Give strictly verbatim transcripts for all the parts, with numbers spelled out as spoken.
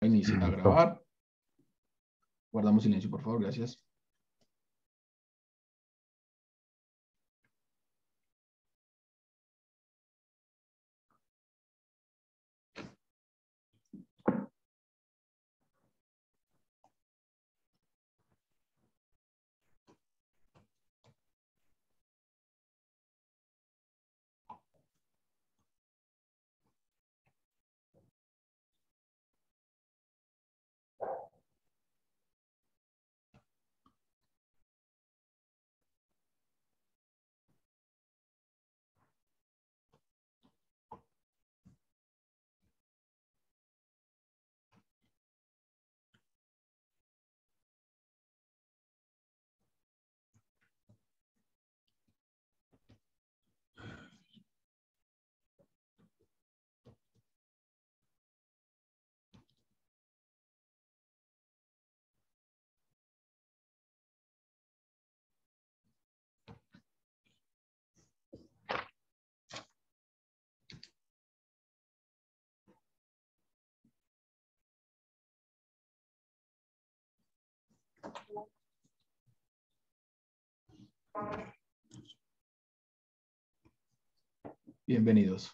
Iniciar a grabar. Guardamos silencio, por favor, gracias. Bienvenidos.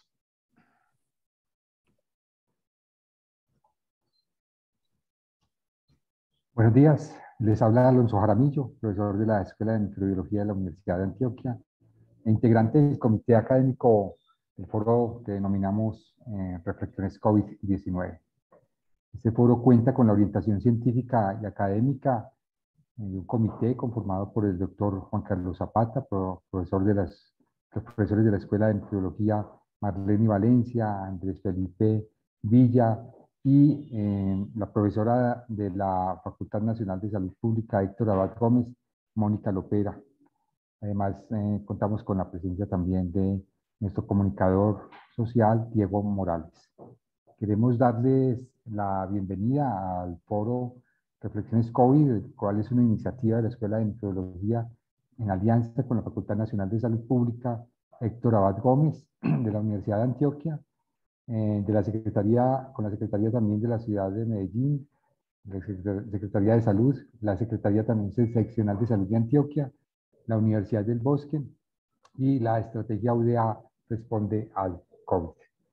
Buenos días, les habla Alonso Jaramillo, profesor de la Escuela de Microbiología de la Universidad de Antioquia e integrante del comité académico del foro que denominamos eh, Reflexiones COVID diecinueve. Este foro cuenta con la orientación científica y académica eh, de un comité conformado por el doctor Juan Carlos Zapata, pro, profesor de las, los profesores de la Escuela de Microbiología Marlene Valencia, Andrés Felipe Villa, y eh, la profesora de la Facultad Nacional de Salud Pública, Héctor Abad Gómez, Mónica Lopera. Además, eh, contamos con la presencia también de nuestro comunicador social, Diego Morales. Queremos darles la bienvenida al foro Reflexiones COVID, el cual es una iniciativa de la Escuela de Microbiología en alianza con la Facultad Nacional de Salud Pública, Héctor Abad Gómez, de la Universidad de Antioquia, Eh, de la Secretaría, con la Secretaría también de la Ciudad de Medellín, la Secretaría de Salud, la Secretaría también Seccional de Salud de Antioquia, la Universidad del Bosque y la Estrategia U D A responde al COVID.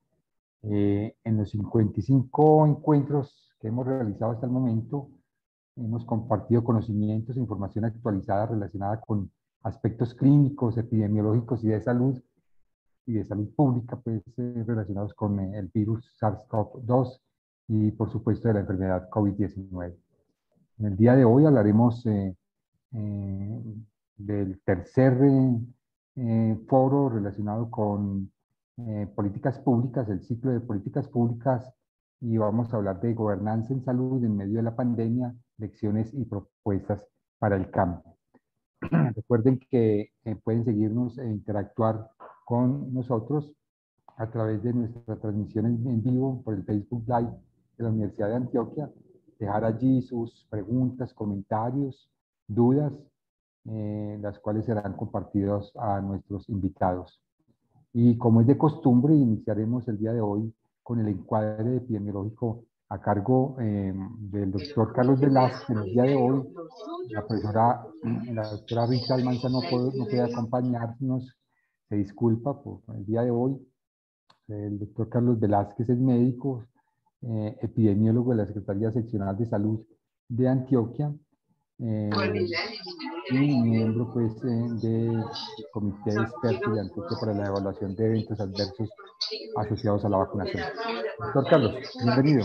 Eh, en los cincuenta y cinco encuentros que hemos realizado hasta el momento, hemos compartido conocimientos e información actualizada relacionada con aspectos clínicos, epidemiológicos y de salud, y de salud pública, pues, eh, relacionados con eh, el virus SARS CoV dos y, por supuesto, de la enfermedad COVID diecinueve. En el día de hoy hablaremos eh, eh, del tercer eh, foro relacionado con eh, políticas públicas, el ciclo de políticas públicas, y vamos a hablar de gobernanza en salud en medio de la pandemia, lecciones y propuestas para el cambio. Recuerden que eh, pueden seguirnos e interactuar con nosotros a través de nuestra transmisión en, en vivo por el Facebook Live de la Universidad de Antioquia, dejar allí sus preguntas, comentarios, dudas, eh, las cuales serán compartidas a nuestros invitados. Y como es de costumbre, iniciaremos el día de hoy con el encuadre epidemiológico a cargo eh, del doctor Carlos Velázquez. En el día de hoy, la profesora, la doctora Rita Almanza no puede, no puede acompañarnos, se disculpa por el día de hoy. El doctor Carlos Velázquez es médico, eh, epidemiólogo de la Secretaría Seccional de Salud de Antioquia, eh, y miembro, pues, eh, del Comité de Expertos de Antioquia para la Evaluación de Eventos Adversos asociados a la vacunación. Doctor Carlos, bienvenido.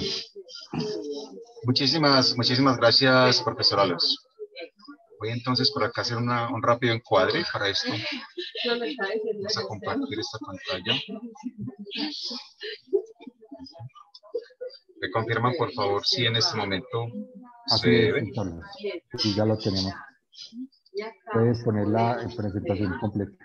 Muchísimas, muchísimas gracias, profesor Alonso. Voy entonces por acá a hacer una, un rápido encuadre para esto. Vamos a compartir esta pantalla. ¿Me confirman, por favor, si en este momento Así se es, ve? Carlos. Sí, ya lo tenemos. Puedes ponerla en presentación completa.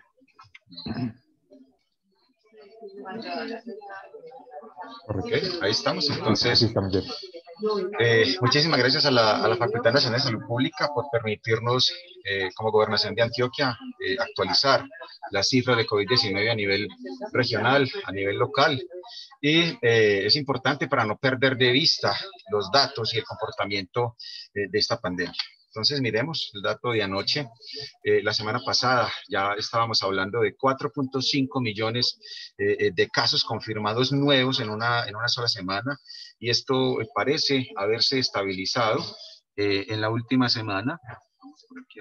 Ok, ahí estamos. Aquí Entonces, estamos bien. Eh, muchísimas gracias a la, a la Facultad Nacional de Salud Pública por permitirnos, eh, como Gobernación de Antioquia, eh, actualizar las cifras de COVID diecinueve a nivel regional, a nivel local. Y eh, es importante para no perder de vista los datos y el comportamiento eh, de esta pandemia. Entonces, miremos el dato de anoche. Eh, la semana pasada ya estábamos hablando de cuatro punto cinco millones eh, de casos confirmados nuevos en una, en una sola semana. Y esto eh, parece haberse estabilizado eh, en la última semana. Por aquí,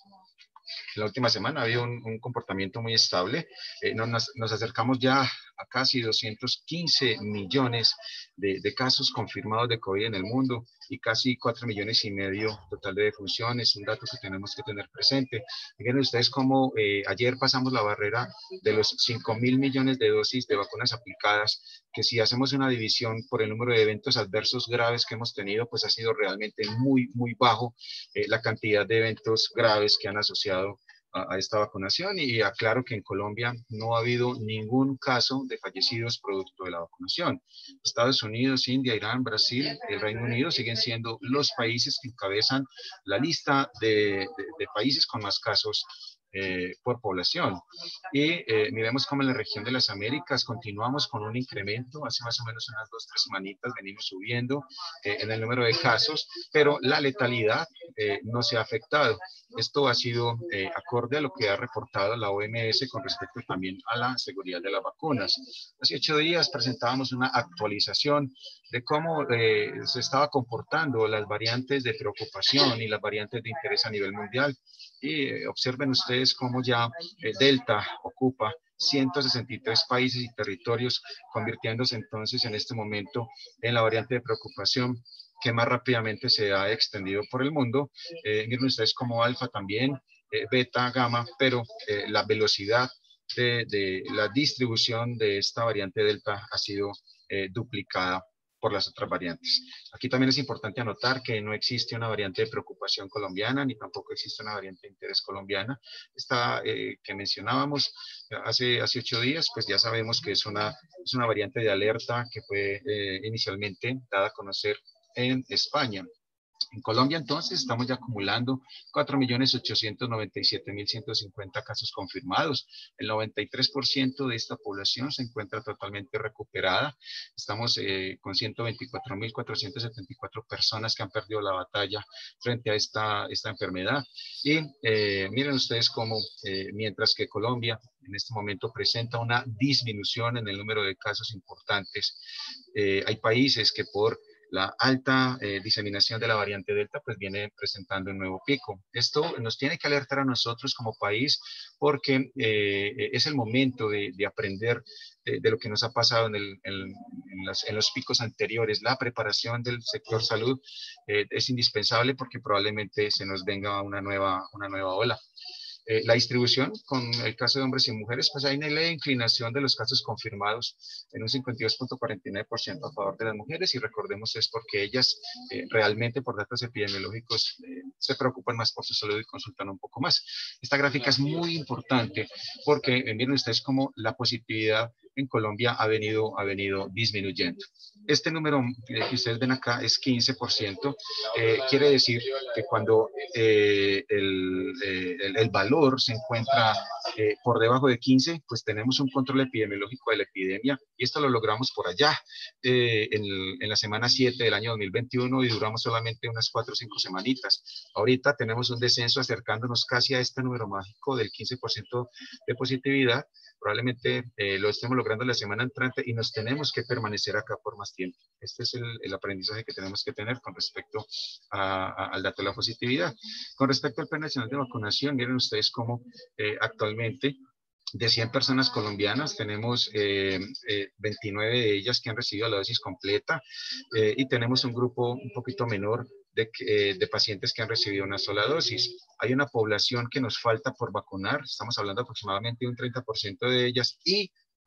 en la última semana había un, un comportamiento muy estable. Eh, nos, nos acercamos ya a casi doscientos quince millones de, de casos confirmados de COVID en el mundo y casi cuatro millones y medio total de defunciones, un dato que tenemos que tener presente. Miren ustedes cómo eh, ayer pasamos la barrera de los cinco mil millones de dosis de vacunas aplicadas, que si hacemos una división por el número de eventos adversos graves que hemos tenido, pues ha sido realmente muy, muy bajo eh, la cantidad de eventos graves que han asociado a esta vacunación. Y aclaro que en Colombia no ha habido ningún caso de fallecidos producto de la vacunación. Estados Unidos, India, Irán, Brasil, el Reino Unido siguen siendo los países que encabezan la lista de, de, de países con más casos Eh, por población. Y eh, miremos cómo en la región de las Américas continuamos con un incremento, hace más o menos unas dos, tres semanitas venimos subiendo eh, en el número de casos, pero la letalidad eh, no se ha afectado. Esto ha sido eh, acorde a lo que ha reportado la O M S con respecto también a la seguridad de las vacunas. Hace ocho días presentábamos una actualización de cómo eh, se estaba comportando las variantes de preocupación y las variantes de interés a nivel mundial. Y eh, observen ustedes cómo ya eh, Delta ocupa ciento sesenta y tres países y territorios, convirtiéndose entonces en este momento en la variante de preocupación que más rápidamente se ha extendido por el mundo. Eh, miren ustedes como alfa también, eh, beta, gamma, pero eh, la velocidad de, de la distribución de esta variante delta ha sido eh, duplicada por las otras variantes. Aquí también es importante anotar que no existe una variante de preocupación colombiana, ni tampoco existe una variante de interés colombiana. Esta eh, que mencionábamos hace, hace ocho días, pues ya sabemos que es una, es una variante de alerta que fue eh, inicialmente dada a conocer en España. En Colombia, entonces, estamos ya acumulando cuatro millones ochocientos noventa y siete mil ciento cincuenta casos confirmados. El noventa y tres por ciento de esta población se encuentra totalmente recuperada. Estamos eh, con ciento veinticuatro mil cuatrocientas setenta y cuatro personas que han perdido la batalla frente a esta, esta enfermedad. Y eh, miren ustedes cómo, eh, mientras que Colombia en este momento presenta una disminución en el número de casos importantes, eh, hay países que por la alta eh, diseminación de la variante Delta pues viene presentando un nuevo pico. Esto nos tiene que alertar a nosotros como país porque eh, es el momento de, de aprender de, de lo que nos ha pasado en, el, en, en, las, en, los picos anteriores. La preparación del sector salud eh, es indispensable porque probablemente se nos venga una nueva, una nueva ola. Eh, la distribución, con el caso de hombres y mujeres, pues hay una inclinación de los casos confirmados en un cincuenta y dos punto cuarenta y nueve por ciento a favor de las mujeres, y recordemos es porque ellas eh, realmente por datos epidemiológicos eh, se preocupan más por su salud y consultan un poco más. Esta gráfica es muy importante porque eh, miren ustedes cómo la positividad en Colombia ha venido, ha venido disminuyendo. Este número que ustedes ven acá es quince por ciento, eh, quiere decir que cuando eh, el, el, el valor se encuentra eh, por debajo de quince, pues tenemos un control epidemiológico de la epidemia, y esto lo logramos por allá eh, en, en la semana siete del año dos mil veintiuno y duramos solamente unas cuatro o cinco semanitas. Ahorita tenemos un descenso acercándonos casi a este número mágico del quince por ciento de positividad. Probablemente eh, lo estemos logrando la semana entrante y nos tenemos que permanecer acá por más tiempo. Este es el, el aprendizaje que tenemos que tener con respecto a, a, al dato de la positividad. Con respecto al Plan Nacional de Vacunación, miren ustedes cómo eh, actualmente de cien personas colombianas tenemos eh, eh, veintinueve de ellas que han recibido la dosis completa eh, y tenemos un grupo un poquito menor de, eh, de pacientes que han recibido una sola dosis. Hay una población que nos falta por vacunar, estamos hablando aproximadamente de un treinta por ciento de ellas, y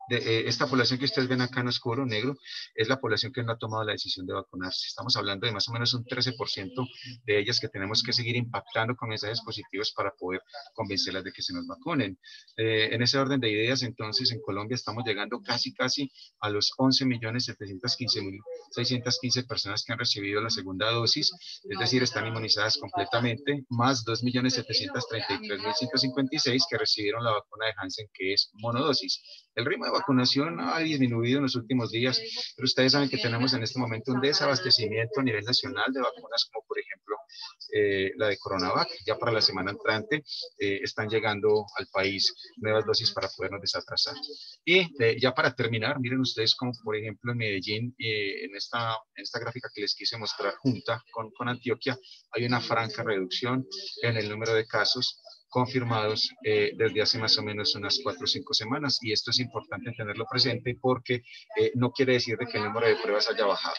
De, eh, esta población que ustedes ven acá en oscuro, negro, es la población que no ha tomado la decisión de vacunarse. Estamos hablando de más o menos un trece por ciento de ellas que tenemos que seguir impactando con mensajes positivos para poder convencerlas de que se nos vacunen. Eh, en ese orden de ideas, entonces, en Colombia estamos llegando casi, casi a los once millones setecientos quince mil seiscientas quince personas que han recibido la segunda dosis, es decir, están inmunizadas completamente, más dos millones setecientos treinta y tres mil ciento cincuenta y seis que recibieron la vacuna de Janssen, que es monodosis. El ritmo de vacunación ha disminuido en los últimos días, pero ustedes saben que tenemos en este momento un desabastecimiento a nivel nacional de vacunas, como por ejemplo eh, la de Coronavac. Ya para la semana entrante eh, están llegando al país nuevas dosis para podernos desatrasar. Y eh, ya para terminar, miren ustedes como por ejemplo en Medellín, eh, en, esta, en esta gráfica que les quise mostrar junta con, con Antioquia, hay una franca reducción en el número de casos confirmados eh, desde hace más o menos unas cuatro o cinco semanas, y esto es importante tenerlo presente porque eh, no quiere decir de que el número de pruebas haya bajado.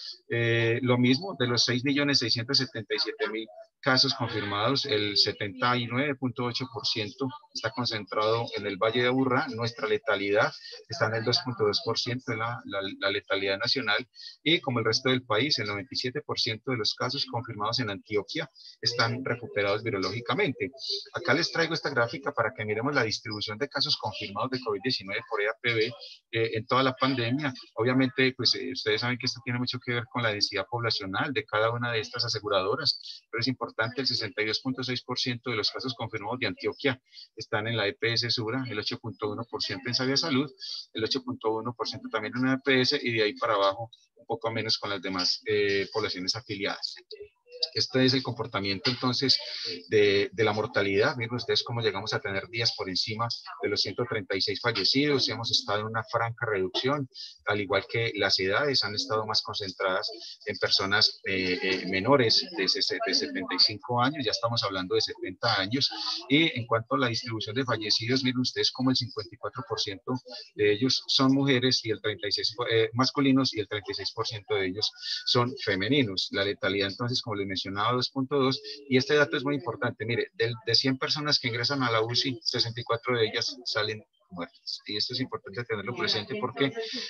Eh, lo mismo, de los seis millones seiscientos setenta y siete mil casos confirmados, el setenta y nueve punto ocho por ciento está concentrado en el Valle de Aburrá. Nuestra letalidad está en el dos punto dos por ciento de la, la, la letalidad nacional, y como el resto del país, el noventa y siete por ciento de los casos confirmados en Antioquia están recuperados virológicamente. Acá les traigo esta gráfica para que miremos la distribución de casos confirmados de COVID diecinueve por E A P B eh, en toda la pandemia. Obviamente, pues eh, ustedes saben que esto tiene mucho que ver con la densidad poblacional de cada una de estas aseguradoras, pero es importante, el sesenta y dos punto seis por ciento de los casos confirmados de Antioquia están en la E P S Sura, el ocho punto uno por ciento en Sabia Salud, el ocho punto uno por ciento también en una E P S, y de ahí para abajo un poco menos con las demás eh, poblaciones afiliadas. Este es el comportamiento entonces de, de la mortalidad. Miren ustedes cómo llegamos a tener días por encima de los ciento treinta y seis fallecidos. Hemos estado en una franca reducción, al igual que las edades han estado más concentradas en personas eh, eh, menores de, de setenta y cinco años, ya estamos hablando de setenta años. Y en cuanto a la distribución de fallecidos, miren ustedes cómo el cincuenta y cuatro por ciento de ellos son mujeres y el treinta y seis por ciento eh, masculinos, y el treinta y seis por ciento de ellos son femeninos. La letalidad entonces, como les mencionaba, dos punto dos, y este dato es muy importante. Mire, de, de cien personas que ingresan a la U C I, sesenta y cuatro de ellas salen muertas, y esto es importante tenerlo presente porque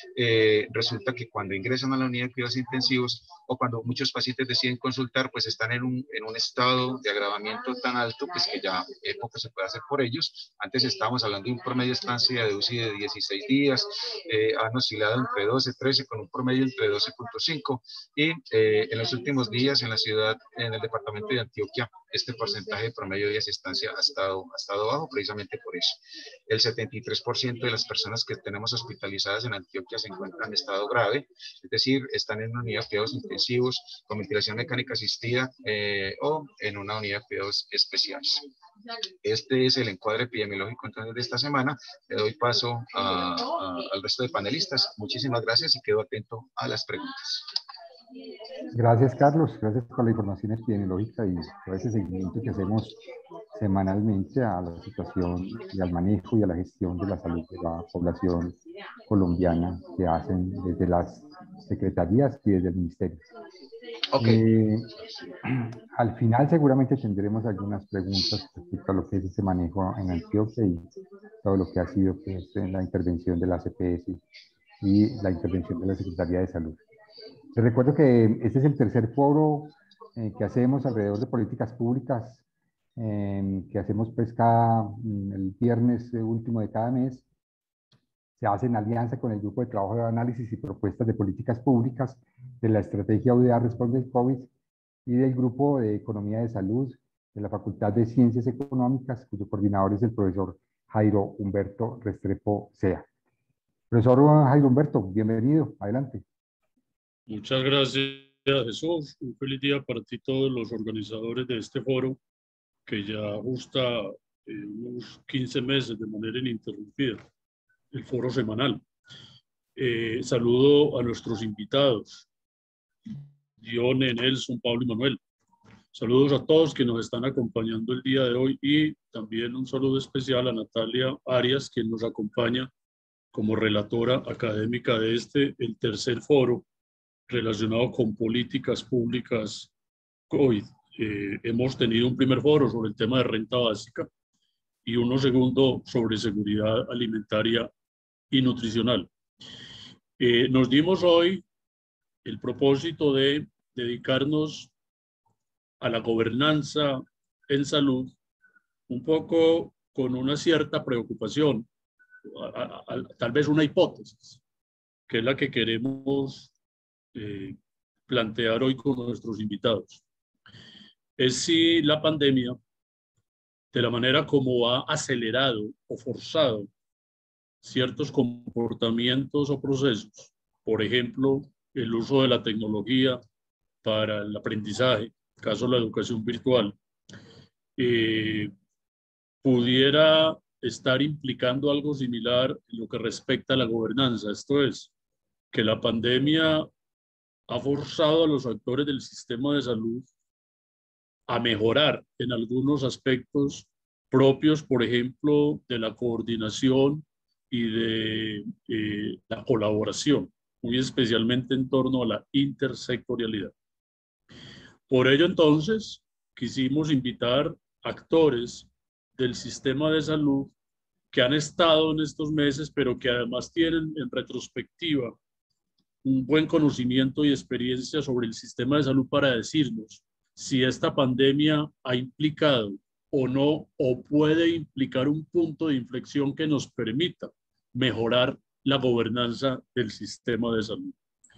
eh, resulta que cuando ingresan a la unidad de cuidados intensivos, o cuando muchos pacientes deciden consultar, pues están en un, en un estado de agravamiento tan alto, pues que ya eh, poco se puede hacer por ellos. Antes estábamos hablando de un promedio de estancia de U C I de dieciséis días, eh, han oscilado entre doce, trece, con un promedio entre doce punto cinco, y eh, en los últimos días en la ciudad, en el departamento de Antioquia, este porcentaje de promedio de días de estancia ha estado, ha estado bajo precisamente por eso. El setenta y tres por ciento de las personas que tenemos hospitalizadas en Antioquia se encuentran en estado grave, es decir, están en una unidad de cuidados intensivos con ventilación mecánica asistida eh, o en una unidad de cuidados especiales. Este es el encuadre epidemiológico entonces de esta semana. Le doy paso a, a, al resto de panelistas. Muchísimas gracias y quedo atento a las preguntas. Gracias, Carlos. Gracias por la información epidemiológica y por ese seguimiento que hacemos semanalmente a la situación y al manejo y a la gestión de la salud de la población colombiana que hacen desde las secretarías y desde el ministerio. Okay. Eh, al final seguramente tendremos algunas preguntas respecto a lo que es ese manejo en Antioquia y todo lo que ha sido pues, la intervención de la C P S y la intervención de la Secretaría de Salud. Les recuerdo que este es el tercer foro eh, que hacemos alrededor de políticas públicas, eh, que hacemos pues cada el viernes último de cada mes. Se hace en alianza con el Grupo de Trabajo de Análisis y Propuestas de Políticas Públicas de la Estrategia U D A Responde al COVID y del Grupo de Economía de Salud de la Facultad de Ciencias Económicas, cuyo coordinador es el profesor Jairo Humberto Restrepo Sea. Profesor Jairo Humberto, bienvenido. Adelante. Muchas gracias, Jesús. Un feliz día para ti, todos los organizadores de este foro, que ya justa eh, unos quince meses de manera ininterrumpida, el foro semanal. Eh, saludo a nuestros invitados, Dione, Nelson, Pablo y Manuel. Saludos a todos que nos están acompañando el día de hoy, y también un saludo especial a Natalia Arias, quien nos acompaña como relatora académica de este, el tercer foro relacionado con políticas públicas COVID. Eh, hemos tenido un primer foro sobre el tema de renta básica y uno segundo sobre seguridad alimentaria y nutricional. Eh, nos dimos hoy el propósito de dedicarnos a la gobernanza en salud, un poco con una cierta preocupación, a, a, a, tal vez una hipótesis, que es la que queremos eh, plantear hoy con nuestros invitados. Es si la pandemia, de la manera como ha acelerado o forzado ciertos comportamientos o procesos, por ejemplo, el uso de la tecnología para el aprendizaje, caso la educación virtual, eh, pudiera estar implicando algo similar en lo que respecta a la gobernanza. Esto es, que la pandemia ha forzado a los actores del sistema de salud a mejorar en algunos aspectos propios, por ejemplo, de la coordinación y de eh, la colaboración, muy especialmente en torno a la intersectorialidad. Por ello, entonces, quisimos invitar actores del sistema de salud que han estado en estos meses, pero que además tienen en retrospectiva un buen conocimiento y experiencia sobre el sistema de salud para decirnos si esta pandemia ha implicado o no, o puede implicar un punto de inflexión que nos permita mejorar la gobernanza del sistema de salud.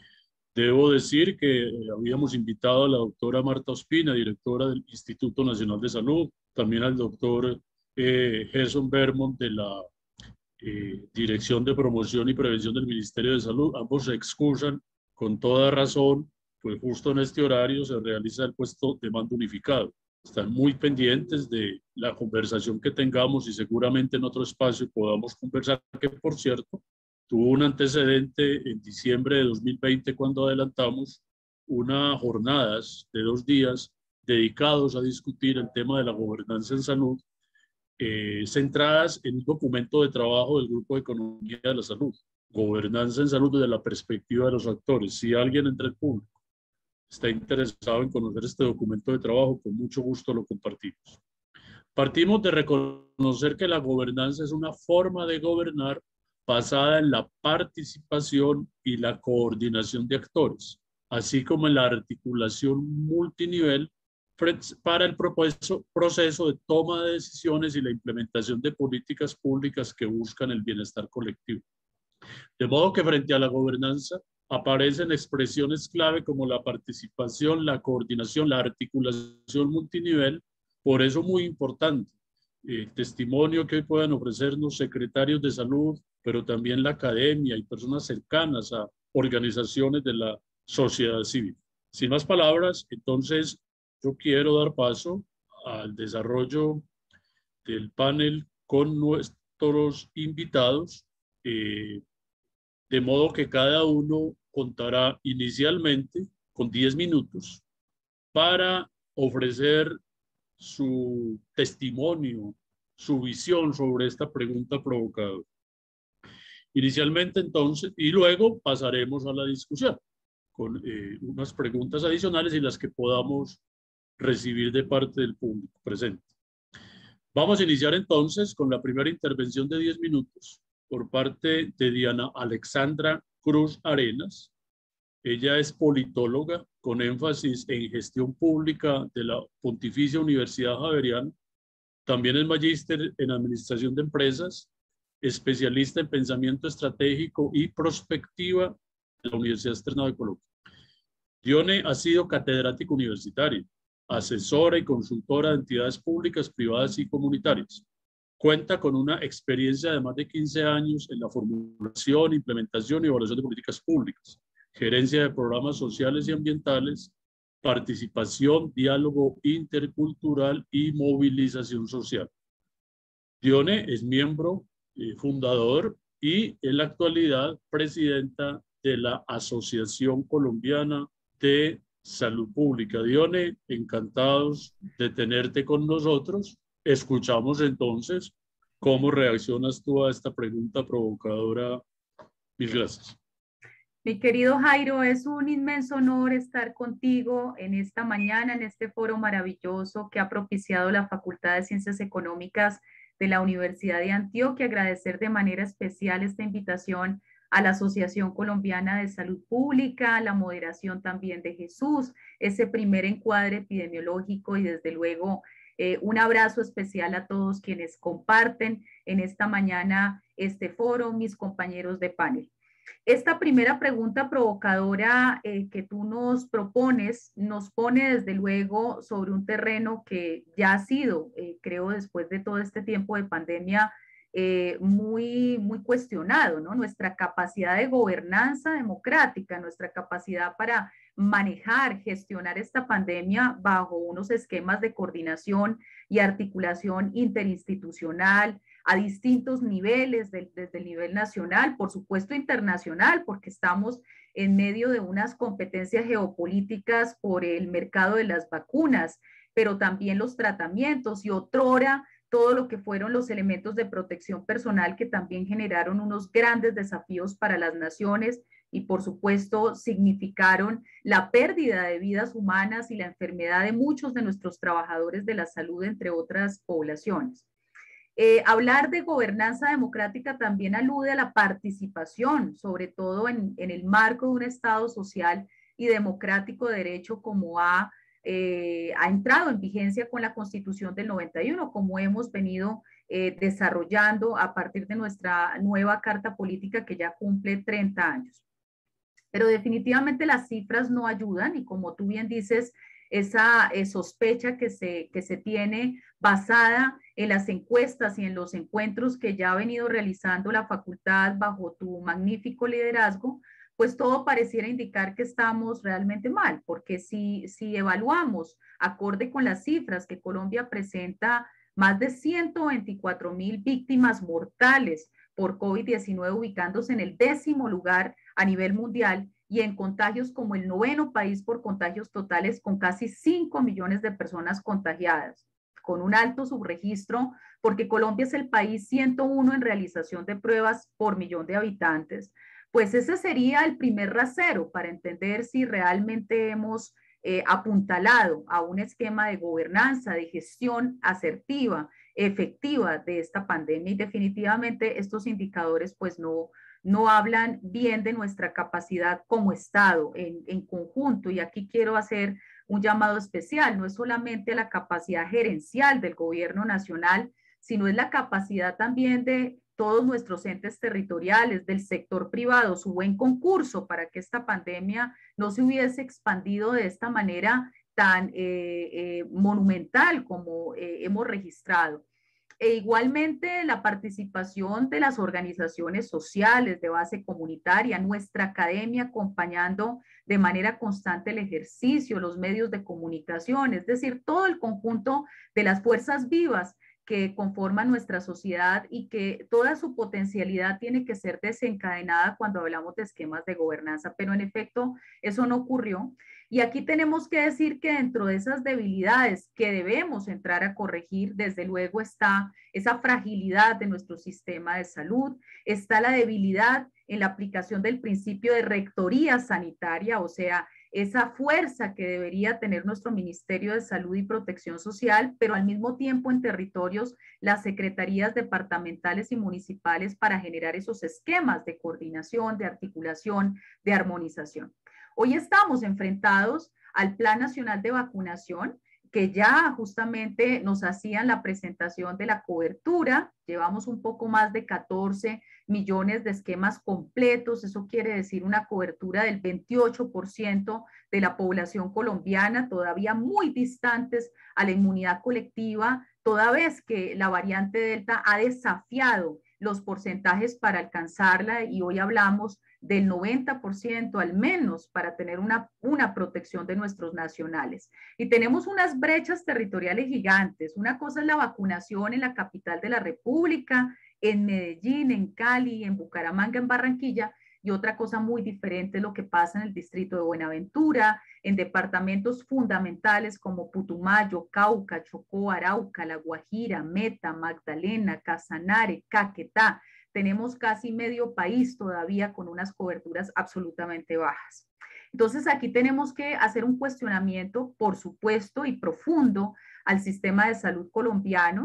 Debo decir que habíamos invitado a la doctora Marta Ospina, directora del Instituto Nacional de Salud, también al doctor eh, Gerson Vermont de la eh, Dirección de Promoción y Prevención del Ministerio de Salud. Ambos se excusan con toda razón, pues justo en este horario se realiza el puesto de mando unificado. Están muy pendientes de la conversación que tengamos y seguramente en otro espacio podamos conversar, que por cierto, tuvo un antecedente en diciembre de dos mil veinte cuando adelantamos unas jornadas de dos días dedicados a discutir el tema de la gobernanza en salud, eh, centradas en un documento de trabajo del Grupo de Economía de la Salud, Gobernanza en Salud desde la perspectiva de los actores. Si alguien entre el público está interesado en conocer este documento de trabajo, con mucho gusto lo compartimos. Partimos de reconocer que la gobernanza es una forma de gobernar basada en la participación y la coordinación de actores, así como en la articulación multinivel para el proceso, proceso de toma de decisiones y la implementación de políticas públicas que buscan el bienestar colectivo. De modo que frente a la gobernanza aparecen expresiones clave como la participación, la coordinación, la articulación multinivel. Por eso muy importante el testimonio que hoy puedan ofrecernos secretarios de salud, pero también la academia y personas cercanas a organizaciones de la sociedad civil. Sin más palabras, entonces yo quiero dar paso al desarrollo del panel con nuestros invitados, eh, de modo que cada uno contará inicialmente con diez minutos para ofrecer su testimonio, su visión sobre esta pregunta provocadora. Inicialmente entonces, y luego pasaremos a la discusión con eh, unas preguntas adicionales y las que podamos recibir de parte del público presente. Vamos a iniciar entonces con la primera intervención de diez minutos por parte de Diana Alexandra Cruz Arenas. Ella es politóloga con énfasis en gestión pública de la Pontificia Universidad Javeriana. También es magíster en administración de empresas, especialista en pensamiento estratégico y prospectiva de la Universidad Externa de Colombia. Dione ha sido catedrática universitaria, asesora y consultora de entidades públicas, privadas y comunitarias. Cuenta con una experiencia de más de quince años en la formulación, implementación y evaluación de políticas públicas, gerencia de programas sociales y ambientales, participación, diálogo intercultural y movilización social. Dione es miembro eh, fundador y en la actualidad presidenta de la Asociación Colombiana de Salud Pública. Dione, encantados de tenerte con nosotros. Escuchamos entonces cómo reaccionas tú a esta pregunta provocadora. Mil gracias. Mi querido Jairo, es un inmenso honor estar contigo en esta mañana, en este foro maravilloso que ha propiciado la Facultad de Ciencias Económicas de la Universidad de Antioquia. Agradecer de manera especial esta invitación a la Asociación Colombiana de Salud Pública, la moderación también de Jesús, ese primer encuadre epidemiológico y desde luego eh, un abrazo especial a todos quienes comparten en esta mañana este foro, mis compañeros de panel. Esta primera pregunta provocadora eh, que tú nos propones nos pone desde luego sobre un terreno que ya ha sido, eh, creo, después de todo este tiempo de pandemia, eh, muy, muy cuestionado, ¿no? Nuestra capacidad de gobernanza democrática, nuestra capacidad para manejar, gestionar esta pandemia bajo unos esquemas de coordinación y articulación interinstitucional, a distintos niveles, de, desde el nivel nacional, por supuesto internacional, porque estamos en medio de unas competencias geopolíticas por el mercado de las vacunas, pero también los tratamientos y otrora todo lo que fueron los elementos de protección personal que también generaron unos grandes desafíos para las naciones y por supuesto significaron la pérdida de vidas humanas y la enfermedad de muchos de nuestros trabajadores de la salud, entre otras poblaciones. Eh, hablar de gobernanza democrática también alude a la participación, sobre todo en, en el marco de un Estado social y democrático de derecho como ha, eh, ha entrado en vigencia con la Constitución del noventa y uno, como hemos venido eh, desarrollando a partir de nuestra nueva Carta Política que ya cumple treinta años. Pero definitivamente las cifras no ayudan y como tú bien dices, esa eh, sospecha que se, que se tiene basada en las encuestas y en los encuentros que ya ha venido realizando la facultad bajo tu magnífico liderazgo, pues todo pareciera indicar que estamos realmente mal, porque si, si evaluamos acorde con las cifras que Colombia presenta, más de ciento veinticuatro mil víctimas mortales por COVID diecinueve, ubicándose en el décimo lugar a nivel mundial, y en contagios como el noveno país por contagios totales, con casi cinco millones de personas contagiadas, con un alto subregistro, porque Colombia es el país ciento uno en realización de pruebas por millón de habitantes, pues ese sería el primer rasero para entender si realmente hemos eh, apuntalado a un esquema de gobernanza, de gestión asertiva, efectiva de esta pandemia, y definitivamente estos indicadores pues no, no hablan bien de nuestra capacidad como Estado en, en conjunto. Y aquí quiero hacer un llamado especial, no es solamente la capacidad gerencial del gobierno nacional, sino es la capacidad también de todos nuestros entes territoriales, del sector privado, su buen concurso para que esta pandemia no se hubiese expandido de esta manera tan eh, eh, monumental como eh, hemos registrado. E igualmente la participación de las organizaciones sociales de base comunitaria, nuestra academia acompañando de manera constante el ejercicio, los medios de comunicación, es decir, todo el conjunto de las fuerzas vivas que conforman nuestra sociedad y que toda su potencialidad tiene que ser desencadenada cuando hablamos de esquemas de gobernanza, pero en efecto eso no ocurrió. Y aquí tenemos que decir que dentro de esas debilidades que debemos entrar a corregir, desde luego está esa fragilidad de nuestro sistema de salud, está la debilidad en la aplicación del principio de rectoría sanitaria, o sea, esa fuerza que debería tener nuestro Ministerio de Salud y Protección Social, pero al mismo tiempo en territorios las secretarías departamentales y municipales para generar esos esquemas de coordinación, de articulación, de armonización. Hoy estamos enfrentados al Plan Nacional de Vacunación, que ya justamente nos hacían la presentación de la cobertura. Llevamos un poco más de catorce millones de esquemas completos. Eso quiere decir una cobertura del veintiocho por ciento de la población colombiana, todavía muy distantes a la inmunidad colectiva, toda vez que la variante Delta ha desafiado los porcentajes para alcanzarla y hoy hablamos del noventa por ciento al menos para tener una, una protección de nuestros nacionales. Y tenemos unas brechas territoriales gigantes. Una cosa es la vacunación en la capital de la República, en Medellín, en Cali, en Bucaramanga, en Barranquilla, y otra cosa muy diferente es lo que pasa en el distrito de Buenaventura, en departamentos fundamentales como Putumayo, Cauca, Chocó, Arauca, La Guajira, Meta, Magdalena, Casanare, Caquetá. Tenemos casi medio país todavía con unas coberturas absolutamente bajas. Entonces aquí tenemos que hacer un cuestionamiento, por supuesto, y profundo al sistema de salud colombiano.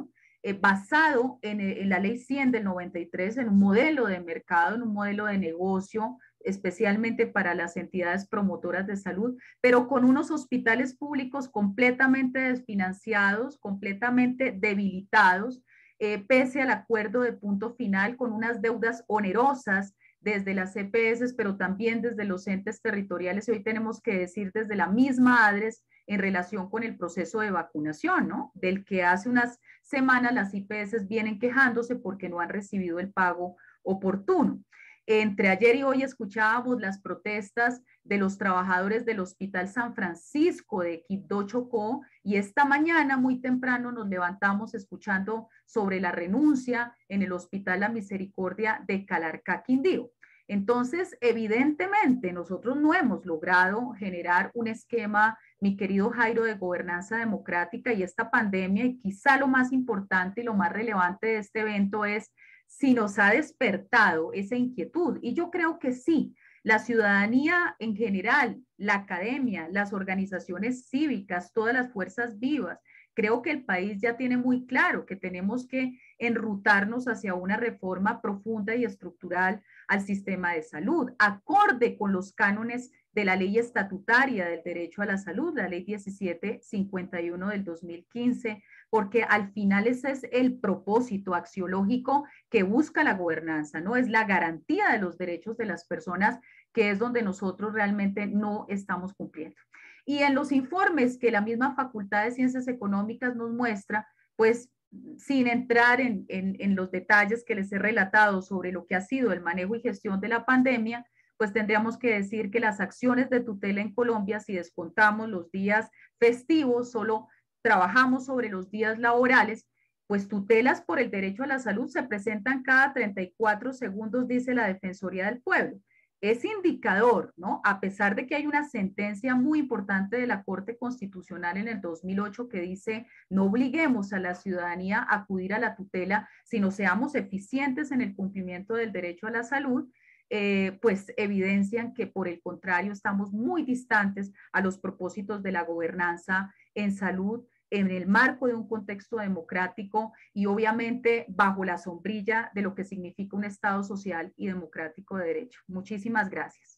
eh, basado en, en la ley cien del noventa y tres, en un modelo de mercado, en un modelo de negocio, especialmente para las entidades promotoras de salud, pero con unos hospitales públicos completamente desfinanciados, completamente debilitados, eh, pese al acuerdo de punto final, con unas deudas onerosas desde las C P S, pero también desde los entes territoriales, y hoy tenemos que decir desde la misma ADRES, en relación con el proceso de vacunación, ¿no? Del que hace unas semanas las I P S vienen quejándose porque no han recibido el pago oportuno. Entre ayer y hoy escuchábamos las protestas de los trabajadores del Hospital San Francisco de Quibdó, Chocó, y esta mañana muy temprano nos levantamos escuchando sobre la renuncia en el Hospital La Misericordia de Calarcá, Quindío. Entonces, evidentemente, nosotros no hemos logrado generar un esquema, mi querido Jairo, de gobernanza democrática, y esta pandemia, y quizá lo más importante y lo más relevante de este evento es si nos ha despertado esa inquietud. Y yo creo que sí, la ciudadanía en general, la academia, las organizaciones cívicas, todas las fuerzas vivas, creo que el país ya tiene muy claro que tenemos que enrutarnos hacia una reforma profunda y estructural al sistema de salud, acorde con los cánones de la ley estatutaria del derecho a la salud, la ley diecisiete cincuenta y uno del dos mil quince, porque al final ese es el propósito axiológico que busca la gobernanza, ¿no? Es la garantía de los derechos de las personas, que es donde nosotros realmente no estamos cumpliendo. Y en los informes que la misma Facultad de Ciencias Económicas nos muestra, pues sin entrar en, en, en los detalles que les he relatado sobre lo que ha sido el manejo y gestión de la pandemia, pues tendríamos que decir que las acciones de tutela en Colombia, si descontamos los días festivos, solo trabajamos sobre los días laborales, pues tutelas por el derecho a la salud se presentan cada treinta y cuatro segundos, dice la Defensoría del Pueblo. Es indicador, ¿no? A pesar de que hay una sentencia muy importante de la Corte Constitucional en el dos mil ocho que dice no obliguemos a la ciudadanía a acudir a la tutela, sino seamos eficientes en el cumplimiento del derecho a la salud, eh, pues evidencian que por el contrario estamos muy distantes a los propósitos de la gobernanza en salud, en el marco de un contexto democrático y obviamente bajo la sombrilla de lo que significa un Estado social y democrático de derecho. Muchísimas gracias.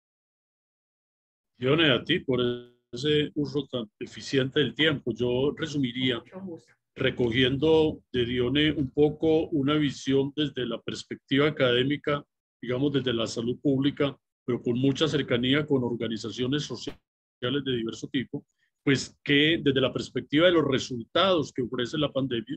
Dione, a ti por ese uso tan eficiente del tiempo. Yo resumiría recogiendo de Dione un poco una visión desde la perspectiva académica, digamos desde la salud pública, pero con mucha cercanía con organizaciones sociales de diverso tipo, pues que desde la perspectiva de los resultados que ofrece la pandemia,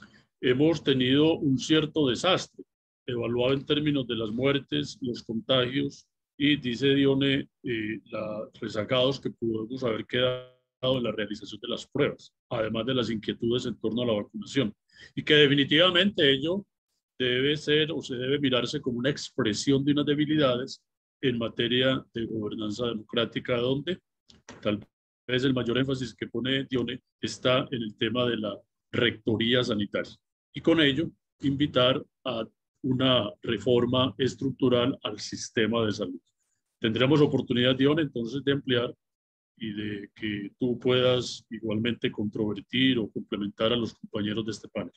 hemos tenido un cierto desastre, evaluado en términos de las muertes, los contagios, y dice Dione, eh, los rezagados que pudimos haber quedado en la realización de las pruebas, además de las inquietudes en torno a la vacunación, y que definitivamente ello debe ser o se debe mirarse como una expresión de unas debilidades en materia de gobernanza democrática, donde tal vez es el mayor énfasis que pone Dione está en el tema de la rectoría sanitaria. Y con ello, invitar a una reforma estructural al sistema de salud. Tendremos oportunidad, Dione, entonces de ampliar y de que tú puedas igualmente controvertir o complementar a los compañeros de este panel.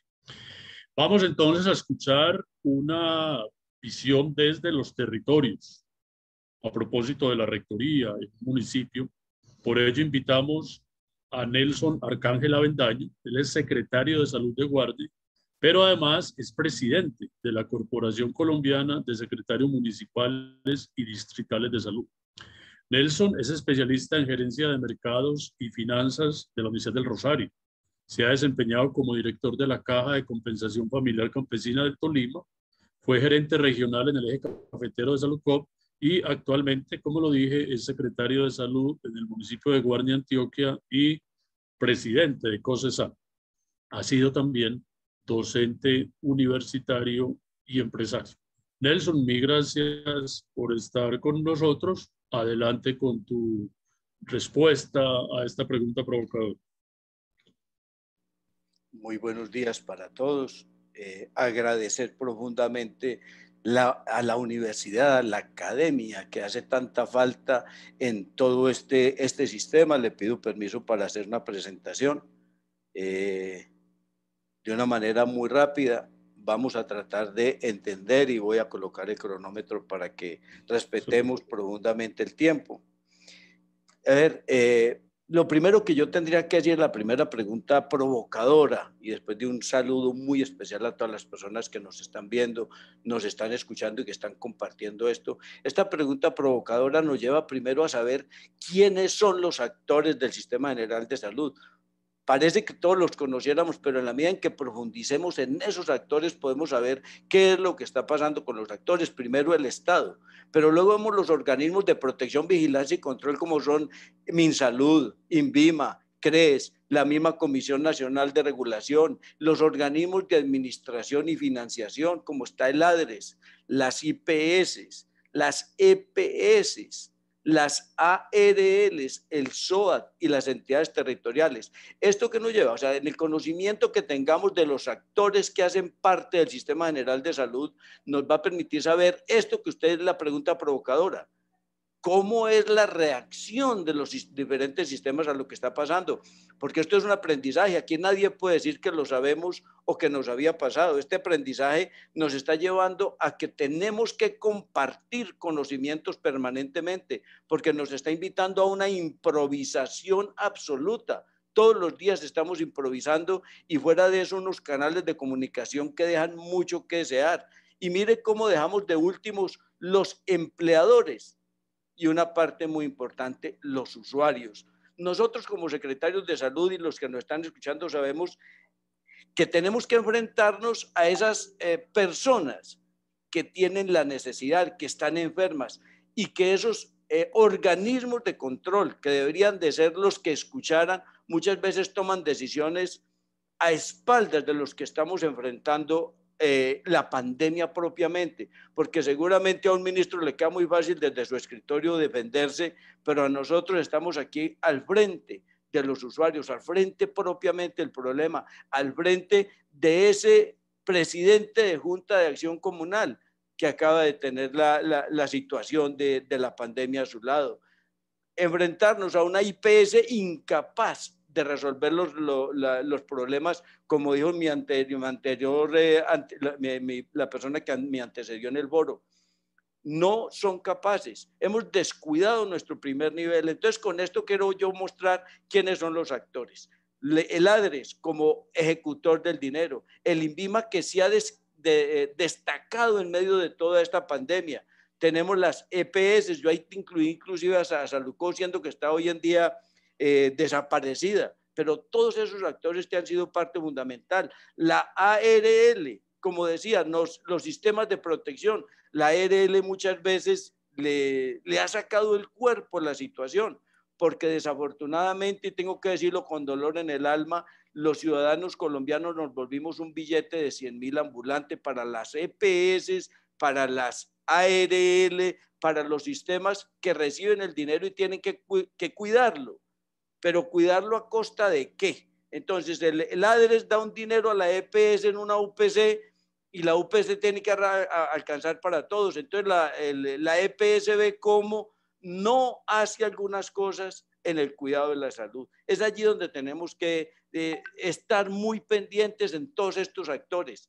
Vamos entonces a escuchar una visión desde los territorios a propósito de la rectoría en un municipio. Por ello invitamos a Nelson Arcángel Avendaño, él es secretario de Salud de Guardia, pero además es presidente de la Corporación Colombiana de Secretarios Municipales y Distritales de Salud. Nelson es especialista en gerencia de mercados y finanzas de la Universidad del Rosario. Se ha desempeñado como director de la Caja de Compensación Familiar Campesina del Tolima, fue gerente regional en el eje cafetero de Saludcop, y actualmente, como lo dije, es secretario de Salud en el municipio de Guardia, Antioquia, y presidente de COSESA. Ha sido también docente universitario y empresario. Nelson, mil gracias por estar con nosotros. Adelante con tu respuesta a esta pregunta provocadora. Muy buenos días para todos. Eh, agradecer profundamente La, a la universidad, a la academia que hace tanta falta en todo este, este sistema. Le pido permiso para hacer una presentación. Eh, de una manera muy rápida. Vamos a tratar de entender y voy a colocar el cronómetro para que respetemos sí. profundamente el tiempo. A ver, eh, lo primero que yo tendría que decir, la primera pregunta provocadora, y después de un saludo muy especial a todas las personas que nos están viendo, nos están escuchando y que están compartiendo esto, esta pregunta provocadora nos lleva primero a saber quiénes son los actores del Sistema General de Salud. Parece que todos los conociéramos, pero en la medida en que profundicemos en esos actores podemos saber qué es lo que está pasando con los actores. Primero el Estado, pero luego vemos los organismos de protección, vigilancia y control como son MinSalud, INVIMA, CRES, la misma Comisión Nacional de Regulación, los organismos de administración y financiación como está el ADRES, las I P S, las E P S, las A R Ls, el S O A T y las entidades territoriales. ¿Esto qué nos lleva? O sea, en el conocimiento que tengamos de los actores que hacen parte del Sistema General de Salud, nos va a permitir saber esto que usted es la pregunta provocadora. ¿Cómo es la reacción de los diferentes sistemas a lo que está pasando? Porque esto es un aprendizaje. Aquí nadie puede decir que lo sabemos o que nos había pasado. Este aprendizaje nos está llevando a que tenemos que compartir conocimientos permanentemente, porque nos está invitando a una improvisación absoluta. Todos los días estamos improvisando y fuera de eso unos canales de comunicación que dejan mucho que desear. Y mire cómo dejamos de últimos los empleadores. Y una parte muy importante, los usuarios. Nosotros como secretarios de salud y los que nos están escuchando sabemos que tenemos que enfrentarnos a esas eh, personas que tienen la necesidad, que están enfermas y que esos eh, organismos de control que deberían de ser los que escucharan, muchas veces toman decisiones a espaldas de los que estamos enfrentando Eh, la pandemia propiamente, porque seguramente a un ministro le queda muy fácil desde su escritorio defenderse, pero a nosotros estamos aquí al frente de los usuarios, al frente propiamente del problema, al frente de ese presidente de Junta de Acción Comunal que acaba de tener la, la, la situación de, de la pandemia a su lado. Enfrentarnos a una I P S incapaz de resolver los, los, los problemas, como dijo mi anterior, mi anterior eh, ante, la, mi, mi, la persona que me antecedió en el foro. No son capaces. Hemos descuidado nuestro primer nivel. Entonces, con esto quiero yo mostrar quiénes son los actores. Le, el ADRES como ejecutor del dinero, el INVIMA que se ha des, de, eh, destacado en medio de toda esta pandemia. Tenemos las E P S, yo ahí incluí inclusive a Salucó, siendo que está hoy en día Eh, desaparecida, pero todos esos actores que han sido parte fundamental. La A R L, como decía, nos, los sistemas de protección, la A R L muchas veces le, le ha sacado el cuerpo a la situación, porque desafortunadamente, y tengo que decirlo con dolor en el alma, los ciudadanos colombianos nos volvimos un billete de cien mil ambulante para las E P S, para las A R L, para los sistemas que reciben el dinero y tienen que, que cuidarlo. Pero cuidarlo a costa de qué. Entonces el, el ADRES da un dinero a la E P S en una U P C y la U P C tiene que a, a, alcanzar para todos. Entonces la, el, la E P S ve cómo no hace algunas cosas en el cuidado de la salud. Es allí donde tenemos que eh, estar muy pendientes en todos estos actores.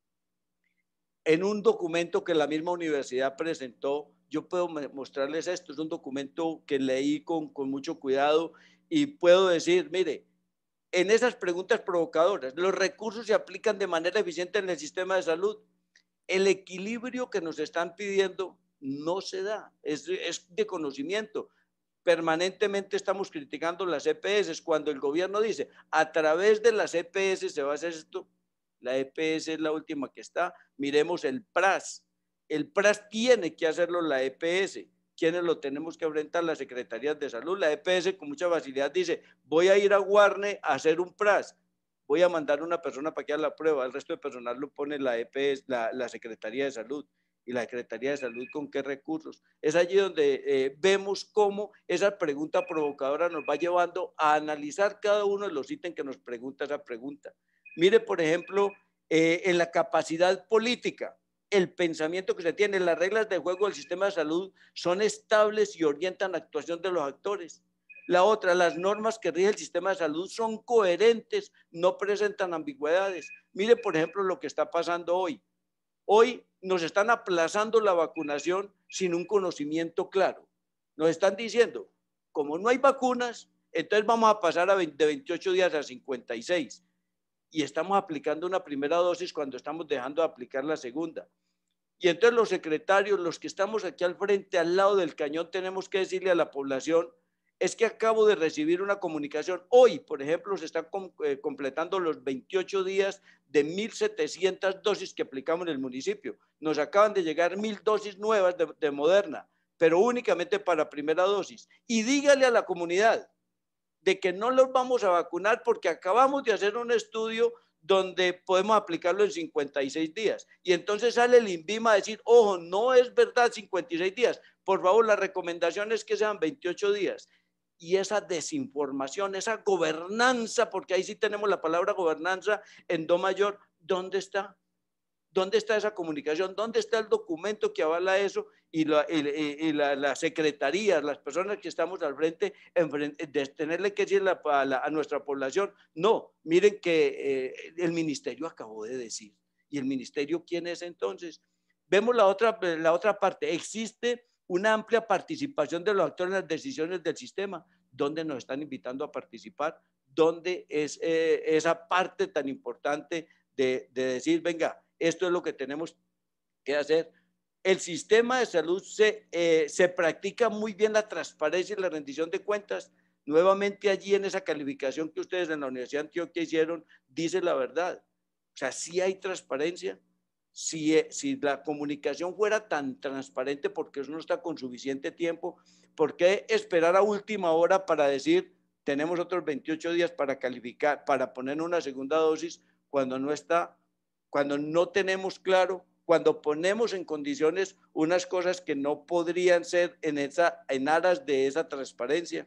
En un documento que la misma universidad presentó, yo puedo mostrarles esto, es un documento que leí con, con mucho cuidado. Y puedo decir, mire, en esas preguntas provocadoras, los recursos se aplican de manera eficiente en el sistema de salud. El equilibrio que nos están pidiendo no se da, es, es de conocimiento. Permanentemente estamos criticando las E P S cuando el gobierno dice, a través de las E P S se va a hacer esto. La E P S es la última que está. Miremos el P R A S. El P R A S tiene que hacerlo la E P S. ¿Quiénes lo tenemos que enfrentar? Las secretarías de salud. La E P S con mucha facilidad dice, voy a ir a Guarne a hacer un P R A S, voy a mandar una persona para que haga la prueba, el resto de personal lo pone la E P S, la, la Secretaría de Salud. ¿Y la Secretaría de Salud con qué recursos? Es allí donde eh, vemos cómo esa pregunta provocadora nos va llevando a analizar cada uno de los ítems que nos pregunta esa pregunta. Mire, por ejemplo, eh, en la capacidad política, el pensamiento que se tiene, las reglas de juego del sistema de salud son estables y orientan la actuación de los actores. La otra, las normas que rige el sistema de salud son coherentes, no presentan ambigüedades. Mire, por ejemplo, lo que está pasando hoy. Hoy nos están aplazando la vacunación sin un conocimiento claro. Nos están diciendo, como no hay vacunas, entonces vamos a pasar a veinte, de veintiocho días a cincuenta y seis. Y estamos aplicando una primera dosis cuando estamos dejando de aplicar la segunda. Y entonces los secretarios, los que estamos aquí al frente, al lado del cañón, tenemos que decirle a la población, es que acabo de recibir una comunicación. Hoy, por ejemplo, se están com eh, completando los veintiocho días de mil setecientas dosis que aplicamos en el municipio. Nos acaban de llegar mil dosis nuevas de, de Moderna, pero únicamente para primera dosis. Y dígale a la comunidad de que no los vamos a vacunar porque acabamos de hacer un estudio donde podemos aplicarlo en cincuenta y seis días. Y entonces sale el INVIMA a decir, ojo, no es verdad cincuenta y seis días. Por favor, la recomendación es que sean veintiocho días. Y esa desinformación, esa gobernanza, porque ahí sí tenemos la palabra gobernanza en Do mayor, ¿dónde está? ¿Dónde está esa comunicación? ¿Dónde está el documento que avala eso? Y, la, y, y la, la secretaría, las personas que estamos al frente, en frente de tenerle que decir la, a, la, a nuestra población, no, miren que eh, el ministerio acabó de decir. ¿Y el ministerio quién es entonces? Vemos la otra, la otra parte, existe una amplia participación de los actores en las decisiones del sistema, donde nos están invitando a participar, donde es eh, esa parte tan importante de, de decir, venga, esto es lo que tenemos que hacer. El sistema de salud se, eh, se practica muy bien la transparencia y la rendición de cuentas. Nuevamente allí en esa calificación que ustedes en la Universidad de Antioquia hicieron, dice la verdad. O sea, sí hay transparencia. Si, si la comunicación fuera tan transparente, porque eso no está con suficiente tiempo, ¿por qué esperar a última hora para decir tenemos otros veintiocho días para calificar, para poner una segunda dosis cuando no está, cuando no tenemos claro, cuando ponemos en condiciones unas cosas que no podrían ser en, esa, en aras de esa transparencia?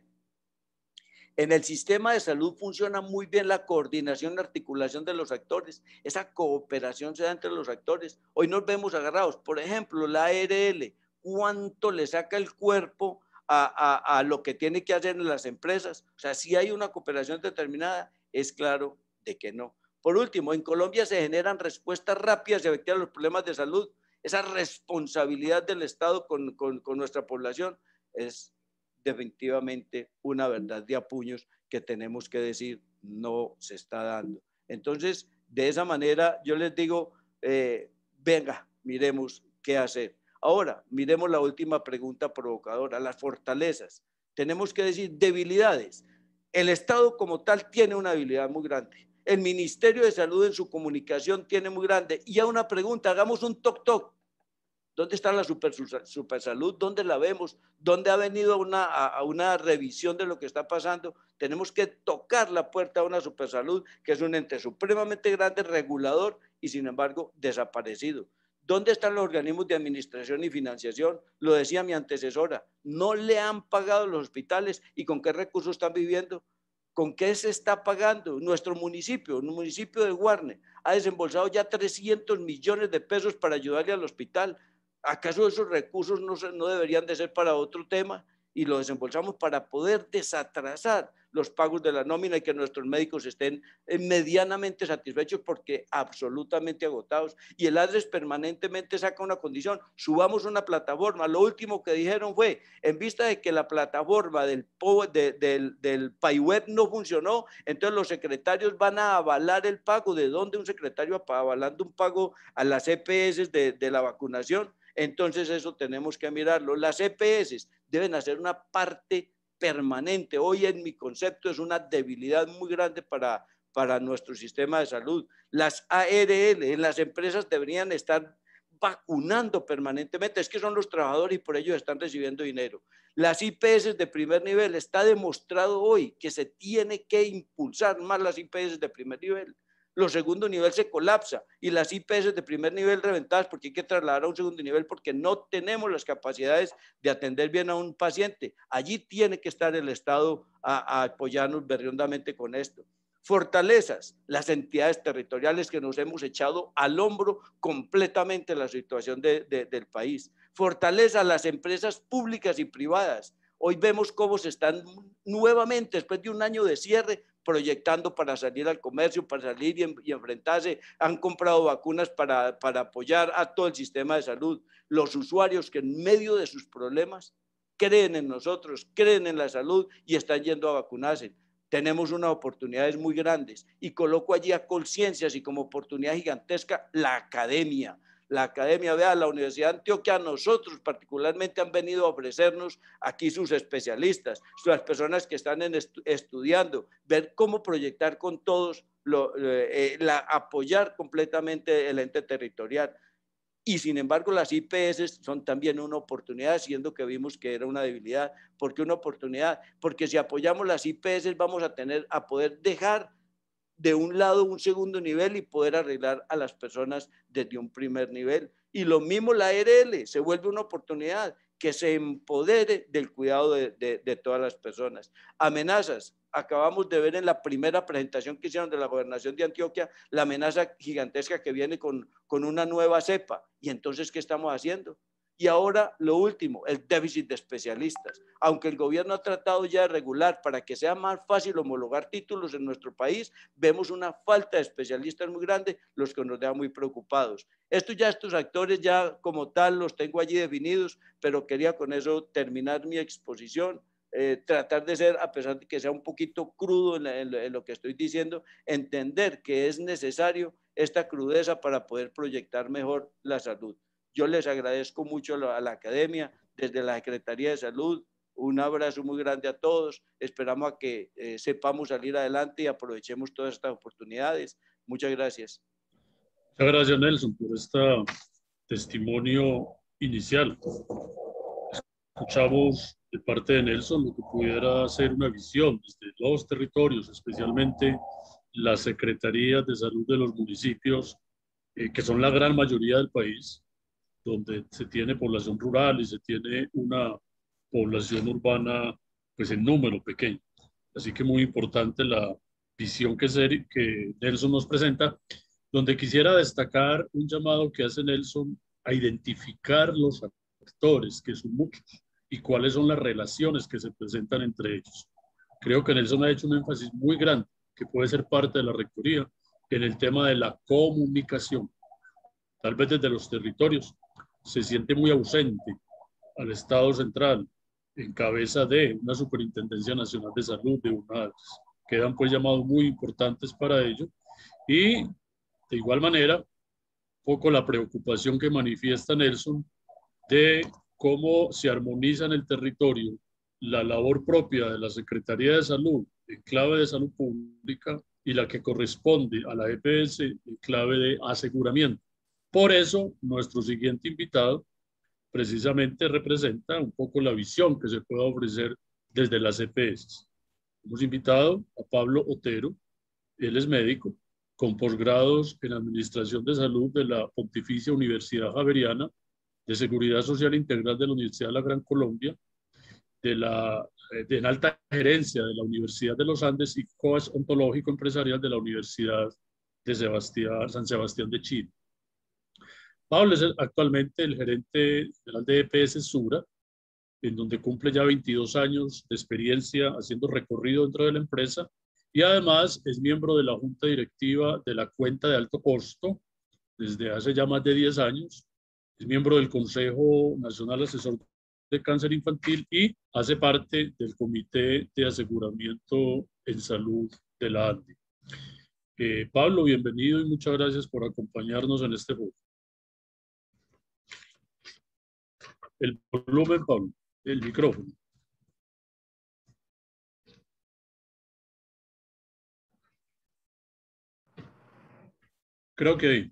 En el sistema de salud funciona muy bien la coordinación y articulación de los actores. Esa cooperación se da entre los actores. Hoy nos vemos agarrados. Por ejemplo, la A R L, ¿cuánto le saca el cuerpo a, a, a lo que tiene que hacer en las empresas? O sea, si hay una cooperación determinada, es claro de que no. Por último, en Colombia se generan respuestas rápidas y efectivas a los problemas de salud. Esa responsabilidad del Estado con, con, con nuestra población es definitivamente una verdad de a puños que tenemos que decir no se está dando. Entonces, de esa manera yo les digo, eh, venga, miremos qué hacer. Ahora, miremos la última pregunta provocadora, las fortalezas. Tenemos que decir debilidades. El Estado como tal tiene una debilidad muy grande. El Ministerio de Salud en su comunicación tiene muy grande. Y a una pregunta, hagamos un toc-toc. ¿Dónde está la super, super salud? ¿Dónde la vemos? ¿Dónde ha venido una, a una revisión de lo que está pasando? Tenemos que tocar la puerta a una super salud, que es un ente supremamente grande, regulador y sin embargo desaparecido. ¿Dónde están los organismos de administración y financiación? Lo decía mi antecesora, no le han pagado los hospitales y con qué recursos están viviendo. ¿Con qué se está pagando? Nuestro municipio, el municipio de Guarne, ha desembolsado ya trescientos millones de pesos para ayudarle al hospital. ¿Acaso esos recursos no, no deberían de ser para otro tema? Y lo desembolsamos para poder desatrasar los pagos de la nómina y que nuestros médicos estén medianamente satisfechos porque absolutamente agotados. Y el ADRES permanentemente saca una condición, subamos una plataforma. Lo último que dijeron fue, en vista de que la plataforma del, de, del, del PAIWeb no funcionó, entonces los secretarios van a avalar el pago. ¿De dónde un secretario avalando un pago a las E P S de, de la vacunación? Entonces eso tenemos que mirarlo. Las E P S deben hacer una parte permanente. Hoy en mi concepto es una debilidad muy grande para, para nuestro sistema de salud. Las A R L en las empresas deberían estar vacunando permanentemente. Es que son los trabajadores y por ello están recibiendo dinero. Las I P S de primer nivel, está demostrado hoy que se tiene que impulsar más las I P S de primer nivel. Los segundo nivel se colapsa y las I P S de primer nivel reventadas porque hay que trasladar a un segundo nivel porque no tenemos las capacidades de atender bien a un paciente. Allí tiene que estar el Estado a, a apoyarnos berriondamente con esto. Fortalezas, las entidades territoriales que nos hemos echado al hombro completamente la situación de, de, del país. Fortaleza, las empresas públicas y privadas. Hoy vemos cómo se están nuevamente, después de un año de cierre, proyectando para salir al comercio, para salir y, en, y enfrentarse. Han comprado vacunas para, para apoyar a todo el sistema de salud. Los usuarios que en medio de sus problemas creen en nosotros, creen en la salud y están yendo a vacunarse. Tenemos unas oportunidades muy grandes y coloco allí a Colciencias y como oportunidad gigantesca la academia. La academia, vea, la Universidad de Antioquia, a nosotros particularmente han venido a ofrecernos aquí sus especialistas, las personas que están en estu estudiando, ver cómo proyectar con todos, lo, eh, la, apoyar completamente el ente territorial. Y sin embargo las I P S son también una oportunidad, siendo que vimos que era una debilidad. ¿Por qué una oportunidad? Porque si apoyamos las I P S vamos a tener, a poder dejar de un lado un segundo nivel y poder arreglar a las personas desde un primer nivel. Y lo mismo la A R L, se vuelve una oportunidad que se empodere del cuidado de, de, de todas las personas. Amenazas, acabamos de ver en la primera presentación que hicieron de la Gobernación de Antioquia, la amenaza gigantesca que viene con, con una nueva cepa. ¿Y entonces qué estamos haciendo? Y ahora lo último, el déficit de especialistas. Aunque el gobierno ha tratado ya de regular para que sea más fácil homologar títulos en nuestro país, vemos una falta de especialistas muy grande, los que nos dejan muy preocupados. Esto ya, estos actores ya como tal los tengo allí definidos, pero quería con eso terminar mi exposición. Eh, tratar de ser, a pesar de que sea un poquito crudo en, la, en, lo, en lo que estoy diciendo, entender que es necesario esta crudeza para poder proyectar mejor la salud. Yo les agradezco mucho a la, a la academia, desde la Secretaría de Salud, un abrazo muy grande a todos, esperamos a que eh, sepamos salir adelante y aprovechemos todas estas oportunidades. Muchas gracias. Muchas gracias, Nelson, por este testimonio inicial. Escuchamos de parte de Nelson lo que pudiera ser una visión desde los territorios, especialmente las secretarías de salud de los municipios, eh, que son la gran mayoría del país, donde se tiene población rural y se tiene una población urbana pues en número pequeño. Así que muy importante la visión que, ser, que Nelson nos presenta, donde quisiera destacar un llamado que hace Nelson a identificar los actores, que son muchos, y cuáles son las relaciones que se presentan entre ellos. Creo que Nelson ha hecho un énfasis muy grande, que puede ser parte de la rectoría, en el tema de la comunicación. Tal vez desde los territorios se siente muy ausente al Estado central, en cabeza de una Superintendencia Nacional de Salud, de UNADES. Quedan pues llamados muy importantes para ello. Y de igual manera, poco la preocupación que manifiesta Nelson de cómo se armoniza en el territorio la labor propia de la Secretaría de Salud en clave de salud pública y la que corresponde a la E P S en clave de aseguramiento. Por eso, nuestro siguiente invitado precisamente representa un poco la visión que se puede ofrecer desde las E P S. Hemos invitado a Pablo Otero, él es médico, con posgrados en Administración de Salud de la Pontificia Universidad Javeriana, de Seguridad Social Integral de la Universidad de la Gran Colombia, de la de en alta gerencia de la Universidad de los Andes y coach ontológico empresarial de la Universidad de Sebastián, San Sebastián de Chile. Pablo es actualmente el gerente general de E P S Sura, en donde cumple ya veintidós años de experiencia haciendo recorrido dentro de la empresa y además es miembro de la junta directiva de la cuenta de alto costo desde hace ya más de diez años. Es miembro del Consejo Nacional Asesor de Cáncer Infantil y hace parte del Comité de Aseguramiento en Salud de la ANDI. Eh, Pablo, bienvenido y muchas gracias por acompañarnos en este foro. El volumen, Pablo, el micrófono. Creo que ahí.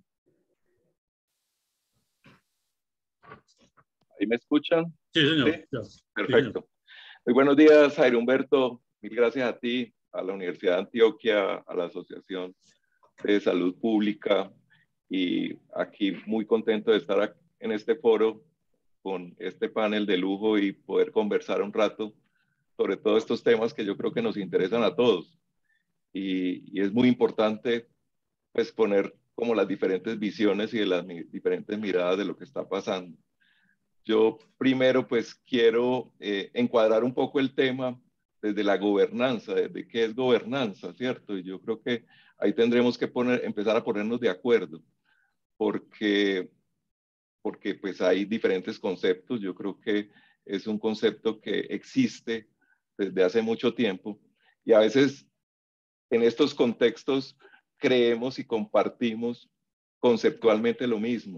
¿Ahí me escuchan? Sí, señor. ¿Sí? Ya. Perfecto. Sí, señor. Muy buenos días, Jairo Humberto. Mil gracias a ti, a la Universidad de Antioquia, a la Asociación de Salud Pública y aquí muy contento de estar en este foro con este panel de lujo y poder conversar un rato sobre todos estos temas que yo creo que nos interesan a todos. Y, y es muy importante pues poner como las diferentes visiones y de las mi, diferentes miradas de lo que está pasando. yo primero pues quiero eh, encuadrar un poco el tema desde la gobernanza, desde qué es gobernanza, ¿cierto? Y yo creo que ahí tendremos que poner, empezar a ponernos de acuerdo, porque, porque pues hay diferentes conceptos. Yo creo que es un concepto que existe desde hace mucho tiempo y a veces en estos contextos creemos y compartimos conceptualmente lo mismo.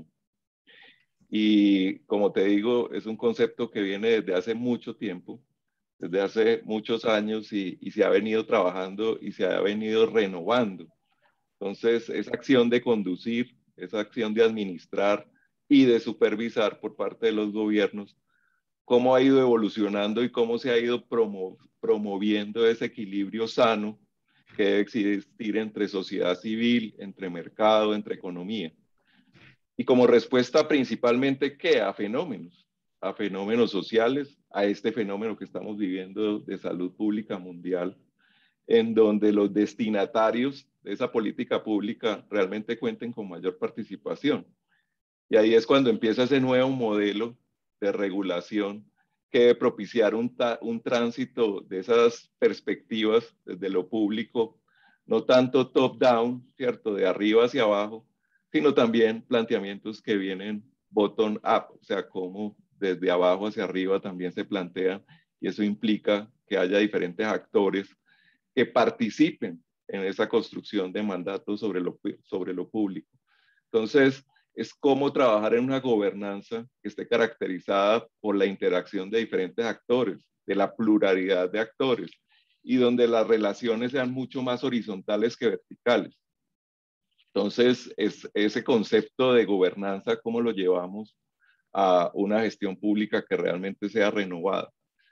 Y como te digo, es un concepto que viene desde hace mucho tiempo, desde hace muchos años y, y se ha venido trabajando y se ha venido renovando. Entonces, esa acción de conducir, esa acción de administrar y de supervisar por parte de los gobiernos, cómo ha ido evolucionando y cómo se ha ido promo promoviendo ese equilibrio sano que debe existir entre sociedad civil, entre mercado, entre economía. Y como respuesta principalmente, ¿qué? A fenómenos, a fenómenos sociales, a este fenómeno que estamos viviendo de salud pública mundial, en donde los destinatarios de esa política pública realmente cuenten con mayor participación. Y ahí es cuando empieza ese nuevo modelo de regulación que debe propiciar un, un tránsito de esas perspectivas desde lo público, no tanto top-down, ¿cierto?, de arriba hacia abajo, sino también planteamientos que vienen bottom-up, o sea, como desde abajo hacia arriba también se plantean, y eso implica que haya diferentes actores que participen en esa construcción de mandatos sobre lo, sobre lo público. Entonces, es cómo trabajar en una gobernanza que esté caracterizada por la interacción de diferentes actores, de la pluralidad de actores, y donde las relaciones sean mucho más horizontales que verticales. Entonces, es ese concepto de gobernanza, ¿cómo lo llevamos a una gestión pública que realmente sea renovada?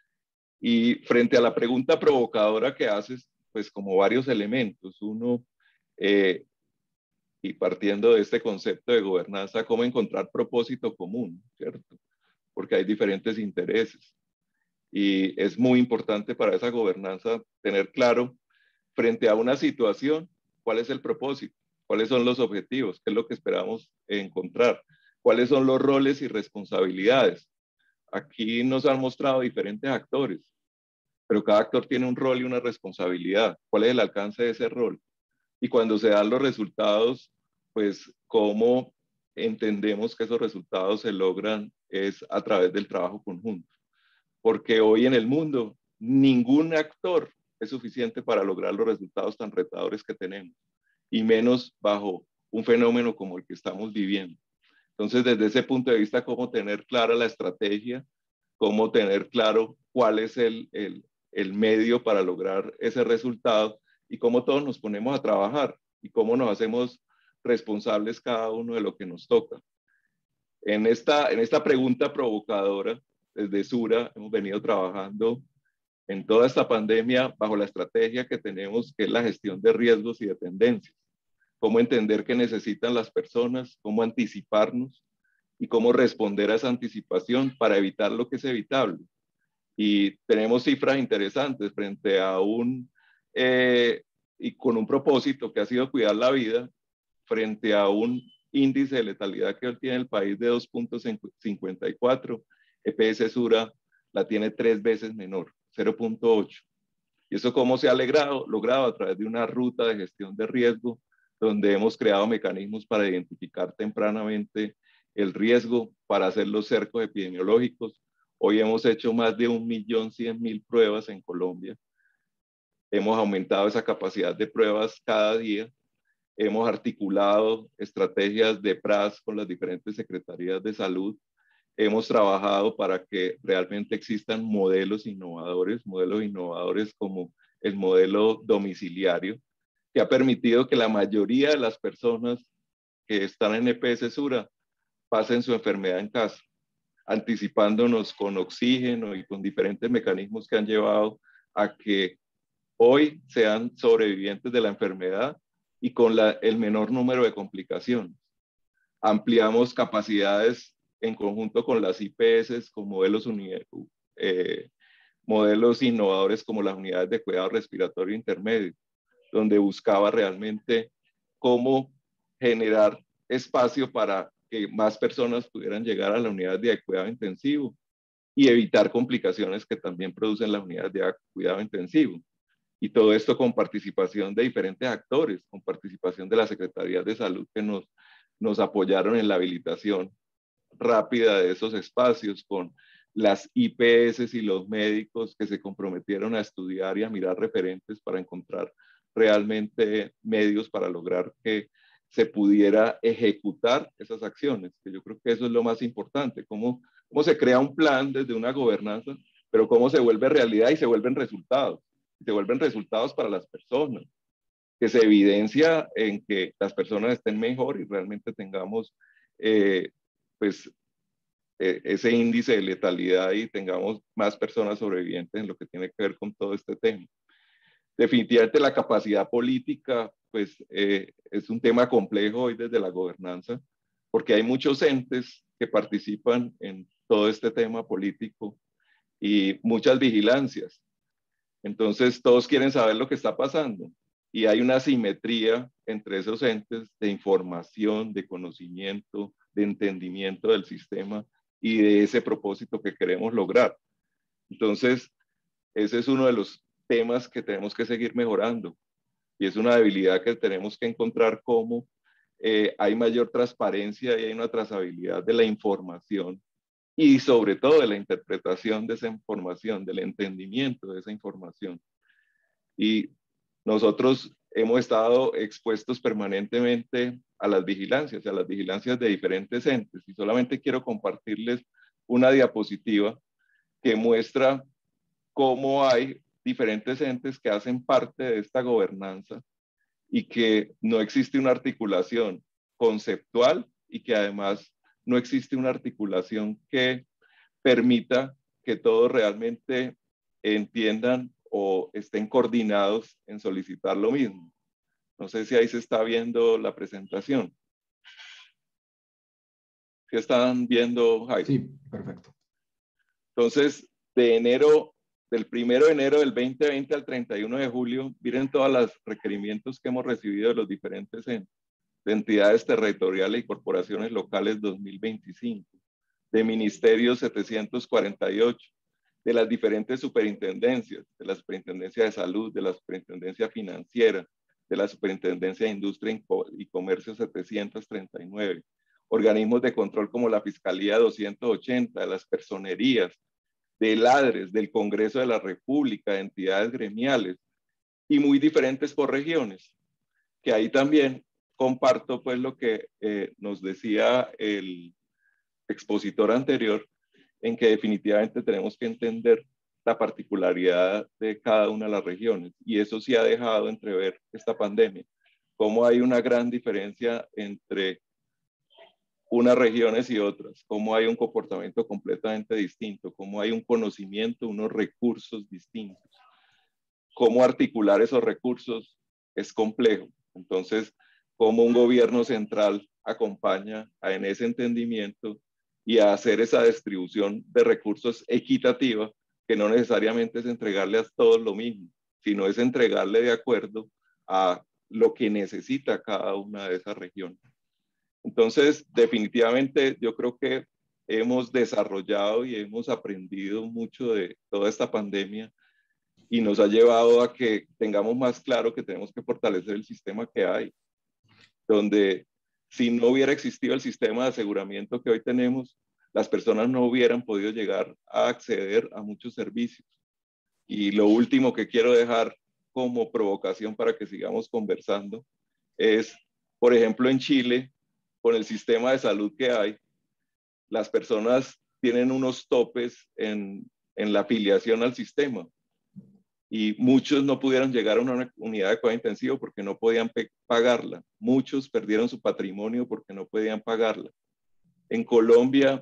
Y frente a la pregunta provocadora que haces, pues como varios elementos. Uno, eh, y partiendo de este concepto de gobernanza, cómo encontrar propósito común, ¿cierto? Porque hay diferentes intereses. Y es muy importante para esa gobernanza tener claro, frente a una situación, cuál es el propósito, cuáles son los objetivos, qué es lo que esperamos encontrar, cuáles son los roles y responsabilidades. Aquí nos han mostrado diferentes actores, pero cada actor tiene un rol y una responsabilidad. ¿Cuál es el alcance de ese rol? Y cuando se dan los resultados, pues cómo entendemos que esos resultados se logran es a través del trabajo conjunto. Porque hoy en el mundo, ningún actor es suficiente para lograr los resultados tan retadores que tenemos, y menos bajo un fenómeno como el que estamos viviendo. Entonces, desde ese punto de vista, cómo tener clara la estrategia, cómo tener claro cuál es el, el, el medio para lograr ese resultado y cómo todos nos ponemos a trabajar y cómo nos hacemos responsables cada uno de lo que nos toca. En esta, en esta pregunta provocadora, desde Sura hemos venido trabajando en toda esta pandemia bajo la estrategia que tenemos, que es la gestión de riesgos y de tendencias. Cómo entender qué necesitan las personas, cómo anticiparnos y cómo responder a esa anticipación para evitar lo que es evitable. Y tenemos cifras interesantes frente a un, eh, y con un propósito que ha sido cuidar la vida, frente a un índice de letalidad que hoy tiene el país de dos punto cincuenta y cuatro, E P S Sura la tiene tres veces menor, cero punto ocho. ¿Y eso cómo se ha logrado? Logrado a través de una ruta de gestión de riesgo, donde hemos creado mecanismos para identificar tempranamente el riesgo, para hacer los cercos epidemiológicos. Hoy hemos hecho más de un millón cien mil pruebas en Colombia. Hemos aumentado esa capacidad de pruebas cada día. Hemos articulado estrategias de P R A S con las diferentes secretarías de salud. Hemos trabajado para que realmente existan modelos innovadores, modelos innovadores como el modelo domiciliario, que ha permitido que la mayoría de las personas que están en E P S Sura pasen su enfermedad en casa, anticipándonos con oxígeno y con diferentes mecanismos que han llevado a que hoy sean sobrevivientes de la enfermedad y con la, el menor número de complicaciones. Ampliamos capacidades en conjunto con las I P S con modelos, eh, modelos innovadores como las unidades de cuidado respiratorio intermedio, donde buscaba realmente cómo generar espacio para que más personas pudieran llegar a la unidad de cuidado intensivo y evitar complicaciones que también producen las unidades de cuidado intensivo. Y todo esto con participación de diferentes actores, con participación de las Secretarías de Salud que nos, nos apoyaron en la habilitación rápida de esos espacios, con las I P S y los médicos que se comprometieron a estudiar y a mirar referentes para encontrar realmente medios para lograr que se pudiera ejecutar esas acciones, que yo creo que eso es lo más importante, cómo, cómo se crea un plan desde una gobernanza, pero cómo se vuelve realidad y se vuelven resultados, se vuelven resultados para las personas, que se evidencia en que las personas estén mejor y realmente tengamos eh, pues eh, ese índice de letalidad y tengamos más personas sobrevivientes en lo que tiene que ver con todo este tema. Definitivamente la capacidad política pues eh, es un tema complejo hoy desde la gobernanza, porque hay muchos entes que participan en todo este tema político y muchas vigilancias. Entonces todos quieren saber lo que está pasando y hay una asimetría entre esos entes de información, de conocimiento, de entendimiento del sistema y de ese propósito que queremos lograr. Entonces, ese es uno de los temas que tenemos que seguir mejorando y es una debilidad que tenemos que encontrar cómo eh, hay mayor transparencia y hay una trazabilidad de la información y sobre todo de la interpretación de esa información, del entendimiento de esa información. Y nosotros hemos estado expuestos permanentemente a las vigilancias, a las vigilancias de diferentes entes y solamente quiero compartirles una diapositiva que muestra cómo hay diferentes entes que hacen parte de esta gobernanza y que no existe una articulación conceptual y que además no existe una articulación que permita que todos realmente entiendan o estén coordinados en solicitar lo mismo. No sé si ahí se está viendo la presentación. ¿Qué están viendo, Jaime? Sí, perfecto. Entonces, de enero, del primero de enero del veinte veinte al treinta y uno de julio, miren todos los requerimientos que hemos recibido de los diferentes entes, de entidades territoriales y corporaciones locales dos mil veinticinco, de ministerios setecientos cuarenta y ocho, de las diferentes superintendencias, de la Superintendencia de Salud, de la Superintendencia Financiera, de la Superintendencia de Industria y Comercio setecientos treinta y nueve, organismos de control como la Fiscalía doscientos ochenta, de las personerías, de LADRES, del Congreso de la República, de entidades gremiales, y muy diferentes por regiones, que ahí también comparto pues lo que eh, nos decía el expositor anterior, en que definitivamente tenemos que entender la particularidad de cada una de las regiones, y eso sí ha dejado entrever esta pandemia, cómo hay una gran diferencia entre unas regiones y otras, cómo hay un comportamiento completamente distinto, cómo hay un conocimiento, unos recursos distintos, cómo articular esos recursos es complejo. Entonces, cómo un gobierno central acompaña a, en ese entendimiento y a hacer esa distribución de recursos equitativa, que no necesariamente es entregarle a todos lo mismo, sino es entregarle de acuerdo a lo que necesita cada una de esas regiones. Entonces, definitivamente yo creo que hemos desarrollado y hemos aprendido mucho de toda esta pandemia y nos ha llevado a que tengamos más claro que tenemos que fortalecer el sistema que hay, donde si no hubiera existido el sistema de aseguramiento que hoy tenemos, las personas no hubieran podido llegar a acceder a muchos servicios. Y lo último que quiero dejar como provocación para que sigamos conversando es, por ejemplo, en Chile, con el sistema de salud que hay, las personas tienen unos topes en, en la afiliación al sistema y muchos no pudieron llegar a una unidad de cuidado intensivo porque no podían pagarla. Muchos perdieron su patrimonio porque no podían pagarla. En Colombia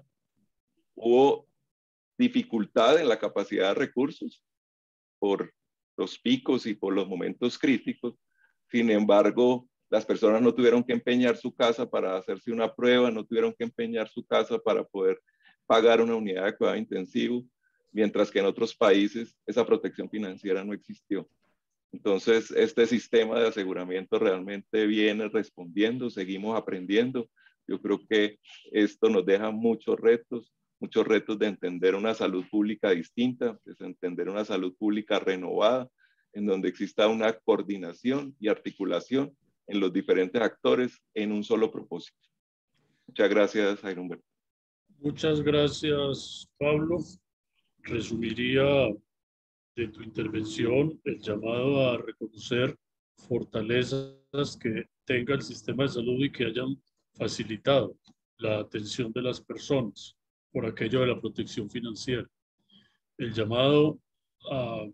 hubo dificultad en la capacidad de recursos por los picos y por los momentos críticos. Sin embargo, las personas no tuvieron que empeñar su casa para hacerse una prueba, no tuvieron que empeñar su casa para poder pagar una unidad de cuidado intensivo, mientras que en otros países esa protección financiera no existió. Entonces, este sistema de aseguramiento realmente viene respondiendo, seguimos aprendiendo, Yo creo que esto nos deja muchos retos, muchos retos de entender una salud pública distinta, de entender una salud pública renovada, en donde exista una coordinación y articulación en los diferentes actores en un solo propósito. Muchas gracias, Jairo Humberto. Muchas gracias, Pablo. Resumiría de tu intervención el llamado a reconocer fortalezas que tenga el sistema de salud y que hayan facilitado la atención de las personas por aquello de la protección financiera. El llamado a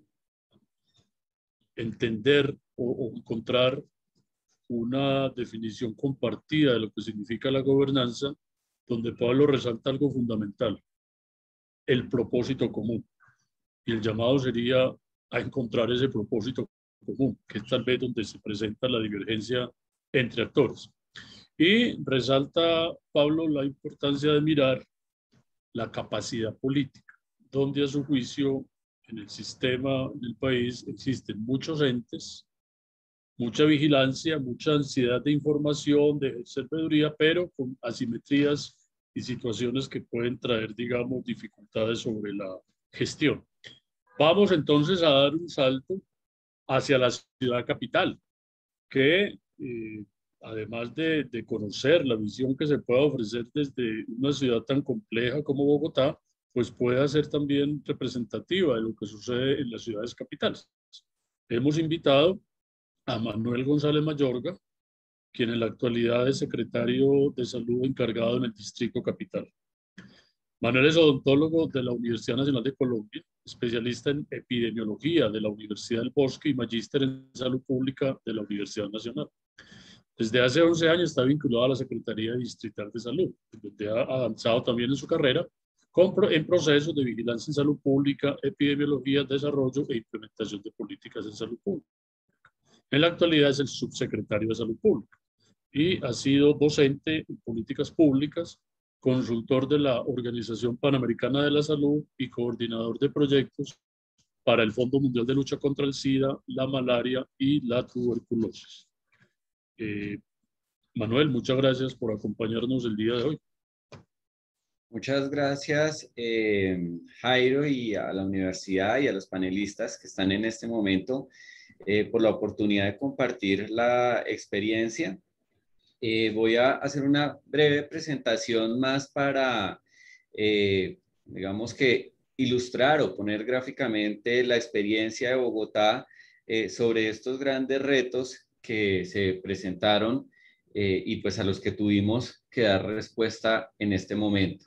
entender o, o encontrar una definición compartida de lo que significa la gobernanza, donde Pablo resalta algo fundamental, el propósito común. Y el llamado sería a encontrar ese propósito común, que es tal vez donde se presenta la divergencia entre actores. Y resalta Pablo la importancia de mirar la capacidad política, donde a su juicio en el sistema del país existen muchos entes, mucha vigilancia, mucha ansiedad de información, de ejercer veeduría, pero con asimetrías y situaciones que pueden traer, digamos, dificultades sobre la gestión. Vamos entonces a dar un salto hacia la ciudad capital, que eh, además de, de conocer la visión que se puede ofrecer desde una ciudad tan compleja como Bogotá, pues puede ser también representativa de lo que sucede en las ciudades capitales. Hemos invitado a Manuel González Mayorga, quien en la actualidad es secretario de Salud encargado en el Distrito Capital. Manuel es odontólogo de la Universidad Nacional de Colombia, especialista en epidemiología de la Universidad del Bosque y magíster en salud pública de la Universidad Nacional. Desde hace once años está vinculado a la Secretaría Distrital de Salud, donde ha avanzado también en su carrera con, en procesos de vigilancia en salud pública, epidemiología, desarrollo e implementación de políticas en salud pública. En la actualidad es el subsecretario de Salud Pública y ha sido docente en políticas públicas, consultor de la Organización Panamericana de la Salud y coordinador de proyectos para el Fondo Mundial de Lucha contra el SIDA, la malaria y la tuberculosis. Eh, Manuel, muchas gracias por acompañarnos el día de hoy. Muchas gracias, eh, Jairo, y a la universidad y a los panelistas que están en este momento eh, por la oportunidad de compartir la experiencia. Eh, voy a hacer una breve presentación más para, eh, digamos que, ilustrar o poner gráficamente la experiencia de Bogotá eh, sobre estos grandes retos que se presentaron eh, y pues a los que tuvimos que dar respuesta en este momento.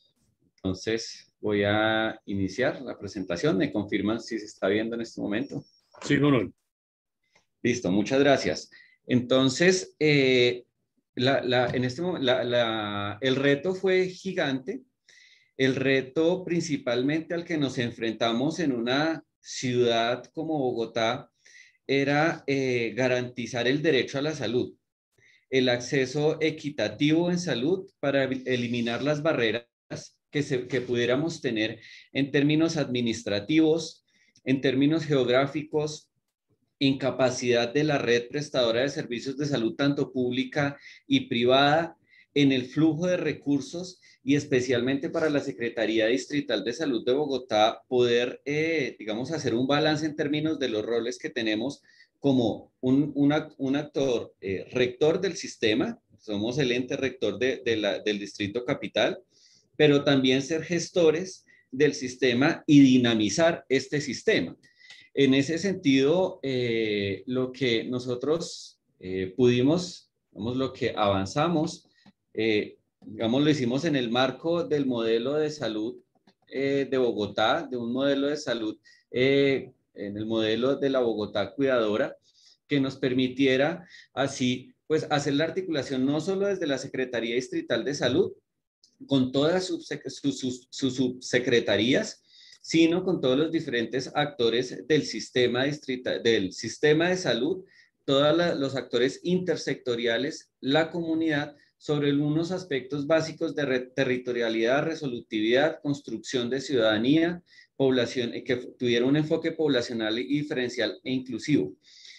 Entonces, voy a iniciar la presentación. ¿Me confirman si se está viendo en este momento? Sí, Manuel. Listo, muchas gracias. Entonces, eh, la, la, en este momento, la, la, el reto fue gigante. El reto principalmente al que nos enfrentamos en una ciudad como Bogotá era eh, garantizar el derecho a la salud, el acceso equitativo en salud para eliminar las barreras que, se, que pudiéramos tener en términos administrativos, en términos geográficos, incapacidad de la red prestadora de servicios de salud, tanto pública y privada, en el flujo de recursos y especialmente para la Secretaría Distrital de Salud de Bogotá, poder, eh, digamos, hacer un balance en términos de los roles que tenemos como un, una, un actor eh, rector del sistema, somos el ente rector de, de la, del Distrito Capital, pero también ser gestores del sistema y dinamizar este sistema. En ese sentido, eh, lo que nosotros eh, pudimos, digamos, lo que avanzamos, eh, digamos, lo hicimos en el marco del modelo de salud eh, de Bogotá, de un modelo de salud, eh, en el modelo de la Bogotá cuidadora, que nos permitiera así, pues, hacer la articulación no solo desde la Secretaría Distrital de Salud, con todas sus, sus, sus, sus subsecretarías, sino con todos los diferentes actores del sistema, distrita, del sistema de salud, todos la, los actores intersectoriales, la comunidad, sobre unos aspectos básicos de re, territorialidad, resolutividad, construcción de ciudadanía, población, que tuviera un enfoque poblacional y diferencial e inclusivo.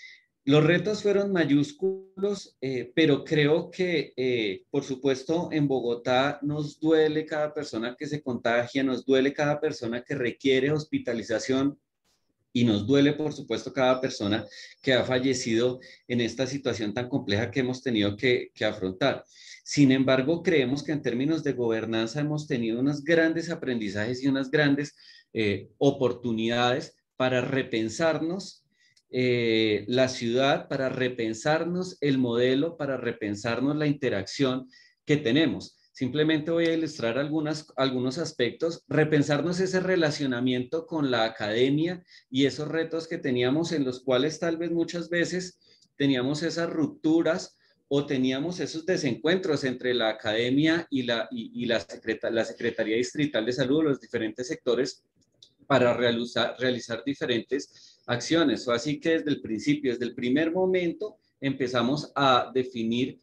los retos fueron mayúsculos, eh, pero creo que, eh, por supuesto, en Bogotá nos duele cada persona que se contagia, nos duele cada persona que requiere hospitalización y nos duele, por supuesto, cada persona que ha fallecido en esta situación tan compleja que hemos tenido que, que afrontar. Sin embargo, creemos que en términos de gobernanza hemos tenido unos grandes aprendizajes y unas grandes eh, oportunidades para repensarnos Eh, la ciudad, para repensarnos el modelo, para repensarnos la interacción que tenemos. Simplemente voy a ilustrar algunas, algunos aspectos, repensarnos ese relacionamiento con la academia y esos retos que teníamos en los cuales tal vez muchas veces teníamos esas rupturas o teníamos esos desencuentros entre la academia y la, y, y la, secreta, la Secretaría Distrital de Salud, los diferentes sectores, para realizar, realizar diferentes acciones. O así que desde el principio, desde el primer momento, empezamos a definir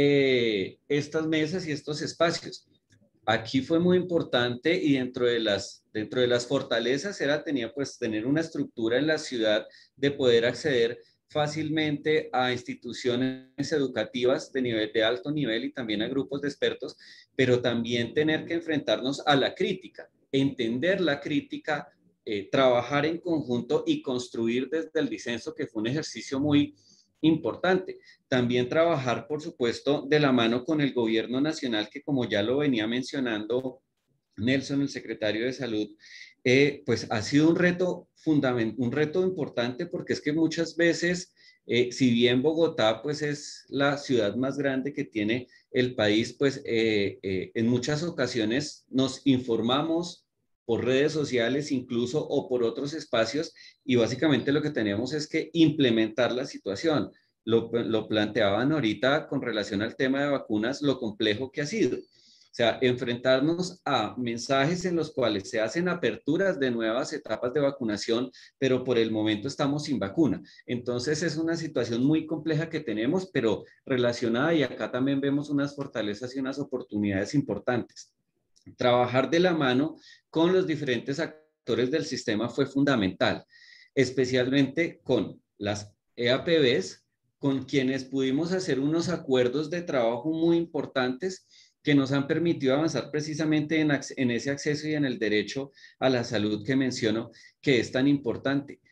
eh, estas mesas y estos espacios. Aquí fue muy importante y dentro de las, dentro de las fortalezas era tenía pues tener una estructura en la ciudad de poder acceder fácilmente a instituciones educativas de nivel de alto nivel y también a grupos de expertos, pero también tener que enfrentarnos a la crítica, entender la crítica, eh, trabajar en conjunto y construir desde el disenso, que fue un ejercicio muy importante. También trabajar, por supuesto, de la mano con el gobierno nacional, que como ya lo venía mencionando Nelson, el secretario de Salud, eh, pues ha sido un reto fundamental, un reto importante, porque es que muchas veces, eh, si bien Bogotá pues es la ciudad más grande que tiene el país, pues eh, eh, en muchas ocasiones nos informamos por redes sociales incluso o por otros espacios y básicamente lo que tenemos es que implementar la situación. Lo, lo planteaban ahorita con relación al tema de vacunas, lo complejo que ha sido. O sea, enfrentarnos a mensajes en los cuales se hacen aperturas de nuevas etapas de vacunación, pero por el momento estamos sin vacuna. Entonces es una situación muy compleja que tenemos, pero relacionada, y acá también vemos unas fortalezas y unas oportunidades importantes. Trabajar de la mano con los diferentes actores del sistema fue fundamental, especialmente con las E A P Bs, con quienes pudimos hacer unos acuerdos de trabajo muy importantes que nos han permitido avanzar precisamente en, en ese acceso y en el derecho a la salud que menciono, que es tan importante.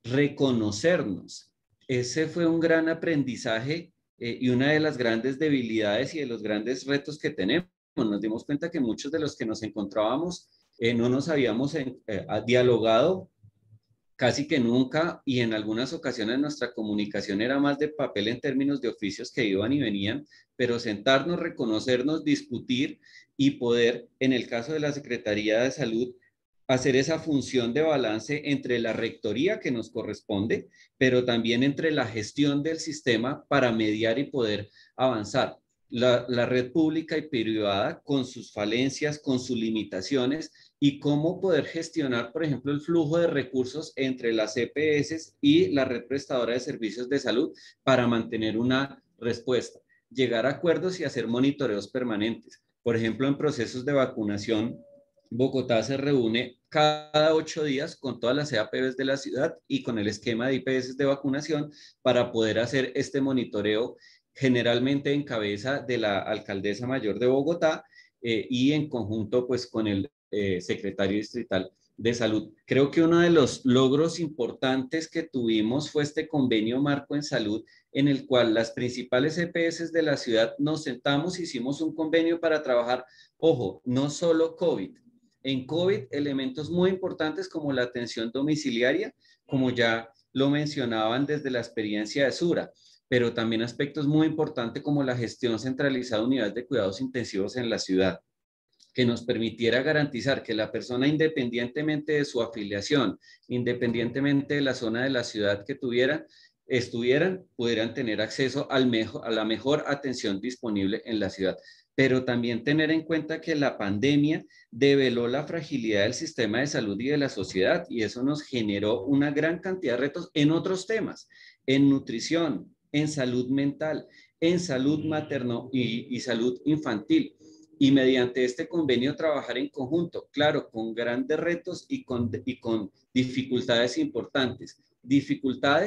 Reconocernos. Ese fue un gran aprendizaje eh, y una de las grandes debilidades y de los grandes retos que tenemos. Nos dimos cuenta que muchos de los que nos encontrábamos eh, no nos habíamos en, eh, dialogado casi que nunca, y en algunas ocasiones nuestra comunicación era más de papel en términos de oficios que iban y venían, pero sentarnos, reconocernos, discutir y poder, en el caso de la Secretaría de Salud, hacer esa función de balance entre la rectoría que nos corresponde, pero también entre la gestión del sistema para mediar y poder avanzar. La, la red pública y privada con sus falencias, con sus limitaciones, y cómo poder gestionar, por ejemplo, el flujo de recursos entre las E P S y la red prestadora de servicios de salud para mantener una respuesta, llegar a acuerdos y hacer monitoreos permanentes. Por ejemplo, en procesos de vacunación, Bogotá se reúne cada ocho días con todas las E A P Bs de la ciudad y con el esquema de I P S de vacunación para poder hacer este monitoreo, generalmente en cabeza de la alcaldesa mayor de Bogotá eh, y en conjunto pues con el Eh, secretario distrital de salud. Creo que uno de los logros importantes que tuvimos fue este convenio marco en salud, en el cual las principales E P S de la ciudad nos sentamos, hicimos un convenio para trabajar, ojo, no solo COVID. En COVID, elementos muy importantes como la atención domiciliaria, como ya lo mencionaban desde la experiencia de Sura, pero también aspectos muy importantes como la gestión centralizada de unidades de cuidados intensivos en la ciudad, que nos permitiera garantizar que la persona, independientemente de su afiliación, independientemente de la zona de la ciudad que tuvieran, estuvieran, pudieran tener acceso al mejor, a la mejor atención disponible en la ciudad. Pero también tener en cuenta que la pandemia develó la fragilidad del sistema de salud y de la sociedad, y eso nos generó una gran cantidad de retos en otros temas, en nutrición, en salud mental, en salud materno y, y salud infantil. Y mediante este convenio trabajar en conjunto, claro, con grandes retos y con, y con dificultades importantes. Dificultades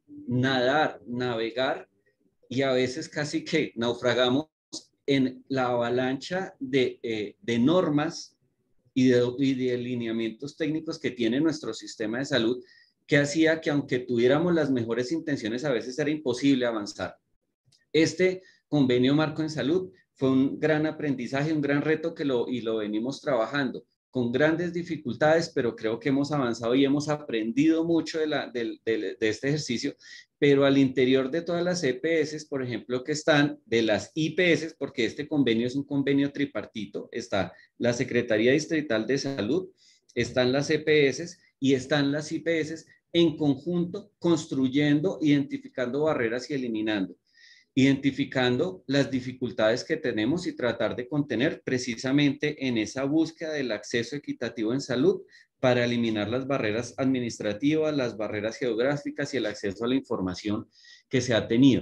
nadar, navegar y a veces casi que naufragamos en la avalancha de, eh, de normas y de, y de lineamientos técnicos que tiene nuestro sistema de salud, que hacía que aunque tuviéramos las mejores intenciones, a veces era imposible avanzar. Este convenio marco en salud fue un gran aprendizaje, un gran reto que lo, y lo venimos trabajando con grandes dificultades, pero creo que hemos avanzado y hemos aprendido mucho de, la, de, de, de este ejercicio, pero al interior de todas las E P S, por ejemplo, que están de las I P S, porque este convenio es un convenio tripartito, está la Secretaría Distrital de Salud, están las E P S y están las I P S en conjunto, construyendo, identificando barreras y eliminando. Identificando las dificultades que tenemos y tratar de contener precisamente en esa búsqueda del acceso equitativo en salud para eliminar las barreras administrativas, las barreras geográficas y el acceso a la información que se ha tenido.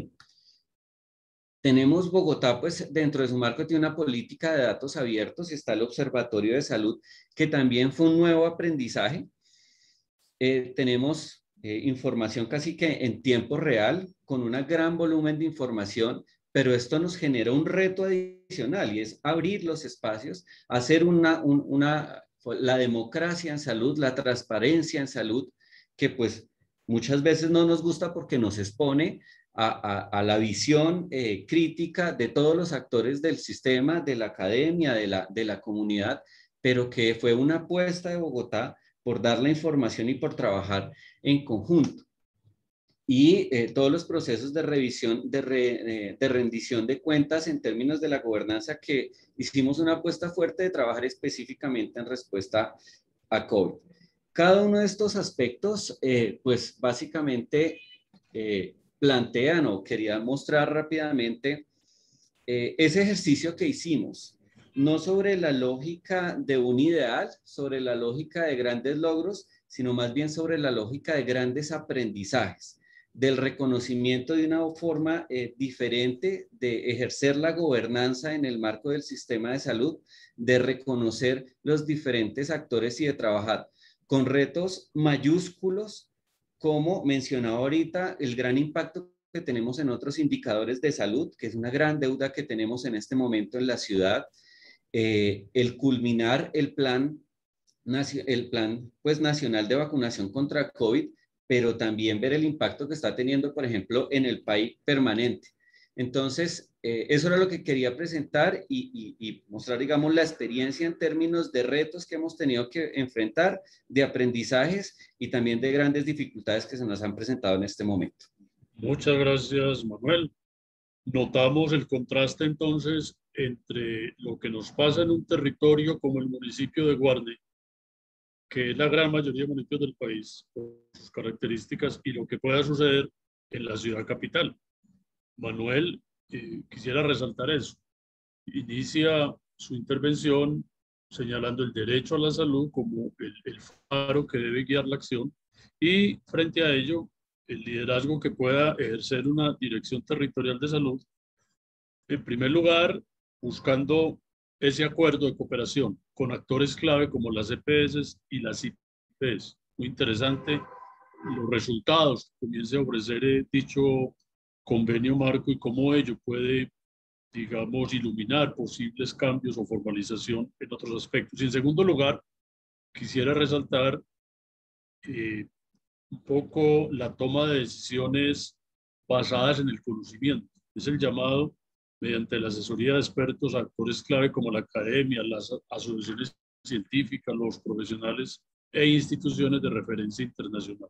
Tenemos Bogotá, pues dentro de su marco tiene una política de datos abiertos y está el Observatorio de Salud, que también fue un nuevo aprendizaje. Eh, tenemos Eh, información casi que en tiempo real, con un gran volumen de información, pero esto nos genera un reto adicional y es abrir los espacios, hacer una, un, una, la democracia en salud, la transparencia en salud, que pues muchas veces no nos gusta porque nos expone a, a, a la visión eh, crítica de todos los actores del sistema, de la academia, de la, de la comunidad, pero que fue una apuesta de Bogotá por dar la información y por trabajar en conjunto. Y eh, todos los procesos de revisión, de, re, eh, de rendición de cuentas en términos de la gobernanza, que hicimos una apuesta fuerte de trabajar específicamente en respuesta a COVID. Cada uno de estos aspectos, eh, pues básicamente eh, plantean o quería mostrar rápidamente eh, ese ejercicio que hicimos. No sobre la lógica de un ideal, sobre la lógica de grandes logros, sino más bien sobre la lógica de grandes aprendizajes, del reconocimiento de una forma eh, diferente de ejercer la gobernanza en el marco del sistema de salud, de reconocer los diferentes actores y de trabajar con retos mayúsculos, como mencionaba ahorita, el gran impacto que tenemos en otros indicadores de salud, que es una gran deuda que tenemos en este momento en la ciudad. Eh, el culminar el plan, el plan pues, nacional de vacunación contra COVID, pero también ver el impacto que está teniendo, por ejemplo, en el país permanente. Entonces, eh, eso era lo que quería presentar y, y, y mostrar, digamos, la experiencia en términos de retos que hemos tenido que enfrentar, de aprendizajes y también de grandes dificultades que se nos han presentado en este momento. Muchas gracias, Manuel. Notamos el contraste entonces entre lo que nos pasa en un territorio como el municipio de Guarne, que es la gran mayoría de municipios del país, por sus características, y lo que pueda suceder en la ciudad capital. Manuel, eh, quisiera resaltar eso. Inicia su intervención señalando el derecho a la salud como el, el faro que debe guiar la acción y frente a ello el liderazgo que pueda ejercer una dirección territorial de salud, en primer lugar, buscando ese acuerdo de cooperación con actores clave como las E P S y las I P S. Muy interesante los resultados que comienza a ofrecer eh, dicho convenio marco y cómo ello puede, digamos, iluminar posibles cambios o formalización en otros aspectos. Y en segundo lugar, quisiera resaltar eh, un poco la toma de decisiones basadas en el conocimiento. Es el llamado, mediante la asesoría de expertos, a actores clave como la academia, las asociaciones científicas, los profesionales e instituciones de referencia internacional.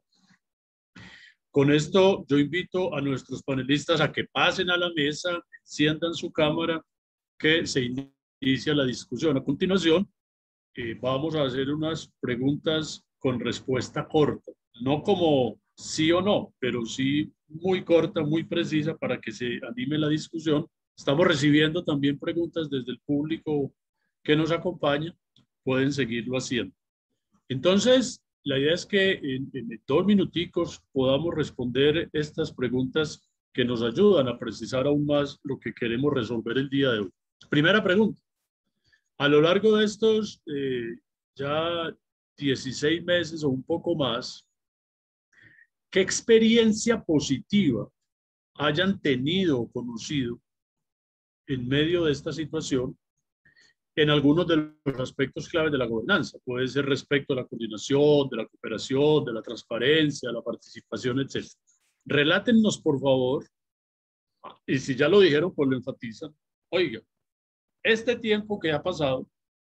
Con esto, yo invito a nuestros panelistas a que pasen a la mesa, enciendan su cámara, que se inicia la discusión. A continuación, eh, vamos a hacer unas preguntas con respuesta corta, no como sí o no, pero sí muy corta, muy precisa para que se anime la discusión. Estamos recibiendo también preguntas desde el público que nos acompaña, pueden seguirlo haciendo. Entonces, la idea es que en, en dos minuticos podamos responder estas preguntas que nos ayudan a precisar aún más lo que queremos resolver el día de hoy. Primera pregunta. A lo largo de estos eh, ya dieciséis meses o un poco más, ¿qué experiencia positiva hayan tenido o conocido en medio de esta situación en algunos de los aspectos claves de la gobernanza? Puede ser respecto a la coordinación, de la cooperación, de la transparencia, de la participación, etcétera. Relátennos, por favor, y si ya lo dijeron, pues lo enfatizan. Oiga, este tiempo que ha pasado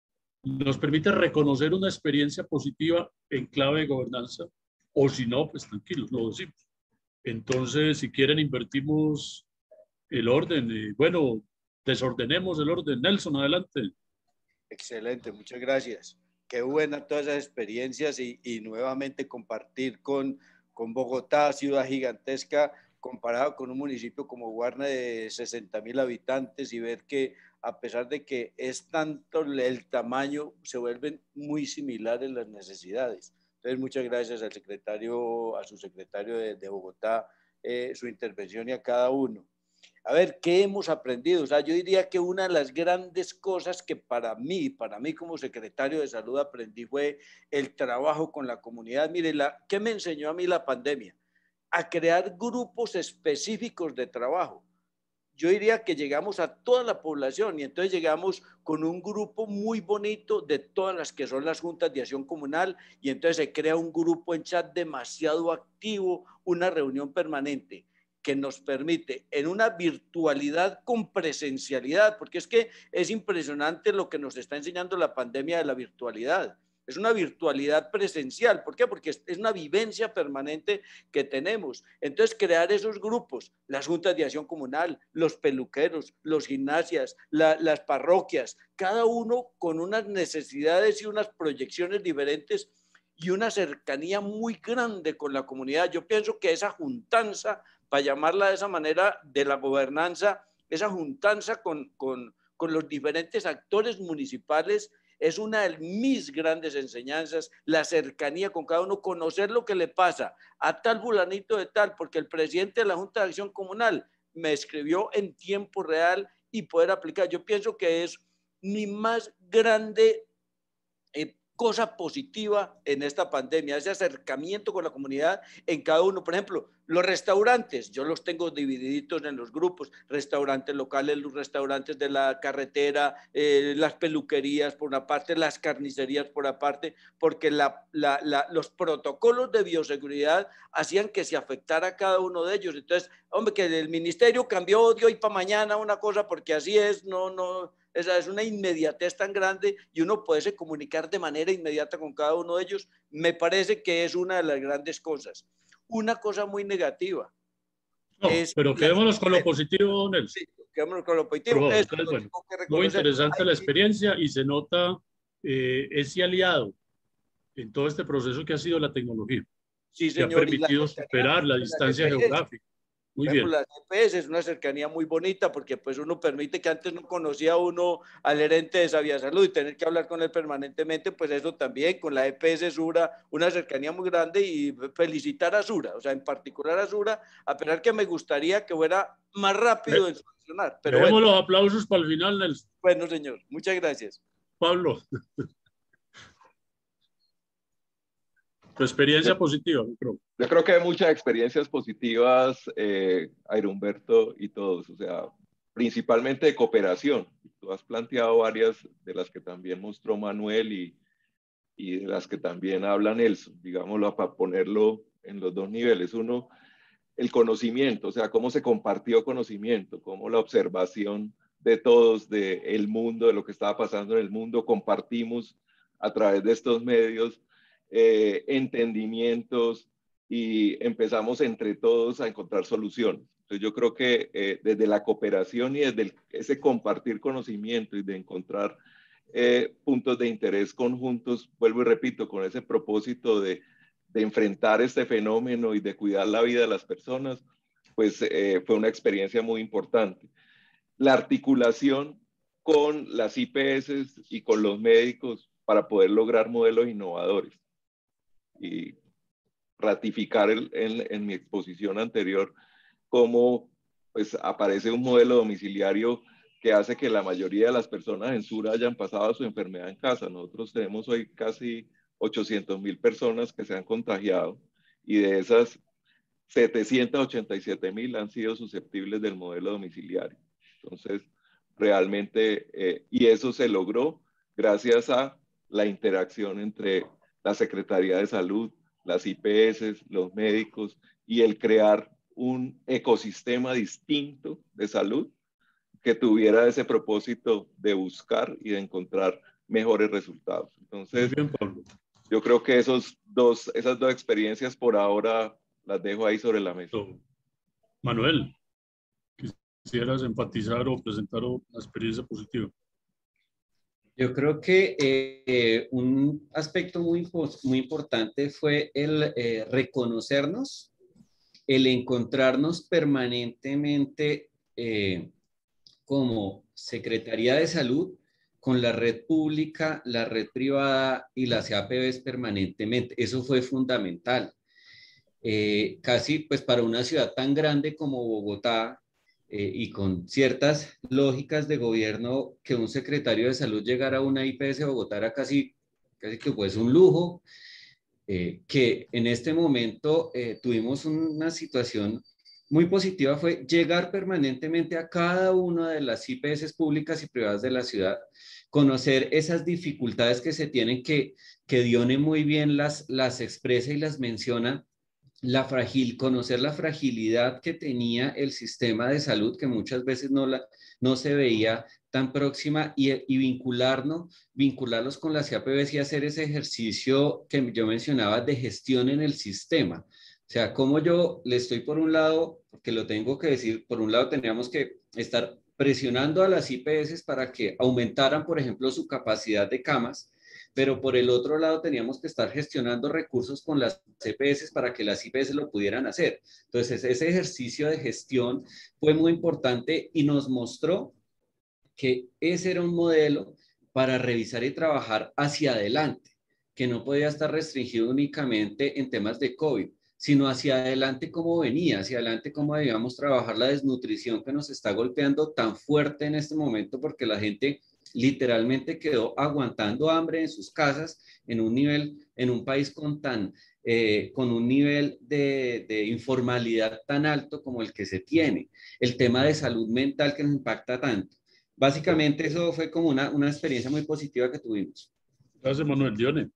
nos permite reconocer una experiencia positiva en clave de gobernanza, o si no, pues tranquilos, lo decimos. Entonces, si quieren, invertimos el orden. Y, bueno, desordenemos el orden. Nelson, adelante. Excelente, muchas gracias. Qué buena todas esas experiencias y, y nuevamente compartir con, con Bogotá, ciudad gigantesca, comparado con un municipio como Guarne de sesenta mil habitantes, y ver que a pesar de que es tanto el tamaño, se vuelven muy similares las necesidades. Entonces, muchas gracias al secretario, a su secretario de, de Bogotá, eh, su intervención, y a cada uno. A ver, ¿qué hemos aprendido? O sea, yo diría que una de las grandes cosas que para mí, para mí como secretario de salud aprendí fue el trabajo con la comunidad. Mire, la, ¿qué me enseñó a mí la pandemia? A crear grupos específicos de trabajo. Yo diría que llegamos a toda la población y entonces llegamos con un grupo muy bonito de todas las que son las juntas de acción comunal, y entonces se crea un grupo en chat demasiado activo, una reunión permanente que nos permite en una virtualidad con presencialidad, porque es que es impresionante lo que nos está enseñando la pandemia de la virtualidad. Es una virtualidad presencial. ¿Por qué? Porque es una vivencia permanente que tenemos. Entonces, crear esos grupos, las juntas de acción comunal, los peluqueros, los gimnasias, la, las parroquias, cada uno con unas necesidades y unas proyecciones diferentes y una cercanía muy grande con la comunidad. Yo pienso que esa juntanza, para llamarla de esa manera, de la gobernanza, esa juntanza con, con, con los diferentes actores municipales, es una de mis grandes enseñanzas, la cercanía con cada uno, conocer lo que le pasa a tal fulanito de tal, porque el presidente de la Junta de Acción Comunal me escribió en tiempo real y poder aplicar. Yo pienso que es mi más grande eh, cosa positiva en esta pandemia, ese acercamiento con la comunidad en cada uno. Por ejemplo, los restaurantes, yo los tengo divididos en los grupos, restaurantes locales, los restaurantes de la carretera, eh, las peluquerías por una parte, las carnicerías por una parte, porque la, la, la, los protocolos de bioseguridad hacían que se afectara a cada uno de ellos. Entonces, hombre, que el ministerio cambió de hoy para mañana una cosa, porque así es, no, no... Esa es una inmediatez tan grande y uno puede comunicar de manera inmediata con cada uno de ellos. Me parece que es una de las grandes cosas. Una cosa muy negativa. No, es pero quedémonos con lo positivo, Nelson. Sí, quedémonos con lo positivo. Favor, entonces, bueno, muy interesante la experiencia y se nota eh, ese aliado en todo este proceso que ha sido la tecnología. Sí, señor. Que ha permitido superar la distancia geográfica. Muy bien. La C P S es una cercanía muy bonita porque pues uno permite que antes no conocía uno al gerente de Sabia Salud y tener que hablar con él permanentemente, pues eso también con la E P S Sura, una cercanía muy grande, y felicitar a Sura, o sea, en particular a Sura, a pesar que me gustaría que fuera más rápido en solucionar. Pero dejemos bueno, los aplausos para el final, Nelson. Bueno, señor, muchas gracias. Pablo. Tu experiencia yo, positiva, yo creo. Yo creo que hay muchas experiencias positivas, eh, Airo Humberto y todos, o sea, principalmente de cooperación. Tú has planteado varias de las que también mostró Manuel y, y de las que también habla Nelson, digámoslo, para ponerlo en los dos niveles. Uno, el conocimiento, o sea, cómo se compartió conocimiento, cómo la observación de todos del mundo, de lo que estaba pasando en el mundo, compartimos a través de estos medios Eh, entendimientos y empezamos entre todos a encontrar soluciones. Entonces yo creo que eh, desde la cooperación y desde el, ese compartir conocimiento y de encontrar eh, puntos de interés conjuntos, vuelvo y repito, con ese propósito de, de enfrentar este fenómeno y de cuidar la vida de las personas, pues eh, fue una experiencia muy importante. La articulación con las I P S y con los médicos para poder lograr modelos innovadores. Y ratificar el, en, en mi exposición anterior cómo pues, aparece un modelo domiciliario que hace que la mayoría de las personas en Sura hayan pasado su enfermedad en casa. Nosotros tenemos hoy casi ochocientas mil personas que se han contagiado y de esas setecientos ochenta y siete mil han sido susceptibles del modelo domiciliario. Entonces, realmente, eh, y eso se logró gracias a la interacción entre la Secretaría de Salud, las I P S, los médicos, y el crear un ecosistema distinto de salud que tuviera ese propósito de buscar y de encontrar mejores resultados. Entonces, Muy bien, Pablo. yo creo que esos dos, esas dos experiencias por ahora las dejo ahí sobre la mesa. Manuel, ¿quisieras enfatizar o presentar una experiencia positiva? Yo creo que eh, un aspecto muy, muy importante fue el eh, reconocernos, el encontrarnos permanentemente eh, como Secretaría de Salud con la red pública, la red privada y las A P Bs permanentemente. Eso fue fundamental. Eh, casi pues para una ciudad tan grande como Bogotá, Eh, y con ciertas lógicas de gobierno, que un secretario de salud llegara a una I P S de Bogotá era casi, casi que pues un lujo, eh, que en este momento eh, tuvimos una situación muy positiva, fue llegar permanentemente a cada una de las I P S públicas y privadas de la ciudad, conocer esas dificultades que se tienen, que, que Dione muy bien las, las expresa y las menciona, la fragil, conocer la fragilidad que tenía el sistema de salud, que muchas veces no, la, no se veía tan próxima, y, y vincularnos, vincularlos con las A P Bs y hacer ese ejercicio que yo mencionaba de gestión en el sistema. O sea, como yo le estoy por un lado, porque lo tengo que decir, por un lado teníamos que estar presionando a las I P S para que aumentaran, por ejemplo, su capacidad de camas, pero por el otro lado teníamos que estar gestionando recursos con las E P S para que las I P S lo pudieran hacer. Entonces, ese ejercicio de gestión fue muy importante y nos mostró que ese era un modelo para revisar y trabajar hacia adelante, que no podía estar restringido únicamente en temas de COVID, sino hacia adelante cómo venía, hacia adelante cómo debíamos trabajar la desnutrición que nos está golpeando tan fuerte en este momento, porque la gente literalmente quedó aguantando hambre en sus casas en un nivel, en un país con tan, eh, con un nivel de, de informalidad tan alto como el que se tiene. El tema de salud mental que nos impacta tanto. Básicamente eso fue como una, una experiencia muy positiva que tuvimos. Gracias, Manuel. Dione,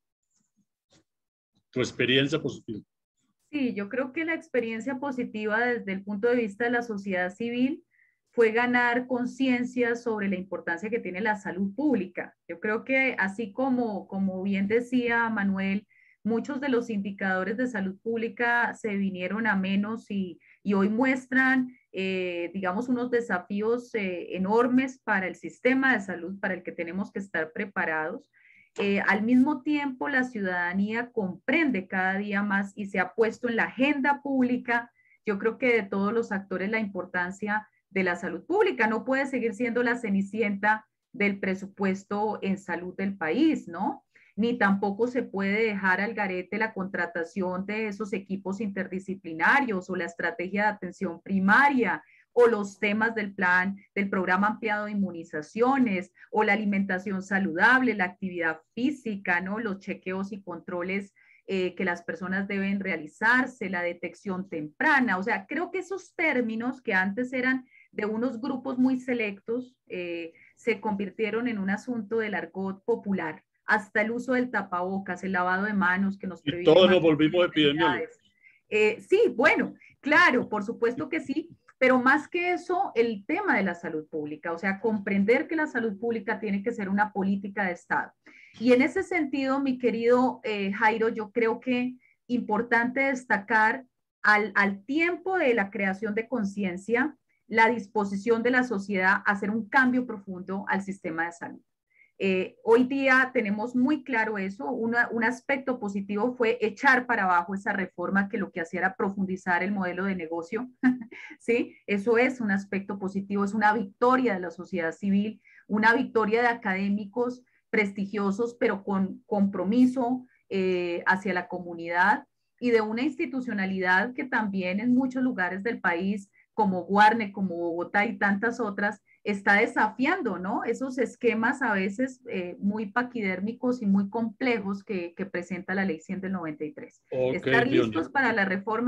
tu experiencia positiva. Sí, yo creo que la experiencia positiva desde el punto de vista de la sociedad civil fue ganar conciencia sobre la importancia que tiene la salud pública. Yo creo que así como, como bien decía Manuel, muchos de los indicadores de salud pública se vinieron a menos y, y hoy muestran, eh, digamos, unos desafíos eh, enormes para el sistema de salud, para el que tenemos que estar preparados. Eh, al mismo tiempo, la ciudadanía comprende cada día más y se ha puesto en la agenda pública, yo creo que de todos los actores, la importancia de la salud pública. No puede seguir siendo la cenicienta del presupuesto en salud del país, ¿no? Ni tampoco se puede dejar al garete la contratación de esos equipos interdisciplinarios o la estrategia de atención primaria o los temas del plan, del programa ampliado de inmunizaciones o la alimentación saludable, la actividad física, ¿no? Los chequeos y controles eh, que las personas deben realizarse, la detección temprana. O sea, creo que esos términos que antes eran de unos grupos muy selectos eh, se convirtieron en un asunto del argot popular. Hasta el uso del tapabocas, el lavado de manos que nos previene. Y todos nos volvimos epidemiólogos. Eh, sí, bueno, claro, por supuesto que sí, pero más que eso, el tema de la salud pública, o sea, comprender que la salud pública tiene que ser una política de Estado. Y en ese sentido, mi querido eh, Jairo, yo creo que importante destacar al, al tiempo de la creación de conciencia, la disposición de la sociedad a hacer un cambio profundo al sistema de salud. Eh, hoy día tenemos muy claro eso. Una, un aspecto positivo fue echar para abajo esa reforma que lo que hacía era profundizar el modelo de negocio. ¿Sí? Eso es un aspecto positivo, es una victoria de la sociedad civil, una victoria de académicos prestigiosos, pero con compromiso eh, hacia la comunidad y de una institucionalidad que también en muchos lugares del país, como Guarne, como Bogotá y tantas otras, está desafiando, ¿no? Esos esquemas a veces eh, muy paquidérmicos y muy complejos que, que presenta la ley cien del noventa y tres. Okay, ¿Están listos Dione. para la reforma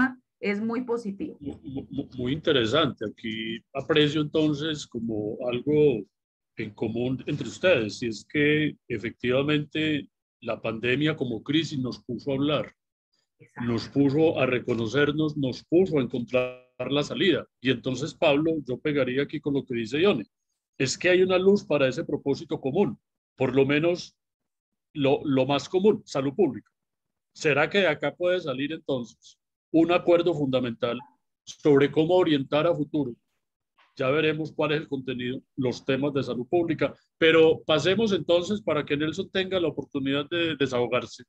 es muy positivo. Muy, muy interesante. Aquí aprecio entonces como algo en común entre ustedes, y es que efectivamente la pandemia como crisis nos puso a hablar, Exacto. nos puso a reconocernos, nos puso a encontrar la salida. Y entonces, Pablo, yo pegaría aquí con lo que dice Ione, es que hay una luz para ese propósito común, por lo menos lo, lo más común, salud pública. ¿Será que de acá puede salir entonces un acuerdo fundamental sobre cómo orientar a futuro? Ya veremos cuál es el contenido, los temas de salud pública, pero pasemos entonces para que Nelson tenga la oportunidad de desahogarse,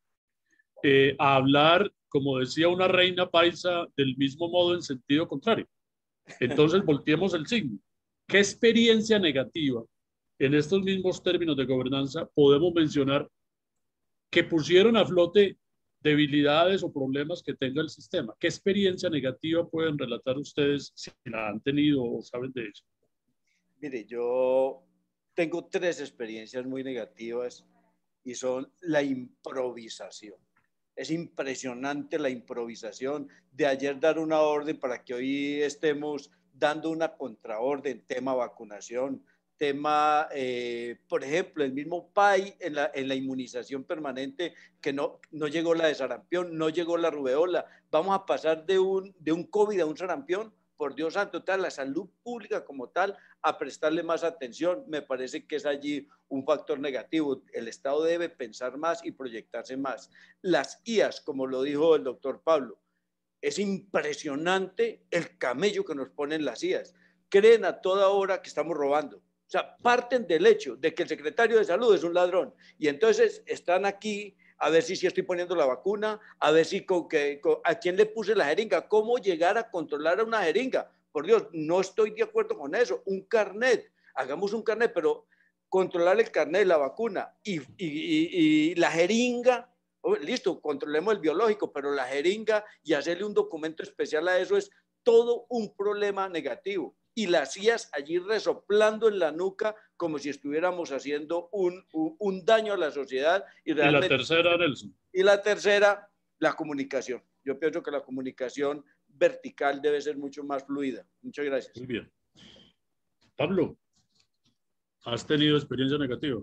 eh, a hablar, como decía una reina paisa, del mismo modo en sentido contrario. Entonces volteemos el signo. ¿Qué experiencia negativa en estos mismos términos de gobernanza podemos mencionar que pusieron a flote debilidades o problemas que tenga el sistema? ¿Qué experiencia negativa pueden relatar ustedes si la han tenido o saben de eso? Mire, yo tengo tres experiencias muy negativas y son la improvisación. Es impresionante la improvisación de ayer dar una orden para que hoy estemos dando una contraorden, tema vacunación, tema, eh, por ejemplo, el mismo P A I en la, en la inmunización permanente, que no, no llegó la de sarampión, no llegó la rubeola. Vamos a pasar de un, de un COVID a un sarampión, por Dios santo, tal, la salud pública como tal, a prestarle más atención. Me parece que es allí un factor negativo. El Estado debe pensar más y proyectarse más. Las I As, como lo dijo el doctor Pablo, es impresionante el camello que nos ponen las I As. Creen a toda hora que estamos robando. O sea, parten del hecho de que el secretario de salud es un ladrón y entonces están aquí a ver si sí estoy poniendo la vacuna, a ver si con que, con, a quién le puse la jeringa, cómo llegar a controlar a una jeringa. Por Dios, no estoy de acuerdo con eso. Un carnet, hagamos un carnet, pero controlar el carnet, la vacuna y, y, y, y la jeringa, oh, listo, controlemos el biológico, pero la jeringa y hacerle un documento especial a eso es todo un problema negativo. Y las I As allí resoplando en la nuca como si estuviéramos haciendo un, un, un daño a la sociedad. Y, realmente, y la tercera, Nelson. Y la tercera, la comunicación. Yo pienso que la comunicación vertical debe ser mucho más fluida. Muchas gracias. Muy bien. Pablo, ¿has tenido experiencia negativa?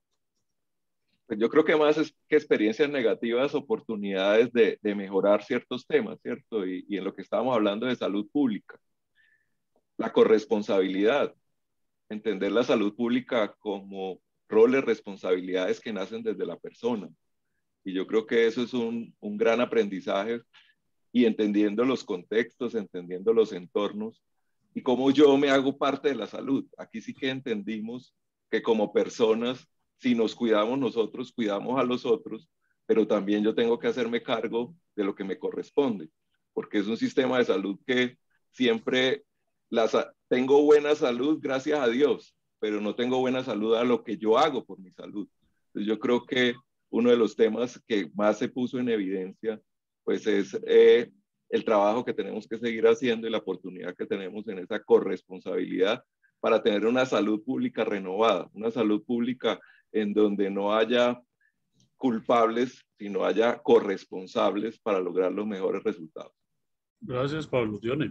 Pues yo creo que más es que experiencias negativas, oportunidades de, de mejorar ciertos temas, ¿cierto? Y, y en lo que estábamos hablando de salud pública. La corresponsabilidad, entender la salud pública como roles, responsabilidades que nacen desde la persona. Y yo creo que eso es un, un gran aprendizaje y entendiendo los contextos, entendiendo los entornos y cómo yo me hago parte de la salud. Aquí sí que entendimos que como personas, si nos cuidamos nosotros, cuidamos a los otros, pero también yo tengo que hacerme cargo de lo que me corresponde, porque es un sistema de salud que siempre... La, tengo buena salud, gracias a Dios, pero no tengo buena salud a lo que yo hago por mi salud. Entonces yo creo que uno de los temas que más se puso en evidencia, pues es eh, el trabajo que tenemos que seguir haciendo y la oportunidad que tenemos en esa corresponsabilidad para tener una salud pública renovada, una salud pública en donde no haya culpables, sino haya corresponsables para lograr los mejores resultados. Gracias, Pablo. Ione.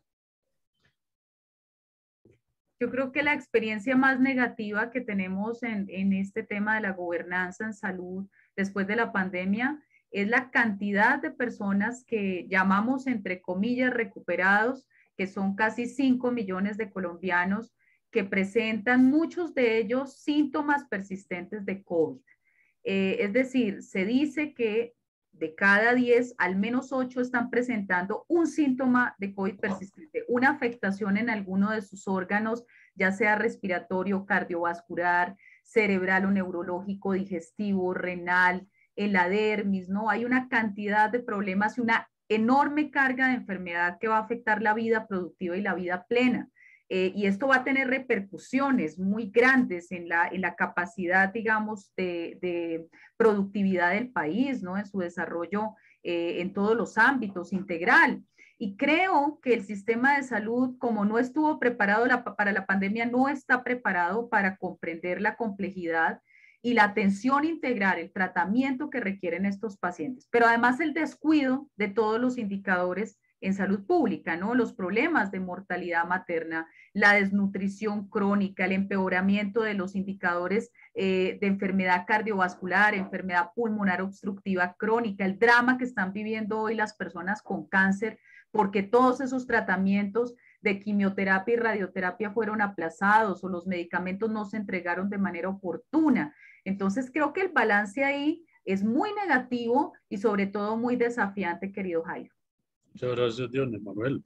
Yo creo que la experiencia más negativa que tenemos en, en este tema de la gobernanza en salud después de la pandemia es la cantidad de personas que llamamos, entre comillas, recuperados, que son casi cinco millones de colombianos que presentan muchos de ellos síntomas persistentes de COVID. Eh, es decir, se dice que de cada diez, al menos ocho están presentando un síntoma de COVID persistente, una afectación en alguno de sus órganos, ya sea respiratorio, cardiovascular, cerebral o neurológico, digestivo, renal, el dermis, ¿no? Hay una cantidad de problemas y una enorme carga de enfermedad que va a afectar la vida productiva y la vida plena. Eh, y esto va a tener repercusiones muy grandes en la, en la capacidad, digamos, de, de productividad del país, ¿no? En su desarrollo eh, en todos los ámbitos, integral. Y creo que el sistema de salud, como no estuvo preparado la, para la pandemia, no está preparado para comprender la complejidad y la atención integral, el tratamiento que requieren estos pacientes. Pero además el descuido de todos los indicadores en salud pública, ¿no? Los problemas de mortalidad materna, la desnutrición crónica, el empeoramiento de los indicadores eh, de enfermedad cardiovascular, enfermedad pulmonar obstructiva crónica, el drama que están viviendo hoy las personas con cáncer, porque todos esos tratamientos de quimioterapia y radioterapia fueron aplazados o los medicamentos no se entregaron de manera oportuna. Entonces creo que el balance ahí es muy negativo y sobre todo muy desafiante, querido Jairo. Muchas gracias, Dione. Manuel.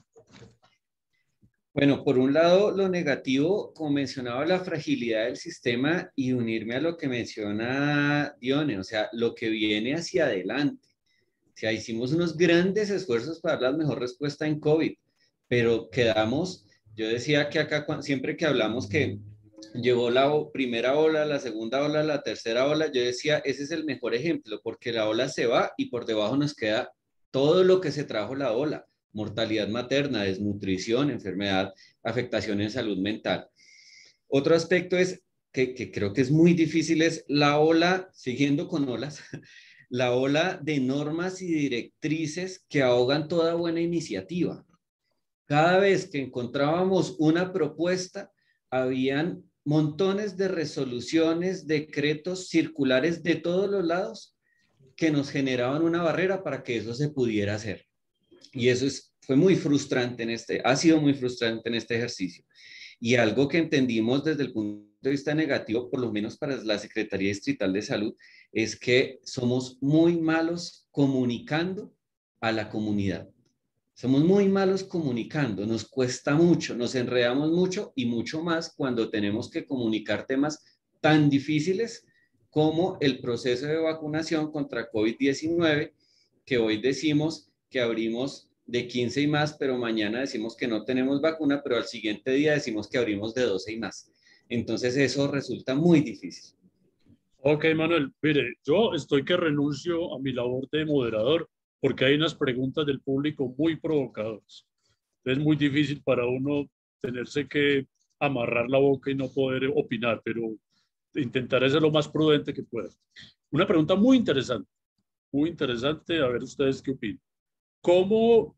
Bueno, por un lado, lo negativo, como mencionaba, la fragilidad del sistema y unirme a lo que menciona Dione, o sea, lo que viene hacia adelante. O sea, hicimos unos grandes esfuerzos para dar la mejor respuesta en COVID, pero quedamos, yo decía que acá siempre que hablamos que llegó la primera ola, la segunda ola, la tercera ola, yo decía, ese es el mejor ejemplo, porque la ola se va y por debajo nos queda todo lo que se trajo la ola. Mortalidad materna, desnutrición, enfermedad, afectación en salud mental. Otro aspecto es que, que creo que es muy difícil, es la ola, siguiendo con olas, la ola de normas y directrices que ahogan toda buena iniciativa. Cada vez que encontrábamos una propuesta, habían montones de resoluciones, decretos, circulares de todos los lados que nos generaban una barrera para que eso se pudiera hacer. Y eso es, fue muy frustrante en este, ha sido muy frustrante en este ejercicio. Y algo que entendimos desde el punto de vista negativo, por lo menos para la Secretaría Distrital de Salud, es que somos muy malos comunicando a la comunidad. Somos muy malos comunicando, nos cuesta mucho, nos enredamos mucho y mucho más cuando tenemos que comunicar temas tan difíciles como el proceso de vacunación contra COVID diecinueve, que hoy decimos que abrimos de quince y más, pero mañana decimos que no tenemos vacuna, pero al siguiente día decimos que abrimos de doce y más. Entonces eso resulta muy difícil. Ok, Manuel, mire, yo estoy que renuncio a mi labor de moderador porque hay unas preguntas del público muy provocadoras. Es muy difícil para uno tenerse que amarrar la boca y no poder opinar, pero intentaré ser lo más prudente que pueda. Una pregunta muy interesante, muy interesante, a ver ustedes qué opinan. ¿Cómo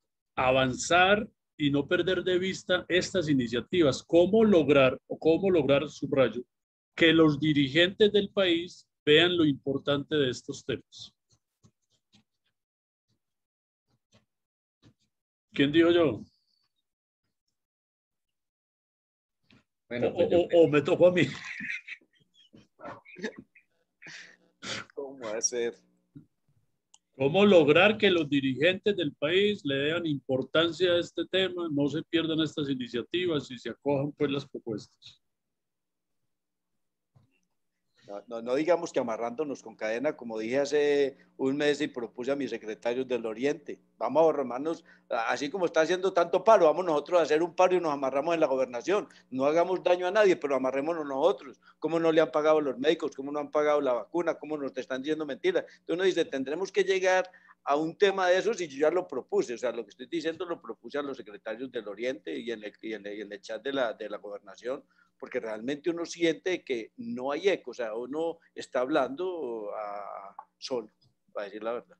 avanzar y no perder de vista estas iniciativas? ¿Cómo lograr, o cómo lograr, subrayo, que los dirigentes del país vean lo importante de estos temas? ¿Quién dijo yo? Bueno, o, pues yo... o, o me tocó a mí. ¿Cómo hacer? ¿Cómo lograr que los dirigentes del país le den importancia a este tema, no se pierdan estas iniciativas y se acojan pues las propuestas? No, no, no digamos que amarrándonos con cadena, como dije hace un mes y propuse a mis secretarios del Oriente. Vamos a armarnos, así como está haciendo tanto paro, vamos nosotros a hacer un paro y nos amarramos en la gobernación. No hagamos daño a nadie, pero amarrémonos nosotros. ¿Cómo no le han pagado los médicos? ¿Cómo no han pagado la vacuna? ¿Cómo nos están diciendo mentiras? Entonces uno dice, tendremos que llegar a un tema de esos y yo ya lo propuse. O sea, lo que estoy diciendo lo propuse a los secretarios del Oriente y en el, y en el, y en el chat de la, de la gobernación, porque realmente uno siente que no hay eco, o sea, uno está hablando a solo, para decir la verdad.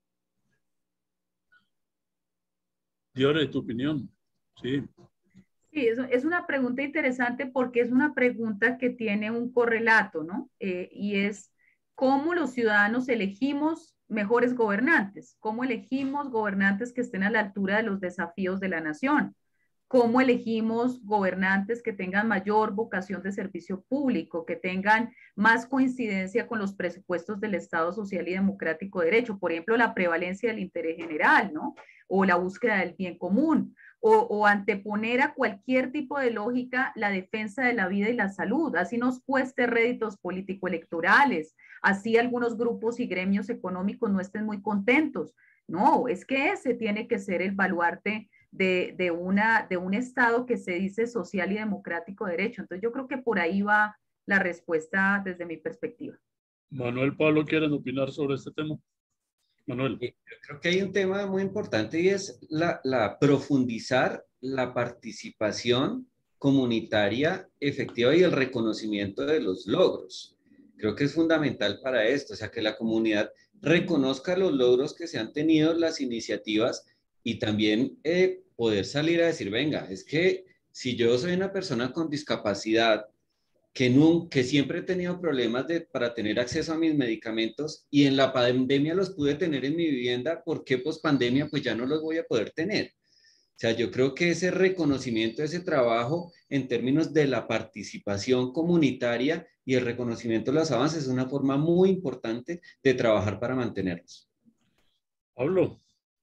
Diore, tu opinión. Sí. Sí, es, es una pregunta interesante porque es una pregunta que tiene un correlato, ¿no? Eh, y es cómo los ciudadanos elegimos mejores gobernantes, cómo elegimos gobernantes que estén a la altura de los desafíos de la nación. ¿Cómo elegimos gobernantes que tengan mayor vocación de servicio público, que tengan más coincidencia con los presupuestos del Estado Social y Democrático de Derecho? Por ejemplo, la prevalencia del interés general, ¿no? O la búsqueda del bien común, o, o anteponer a cualquier tipo de lógica la defensa de la vida y la salud, así nos cueste réditos político-electorales, así algunos grupos y gremios económicos no estén muy contentos. No, es que ese tiene que ser el baluarte De, de, una, de un Estado que se dice social y democrático de derecho. Entonces yo creo que por ahí va la respuesta desde mi perspectiva. Manuel, Pablo, ¿quieren opinar sobre este tema? Manuel. Yo creo que hay un tema muy importante y es la, la profundizar la participación comunitaria efectiva y el reconocimiento de los logros. Creo que es fundamental para esto, o sea, que la comunidad reconozca los logros que se han tenido, las iniciativas, y también eh, poder salir a decir, venga, es que si yo soy una persona con discapacidad que, no, que siempre he tenido problemas de, para tener acceso a mis medicamentos y en la pandemia los pude tener en mi vivienda, ¿por qué post pandemia pues ya no los voy a poder tener? O sea, yo creo que ese reconocimiento, ese trabajo en términos de la participación comunitaria y el reconocimiento de los avances es una forma muy importante de trabajar para mantenerlos. Pablo.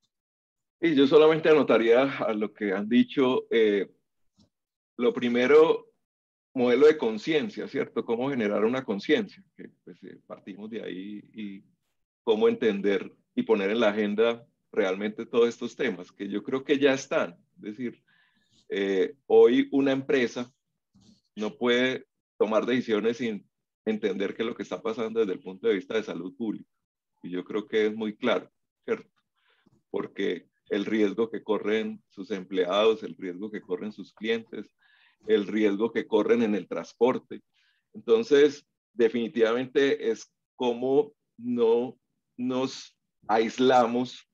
Y yo solamente anotaría a lo que han dicho, eh, lo primero, modelo de conciencia, ¿cierto? Cómo generar una conciencia, que pues, eh, partimos de ahí, y cómo entender y poner en la agenda realmente todos estos temas, que yo creo que ya están. Es decir, eh, hoy una empresa no puede tomar decisiones sin entender qué es lo que está pasando desde el punto de vista de salud pública. Y yo creo que es muy claro, ¿cierto? Porque el riesgo que corren sus empleados, el riesgo que corren sus clientes, el riesgo que corren en el transporte. Entonces, definitivamente es como no nos aislamos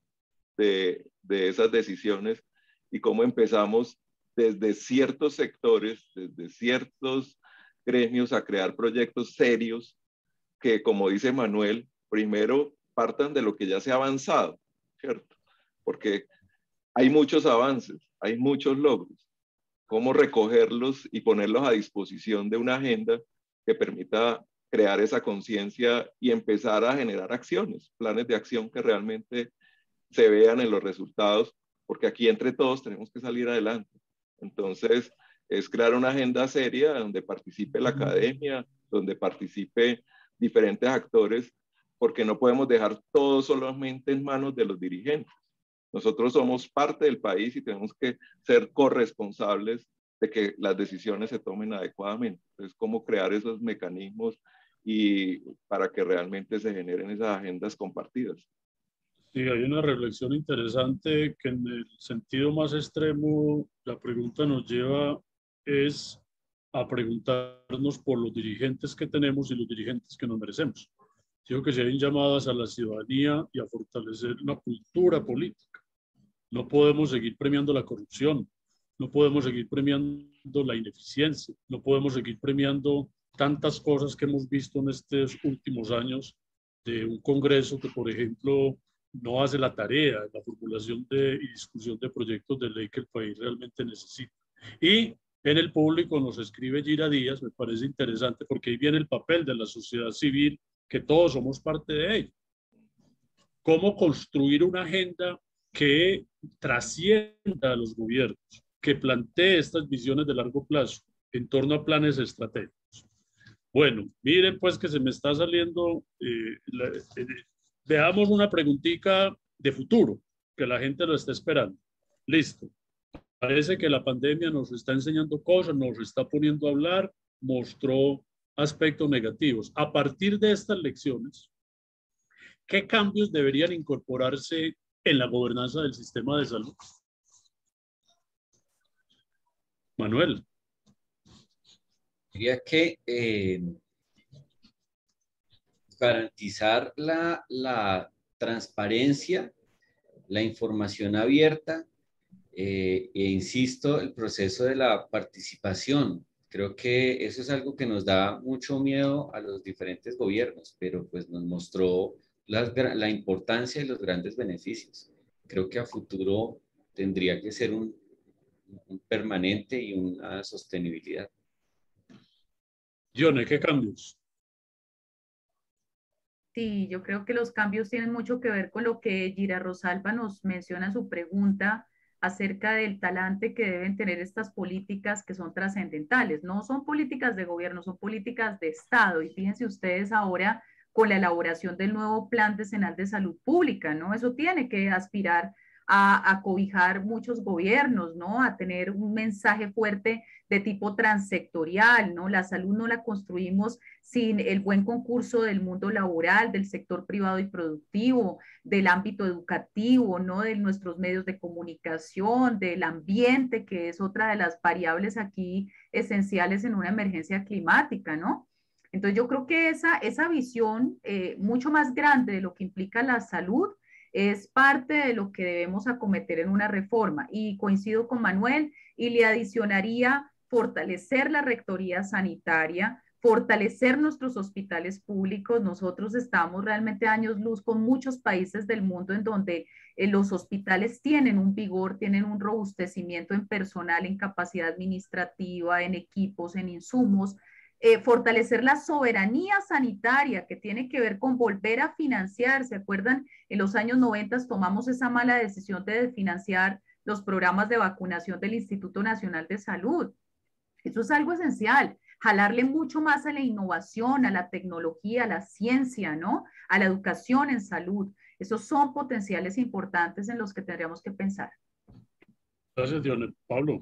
de, de esas decisiones y cómo empezamos desde ciertos sectores, desde ciertos gremios a crear proyectos serios que, como dice Manuel, primero partan de lo que ya se ha avanzado, ¿cierto? Porque hay muchos avances, hay muchos logros. Cómo recogerlos y ponerlos a disposición de una agenda que permita crear esa conciencia y empezar a generar acciones, planes de acción que realmente se vean en los resultados, porque aquí entre todos tenemos que salir adelante. Entonces, es crear una agenda seria donde participe la academia, donde participe diferentes actores, porque no podemos dejar todo solamente en manos de los dirigentes. Nosotros somos parte del país y tenemos que ser corresponsables de que las decisiones se tomen adecuadamente. Entonces, cómo crear esos mecanismos y para que realmente se generen esas agendas compartidas. Sí, hay una reflexión interesante que en el sentido más extremo la pregunta nos lleva es a preguntarnos por los dirigentes que tenemos y los dirigentes que nos merecemos. Digo que se ven llamadas a la ciudadanía y a fortalecer una cultura política. No podemos seguir premiando la corrupción, no podemos seguir premiando la ineficiencia, no podemos seguir premiando tantas cosas que hemos visto en estos últimos años de un Congreso que, por ejemplo, no hace la tarea de la formulación de, y discusión de proyectos de ley que el país realmente necesita. Y en el público nos escribe Gira Díaz, me parece interesante, porque ahí viene el papel de la sociedad civil, que todos somos parte de ella. ¿Cómo construir una agenda que trascienda a los gobiernos, que plantee estas visiones de largo plazo en torno a planes estratégicos? Bueno, miren pues que se me está saliendo, eh, la, eh, veamos una preguntita de futuro, que la gente lo está esperando. Listo. Parece que la pandemia nos está enseñando cosas, nos está poniendo a hablar, mostró aspectos negativos. A partir de estas lecciones, ¿qué cambios deberían incorporarse en la gobernanza del sistema de salud? Manuel. Diría que eh, garantizar la, la transparencia, la información abierta eh, e insisto, el proceso de la participación. Creo que eso es algo que nos da mucho miedo a los diferentes gobiernos, pero pues nos mostró la, la importancia y los grandes beneficios. Creo que a futuro tendría que ser un, un permanente y una sostenibilidad. Yone, ¿qué cambios? Sí, yo creo que los cambios tienen mucho que ver con lo que Gira Rosalba nos menciona en su pregunta acerca del talante que deben tener estas políticas que son trascendentales. No son políticas de gobierno, son políticas de Estado. Y fíjense ustedes ahora con la elaboración del nuevo Plan Decenal de Salud Pública, ¿no? Eso tiene que aspirar a, a cobijar muchos gobiernos, ¿no? A tener un mensaje fuerte de tipo transsectorial, ¿no? La salud no la construimos sin el buen concurso del mundo laboral, del sector privado y productivo, del ámbito educativo, ¿no? De nuestros medios de comunicación, del ambiente, que es otra de las variables aquí esenciales en una emergencia climática, ¿no? Entonces yo creo que esa, esa visión eh, mucho más grande de lo que implica la salud es parte de lo que debemos acometer en una reforma. Y coincido con Manuel y le adicionaría fortalecer la rectoría sanitaria, fortalecer nuestros hospitales públicos. Nosotros estamos realmente años luz con muchos países del mundo en donde eh, los hospitales tienen un vigor, tienen un robustecimiento en personal, en capacidad administrativa, en equipos, en insumos. Eh, fortalecer la soberanía sanitaria, que tiene que ver con volver a financiar. ¿Se acuerdan? En los años noventa tomamos esa mala decisión de financiar los programas de vacunación del Instituto Nacional de Salud. Eso es algo esencial, jalarle mucho más a la innovación, a la tecnología, a la ciencia, ¿no? A la educación en salud. Esos son potenciales importantes en los que tendríamos que pensar. Gracias, Dione. Pablo.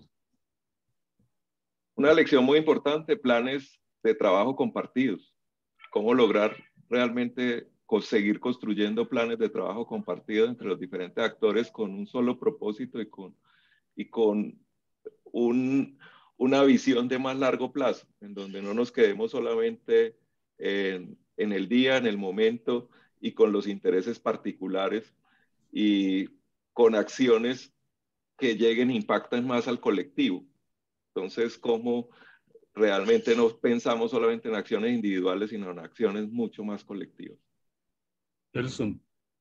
Una lección muy importante, planes de trabajo compartidos. Cómo lograr realmente seguir construyendo planes de trabajo compartidos entre los diferentes actores con un solo propósito y con, y con un, una visión de más largo plazo, en donde no nos quedemos solamente en, en el día, en el momento y con los intereses particulares y con acciones que lleguen e impacten más al colectivo. Entonces, cómo realmente no pensamos solamente en acciones individuales, sino en acciones mucho más colectivas. Nelson.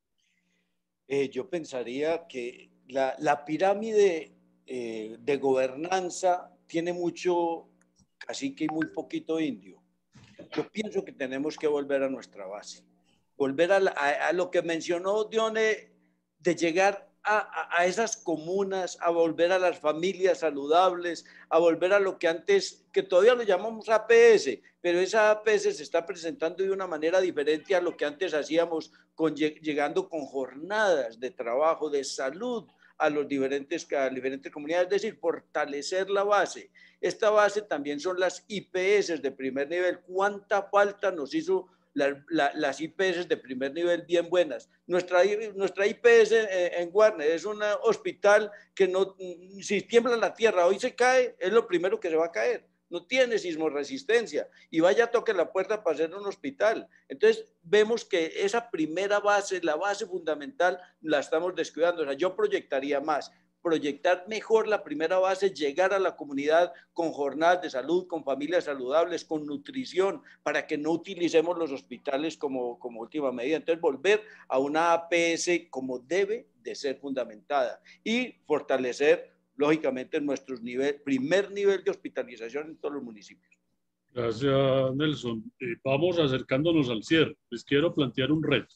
Eh, yo pensaría que la, la pirámide eh, de gobernanza tiene mucho cacique y muy poquito indio. Yo pienso que tenemos que volver a nuestra base, volver a, la, a, a lo que mencionó Dione, de llegar a, a, a esas comunas, a volver a las familias saludables, a volver a lo que antes, que todavía lo llamamos A P S, pero esa A P S se está presentando de una manera diferente a lo que antes hacíamos, con, llegando con jornadas de trabajo, de salud, a los diferentes, a las diferentes comunidades, es decir, fortalecer la base. Esta base también son las I P S de primer nivel. ¿Cuánta falta nos hizo la, la, las I P S de primer nivel bien buenas? Nuestra, nuestra I P S en Warner es un hospital que no, si tiembla la tierra, hoy se cae, es lo primero que se va a caer. No tiene sismoresistencia y vaya, toque la puerta para hacer un hospital. Entonces vemos que esa primera base, la base fundamental, la estamos descuidando. O sea, yo proyectaría más, proyectar mejor la primera base, llegar a la comunidad con jornadas de salud, con familias saludables, con nutrición, para que no utilicemos los hospitales como, como última medida. Entonces volver a una A P S como debe de ser fundamentada y fortalecer lógicamente nuestro nivel, primer nivel de hospitalización en todos los municipios. Gracias, Nelson. Eh, vamos acercándonos al cierre. Les quiero plantear un reto.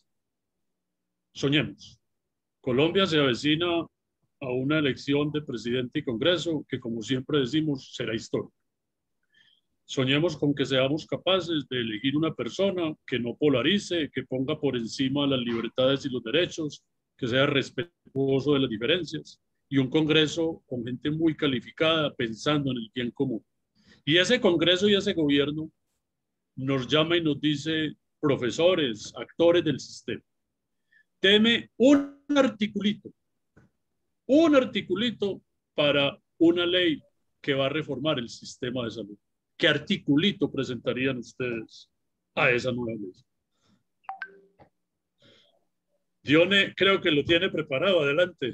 Soñemos. Colombia se avecina a una elección de presidente y Congreso que, como siempre decimos, será histórica. Soñemos con que seamos capaces de elegir una persona que no polarice, que ponga por encima las libertades y los derechos, que sea respetuoso de las diferencias, y un Congreso con gente muy calificada pensando en el bien común. Y ese Congreso y ese gobierno nos llama y nos dice: profesores, actores del sistema, deme un articulito, un articulito para una ley que va a reformar el sistema de salud. ¿Qué articulito presentarían ustedes a esa nueva ley? Dione, creo que lo tiene preparado. Adelante.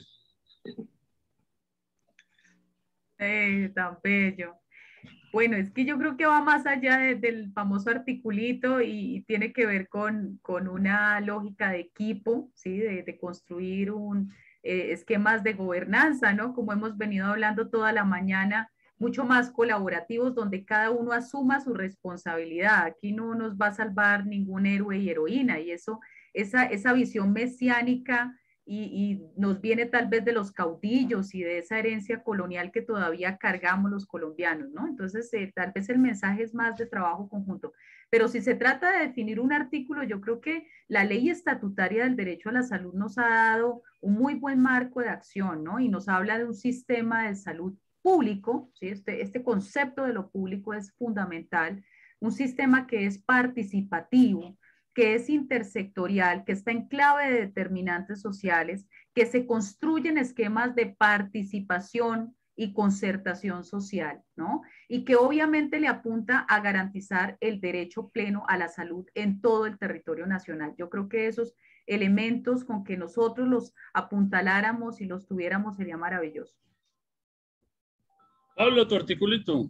Eh, tan bello. Bueno, es que yo creo que va más allá de, del famoso articulito y, y tiene que ver con, con una lógica de equipo, ¿sí? De, de construir un, eh, esquemas de gobernanza, ¿no? Como hemos venido hablando toda la mañana, mucho más colaborativos, donde cada uno asuma su responsabilidad. Aquí no nos va a salvar ningún héroe y heroína, y eso, esa, esa visión mesiánica Y, y nos viene tal vez de los caudillos y de esa herencia colonial que todavía cargamos los colombianos, ¿no? Entonces, eh, tal vez el mensaje es más de trabajo conjunto. Pero si se trata de definir un artículo, yo creo que la ley estatutaria del derecho a la salud nos ha dado un muy buen marco de acción, ¿no? Y nos habla de un sistema de salud público, ¿sí? Este, este concepto de lo público es fundamental, un sistema que es participativo, que es intersectorial, que está en clave de determinantes sociales, que se construyen esquemas de participación y concertación social, ¿no? Y que obviamente le apunta a garantizar el derecho pleno a la salud en todo el territorio nacional. Yo creo que esos, elementos con que nosotros los apuntaláramos y los tuviéramos sería maravilloso. Pablo, tu articulito.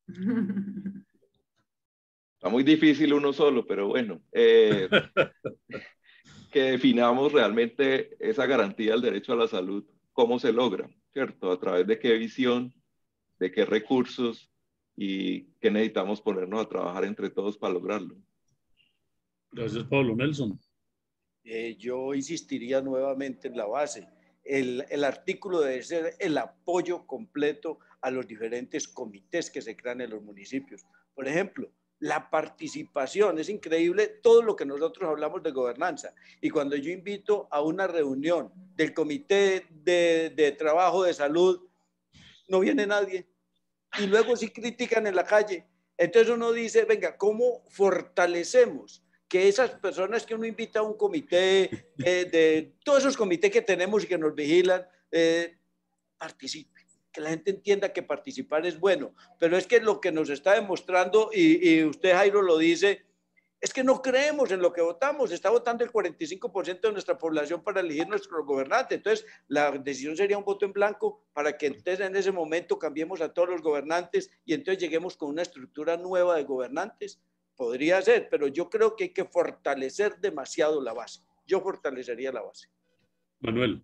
Está muy difícil uno solo, pero bueno, eh, que definamos realmente esa garantía del derecho a la salud, cómo se logra, ¿cierto? A través de qué visión, de qué recursos y qué necesitamos ponernos a trabajar entre todos para lograrlo. Gracias, Pablo. Nelson. Eh, yo insistiría nuevamente en la base. El, el artículo debe ser el apoyo completo a los diferentes comités que se crean en los municipios. Por ejemplo, la participación, es increíble todo lo que nosotros hablamos de gobernanza. Y cuando yo invito a una reunión del comité de, de trabajo de salud, no viene nadie. Y luego sí critican en la calle. Entonces uno dice, venga, ¿cómo fortalecemos que esas personas que uno invita a un comité, de, de todos esos comités que tenemos y que nos vigilan, eh, participen? Que la gente entienda que participar es bueno, pero es que lo que nos está demostrando, y, y usted, Jairo, lo dice, es que no creemos en lo que votamos. Está votando el cuarenta y cinco por ciento de nuestra población para elegir nuestro gobernante. Entonces, la decisión sería un voto en blanco para que entonces en ese momento cambiemos a todos los gobernantes y entonces lleguemos con una estructura nueva de gobernantes. Podría ser, pero yo creo que hay que fortalecer demasiado la base. Yo fortalecería la base. Manuel.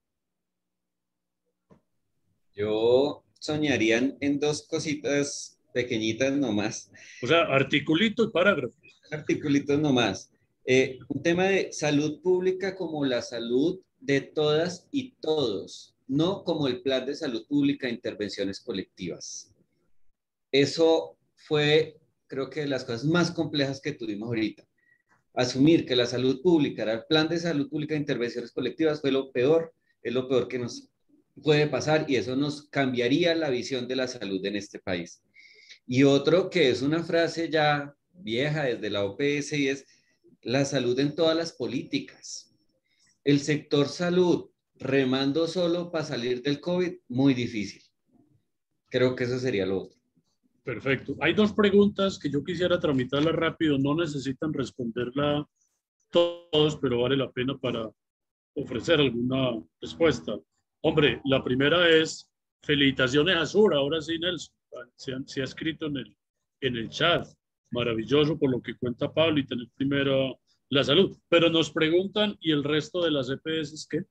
Yo soñaría en, en dos cositas pequeñitas nomás. O sea, articulito y parágrafo. Articulitos nomás. Eh, un tema de salud pública como la salud de todas y todos, no como el plan de salud pública de intervenciones colectivas. Eso fue, creo que, de las cosas más complejas que tuvimos ahorita. Asumir que la salud pública era el plan de salud pública de intervenciones colectivas fue lo peor, es lo peor que nos puede pasar y eso nos cambiaría la visión de la salud en este país. Y otro que es una frase ya vieja desde la O P S y es la salud en todas las políticas. El sector salud remando solo para salir del COVID, muy difícil. Creo que eso sería lo otro. Perfecto. Hay dos preguntas que yo quisiera tramitarlas rápido. No necesitan responderla todos, pero vale la pena para ofrecer alguna respuesta. Hombre, la primera es felicitaciones a Sur. Ahora sí, Nelson. Se, han, se ha escrito en el, en el chat. Maravilloso por lo que cuenta Pablo y tener primero la salud. Pero nos preguntan, ¿y el resto de las E P S qué?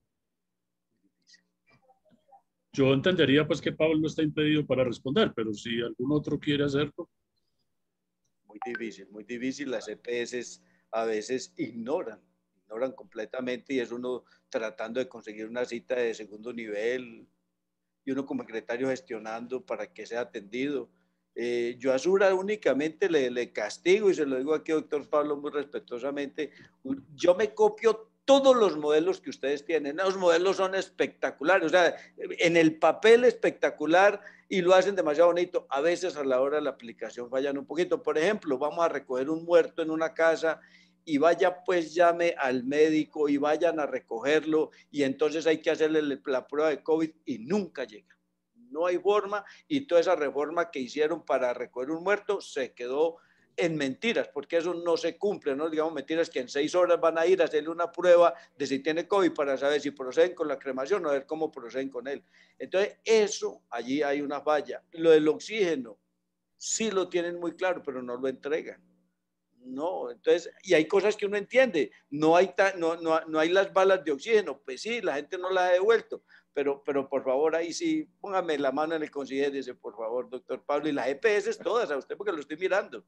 Yo entendería pues que Pablo no está impedido para responder, pero si algún otro quiere hacerlo. Muy difícil, muy difícil. Las E P S a veces ignoran, ignoran completamente y es uno tratando de conseguir una cita de segundo nivel y uno como secretario gestionando para que sea atendido. Eh, yo a Sura únicamente le, le castigo y se lo digo aquí, doctor Pablo, muy respetuosamente. Yo me copio todos los modelos que ustedes tienen. Los modelos son espectaculares, o sea, en el papel espectacular y lo hacen demasiado bonito. A veces a la hora de la aplicación fallan un poquito. Por ejemplo, vamos a recoger un muerto en una casa y vaya pues llame al médico y vayan a recogerlo y entonces hay que hacerle la prueba de COVID y nunca llega. No hay forma y toda esa reforma que hicieron para recoger un muerto se quedó en mentiras, porque eso no se cumple, no digamos mentiras que en seis horas van a ir a hacerle una prueba de si tiene COVID para saber si proceden con la cremación o a ver cómo proceden con él. Entonces eso, allí hay una falla. Lo del oxígeno, sí lo tienen muy claro, pero no lo entregan. No, entonces, y hay cosas que uno entiende, no hay, ta, no, no, no hay las balas de oxígeno, pues sí, la gente no las ha devuelto, pero, pero por favor, ahí sí, póngame la mano en el considérese, por favor, doctor Pablo, y las E P S todas, a usted porque lo estoy mirando.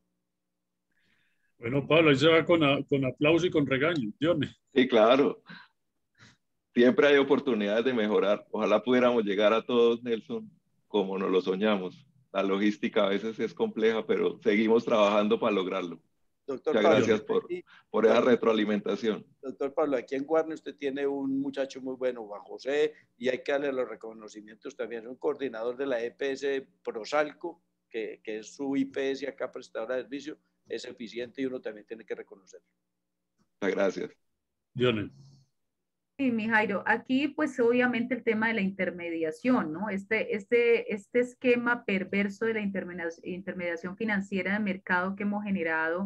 Bueno, Pablo, ahí se va con, a, con aplauso y con regaño, Dione. Sí, claro. Siempre hay oportunidades de mejorar. Ojalá pudiéramos llegar a todos, Nelson, como nos lo soñamos. La logística a veces es compleja, pero seguimos trabajando para lograrlo. Doctor Muchas Pablo, gracias por, por esa retroalimentación. Doctor Pablo, aquí en Guarne usted tiene un muchacho muy bueno, Juan José, y hay que darle los reconocimientos también. Es un coordinador de la E P S Prosalco, que, que es su I P S acá, prestadora de servicio, es eficiente y uno también tiene que reconocerlo. Muchas gracias. Dione. Sí, mi Jairo, aquí pues obviamente el tema de la intermediación, ¿no? Este, este, este esquema perverso de la intermediación financiera de mercado que hemos generado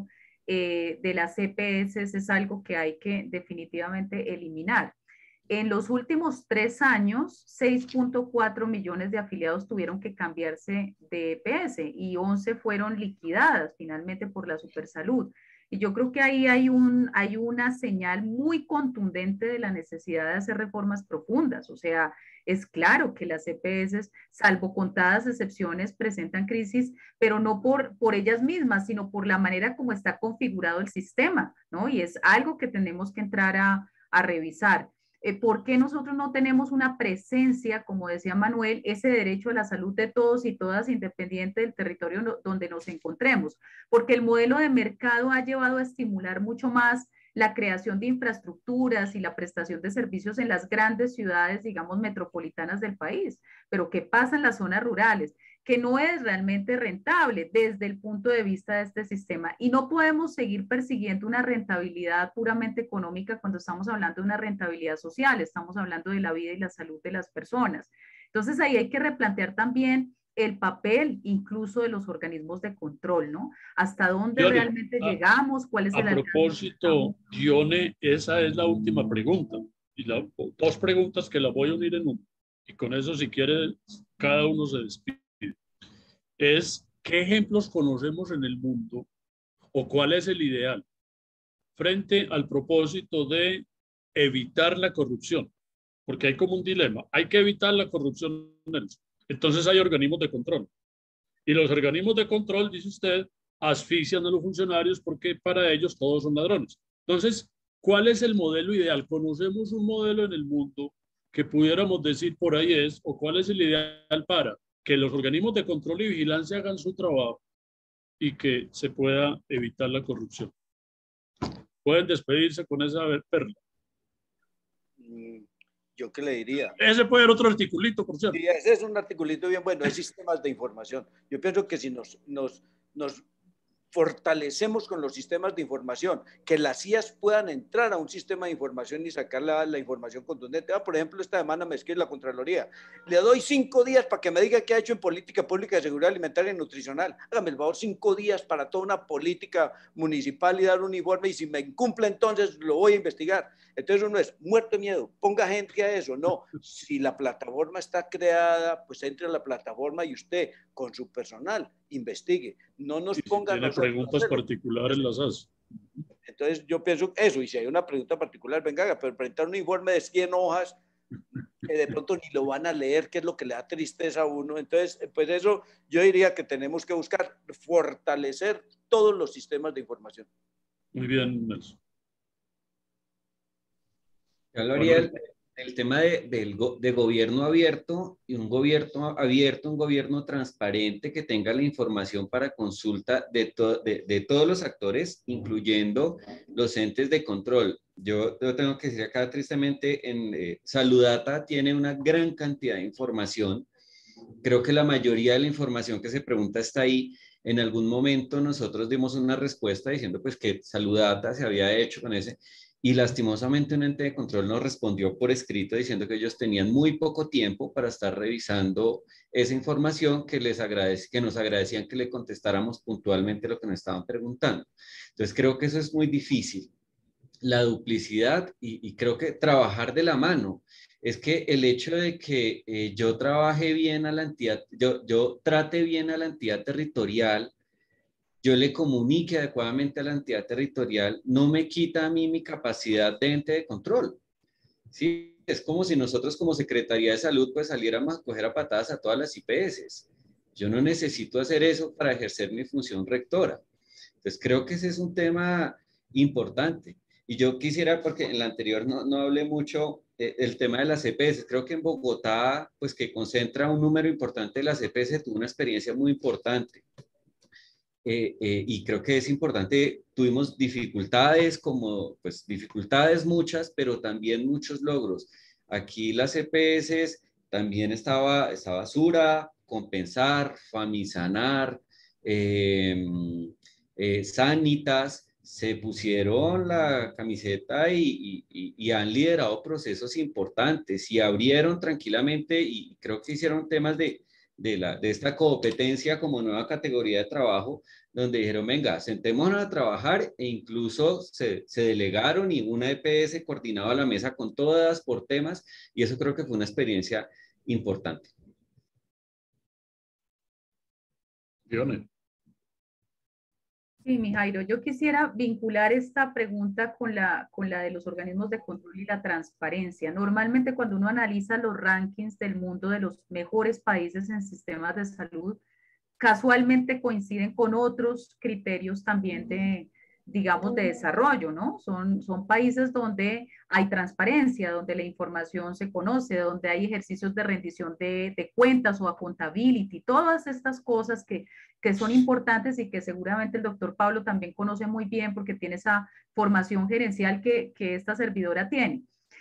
eh, de las E P S es algo que hay que definitivamente eliminar. En los últimos tres años, seis punto cuatro millones de afiliados tuvieron que cambiarse de E P S y once fueron liquidadas finalmente por la Supersalud. Y yo creo que ahí hay, un, hay una señal muy contundente de la necesidad de hacer reformas profundas. O sea, es claro que las E P S, salvo contadas excepciones, presentan crisis, pero no por, por ellas mismas, sino por la manera como está configurado el sistema, ¿no? Y es algo que tenemos que entrar a, a revisar. Eh, ¿Por qué nosotros no tenemos una presencia, como decía Manuel, ese derecho a la salud de todos y todas, independiente del territorio no, donde nos encontremos? Porque el modelo de mercado ha llevado a estimular mucho más la creación de infraestructuras y la prestación de servicios en las grandes ciudades, digamos, metropolitanas del país. Pero ¿qué pasa en las zonas rurales? Que no es realmente rentable desde el punto de vista de este sistema. Y no podemos seguir persiguiendo una rentabilidad puramente económica cuando estamos hablando de una rentabilidad social, estamos hablando de la vida y la salud de las personas. Entonces ahí hay que replantear también el papel incluso de los organismos de control, ¿no? Hasta dónde Dione, realmente a, llegamos, cuál es a el alcance. A propósito, Dione, esa es la última pregunta. Y la, dos preguntas que las voy a unir en una. Y con eso, si quiere, cada uno se despide. Es, ¿qué ejemplos conocemos en el mundo o cuál es el ideal frente al propósito de evitar la corrupción? Porque hay como un dilema. Hay que evitar la corrupción. Entonces hay organismos de control. Y los organismos de control, dice usted, asfixian a los funcionarios porque para ellos todos son ladrones. Entonces, ¿cuál es el modelo ideal? ¿Conocemos un modelo en el mundo que pudiéramos decir por ahí es, o cuál es el ideal para que los organismos de control y vigilancia hagan su trabajo y que se pueda evitar la corrupción? Pueden despedirse con esa perla. ¿Yo qué le diría? Ese puede ser otro articulito, por cierto. Sí, ese es un articulito bien bueno, es sistemas de información. Yo pienso que si nos, nos, nos fortalecemos con los sistemas de información, que las I As puedan entrar a un sistema de información y sacar la, la información contundente. Ah, por ejemplo, esta semana me escribe la Contraloría. Le doy cinco días para que me diga qué ha hecho en política pública de seguridad alimentaria y nutricional. Hágame el favor, cinco días para toda una política municipal y dar un informe, y si me incumple entonces lo voy a investigar. Entonces uno es muerto de miedo, ponga gente a eso. No, si la plataforma está creada, pues entre a la plataforma y usted con su personal investigue. No nos ponga... Si tiene preguntas particulares, las hace. Entonces yo pienso eso, y si hay una pregunta particular, venga, pero presentar un informe de cien hojas que de pronto ni lo van a leer, que es lo que le da tristeza a uno. Entonces, pues eso yo diría que tenemos que buscar fortalecer todos los sistemas de información. Muy bien, Nelson. Yo lo haría el, el tema de, del, de gobierno abierto, y un gobierno abierto, un gobierno transparente que tenga la información para consulta de, to, de, de todos los actores, incluyendo los entes de control. Yo, yo tengo que decir acá tristemente, en eh, Saludata tiene una gran cantidad de información. Creo que la mayoría de la información que se pregunta está ahí. En algún momento nosotros dimos una respuesta diciendo pues que Saludata se había hecho con ese, y lastimosamente un ente de control nos respondió por escrito diciendo que ellos tenían muy poco tiempo para estar revisando esa información, que, les agradece, que nos agradecían que le contestáramos puntualmente lo que nos estaban preguntando. Entonces creo que eso es muy difícil, la duplicidad, y, y creo que trabajar de la mano. Es que el hecho de que eh, yo trabaje bien a la entidad, yo, yo trate bien a la entidad territorial, yo le comunique adecuadamente a la entidad territorial, no me quita a mí mi capacidad de ente de control. ¿Sí? Es como si nosotros como Secretaría de Salud pues saliéramos a coger a patadas a todas las I P S. Yo no necesito hacer eso para ejercer mi función rectora. Entonces creo que ese es un tema importante. Y yo quisiera, porque en la anterior no, no hablé mucho eh, del tema de las E P S. Creo que en Bogotá, pues que concentra un número importante de las E P S, tuvo una experiencia muy importante. Eh, eh, y creo que es importante, tuvimos dificultades, como pues dificultades muchas, pero también muchos logros. Aquí las E P S también estaba, estaba Sura, Compensar, Famisanar, eh, eh, Sanitas, se pusieron la camiseta y, y, y han liderado procesos importantes y abrieron tranquilamente, y creo que hicieron temas de de, la, de esta competencia como nueva categoría de trabajo, donde dijeron, venga, sentémonos a trabajar, e incluso se, se delegaron y una E P S coordinaba la mesa con todas por temas, y eso creo que fue una experiencia importante. Dione. Sí, mi Jairo, yo quisiera vincular esta pregunta con la, con la de los organismos de control y la transparencia. Normalmente cuando uno analiza los rankings del mundo de los mejores países en sistemas de salud, casualmente coinciden con otros criterios también de, digamos, de desarrollo, ¿no? Son, son países donde hay transparencia, donde la información se conoce, donde hay ejercicios de rendición de, de cuentas o accountability, todas estas cosas que, que son importantes y que seguramente el doctor Pablo también conoce muy bien porque tiene esa formación gerencial que, que esta servidora tiene.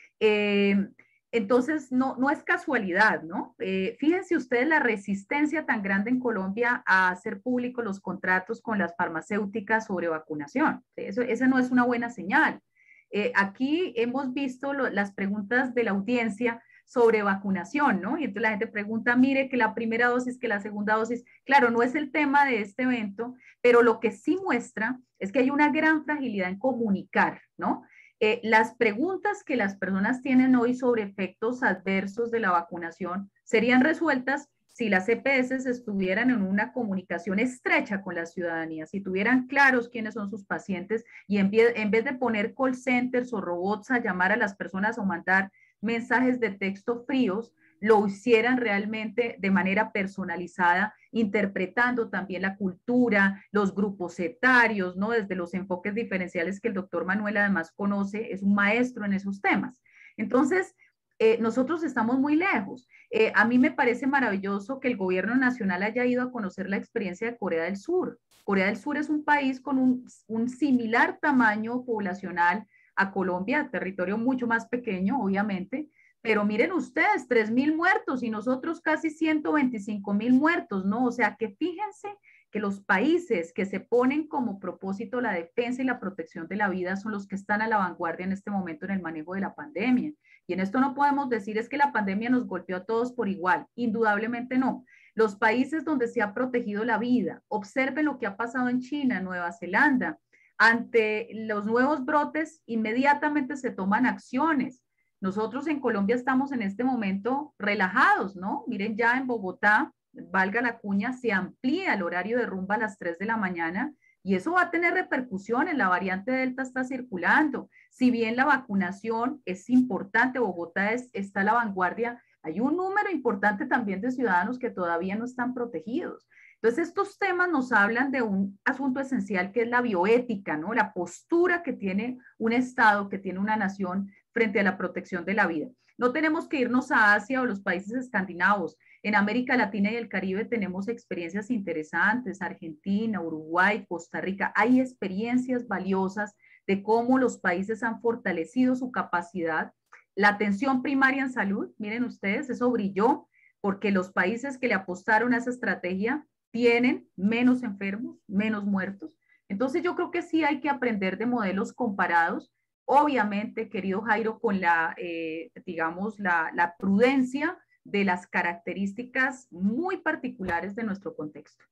Eh, Entonces, no, no es casualidad, ¿no? Eh, fíjense ustedes la resistencia tan grande en Colombia a hacer públicos los contratos con las farmacéuticas sobre vacunación. Eso, esa no es una buena señal. Eh, aquí hemos visto lo, las preguntas de la audiencia sobre vacunación, ¿no? Y entonces la gente pregunta, mire, que la primera dosis, que la segunda dosis. Claro, no es el tema de este evento, pero lo que sí muestra es que hay una gran fragilidad en comunicar, ¿no? Eh, las preguntas que las personas tienen hoy sobre efectos adversos de la vacunación serían resueltas si las E P S estuvieran en una comunicación estrecha con la ciudadanía, si tuvieran claros quiénes son sus pacientes y en vez, en vez de poner call centers o robots a llamar a las personas o mandar mensajes de texto fríos, lo hicieran realmente de manera personalizada, interpretando también la cultura, los grupos etarios, ¿no? Desde los enfoques diferenciales que el doctor Manuel además conoce, es un maestro en esos temas. Entonces, eh, nosotros estamos muy lejos. Eh, a mí me parece maravilloso que el gobierno nacional haya ido a conocer la experiencia de Corea del Sur. Corea del Sur es un país con un, un similar tamaño poblacional a Colombia, territorio mucho más pequeño, obviamente, pero miren ustedes, tres mil muertos y nosotros casi ciento veinticinco mil muertos, ¿no? O sea, que fíjense que los países que se ponen como propósito la defensa y la protección de la vida son los que están a la vanguardia en este momento en el manejo de la pandemia. Y en esto no podemos decir es que la pandemia nos golpeó a todos por igual, indudablemente no. Los países donde se ha protegido la vida, observen lo que ha pasado en China, Nueva Zelanda, ante los nuevos brotes, inmediatamente se toman acciones. Nosotros en Colombia estamos en este momento relajados, ¿no? Miren, ya en Bogotá, valga la cuña, se amplía el horario de rumba a las tres de la mañana y eso va a tener repercusiones. La variante Delta está circulando. Si bien la vacunación es importante, Bogotá es, está a la vanguardia, hay un número importante también de ciudadanos que todavía no están protegidos. Entonces, estos temas nos hablan de un asunto esencial que es la bioética, ¿no? La postura que tiene un Estado, que tiene una nación frente a la protección de la vida. No tenemos que irnos a Asia o los países escandinavos. En América Latina y el Caribe tenemos experiencias interesantes, Argentina, Uruguay, Costa Rica. Hay experiencias valiosas de cómo los países han fortalecido su capacidad. La atención primaria en salud, miren ustedes, eso brilló porque los países que le apostaron a esa estrategia tienen menos enfermos, menos muertos. Entonces yo creo que sí hay que aprender de modelos comparados. Obviamente, querido Jairo, con la, eh, digamos, la, la prudencia de las características muy particulares de nuestro contexto.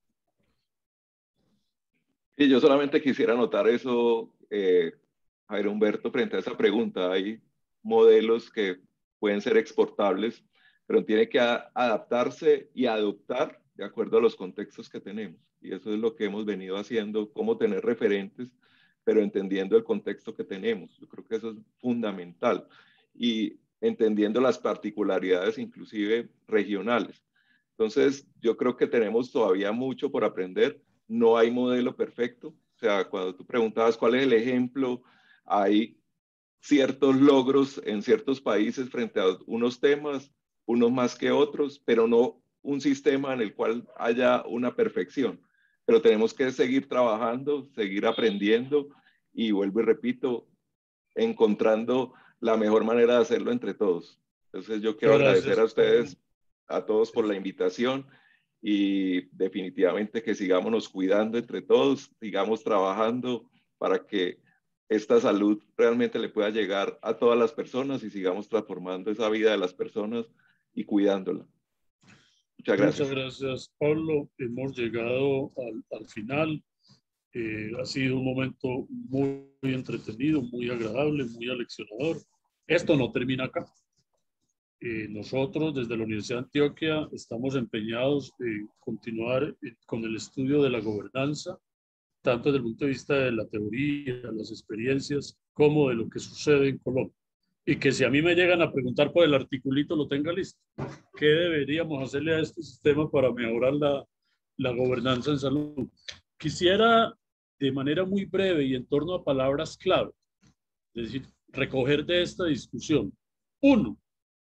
Y yo solamente quisiera anotar eso, eh, Jairo Humberto, frente a esa pregunta. Hay modelos que pueden ser exportables, pero tiene que a, adaptarse y adoptar de acuerdo a los contextos que tenemos. Y eso es lo que hemos venido haciendo, cómo tener referentes, pero entendiendo el contexto que tenemos. Yo creo que eso es fundamental. Y entendiendo las particularidades inclusive regionales. Entonces, yo creo que tenemos todavía mucho por aprender. No hay modelo perfecto. O sea, cuando tú preguntabas cuál es el ejemplo, hay ciertos logros en ciertos países frente a unos temas, unos más que otros, pero no un sistema en el cual haya una perfección. Pero tenemos que seguir trabajando, seguir aprendiendo y vuelvo y repito, encontrando la mejor manera de hacerlo entre todos. Entonces yo quiero Gracias. agradecer a ustedes, a todos por la invitación y definitivamente que sigámonos cuidando entre todos, sigamos trabajando para que esta salud realmente le pueda llegar a todas las personas y sigamos transformando esa vida de las personas y cuidándola. Muchas gracias. Muchas gracias, Pablo. Hemos llegado al, al final. Eh, ha sido un momento muy, muy entretenido, muy agradable, muy aleccionador. Esto no termina acá. Eh, nosotros desde la Universidad de Antioquia estamos empeñados en continuar eh, con el estudio de la gobernanza, tanto desde el punto de vista de la teoría, las experiencias, como de lo que sucede en Colombia. Y que si a mí me llegan a preguntar por el articulito, lo tenga listo. ¿Qué deberíamos hacerle a este sistema para mejorar la, la gobernanza en salud? Quisiera, de manera muy breve y en torno a palabras clave, es decir, recoger de esta discusión, uno,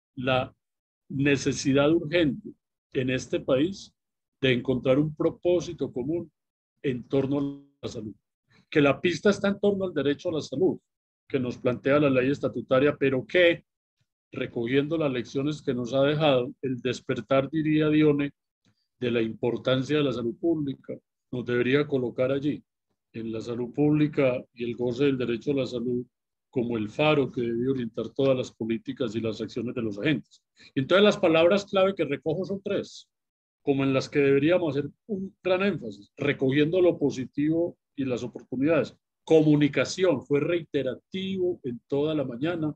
la necesidad urgente en este país de encontrar un propósito común en torno a la salud. Que la pista está en torno al derecho a la salud, que nos plantea la ley estatutaria, pero que, recogiendo las lecciones que nos ha dejado, el despertar, diría Dione, de la importancia de la salud pública, nos debería colocar allí, en la salud pública y el goce del derecho a la salud, como el faro que debe orientar todas las políticas y las acciones de los agentes. Entonces las palabras clave que recojo son tres, como en las que deberíamos hacer un gran énfasis, recogiendo lo positivo y las oportunidades. Comunicación, fue reiterativo en toda la mañana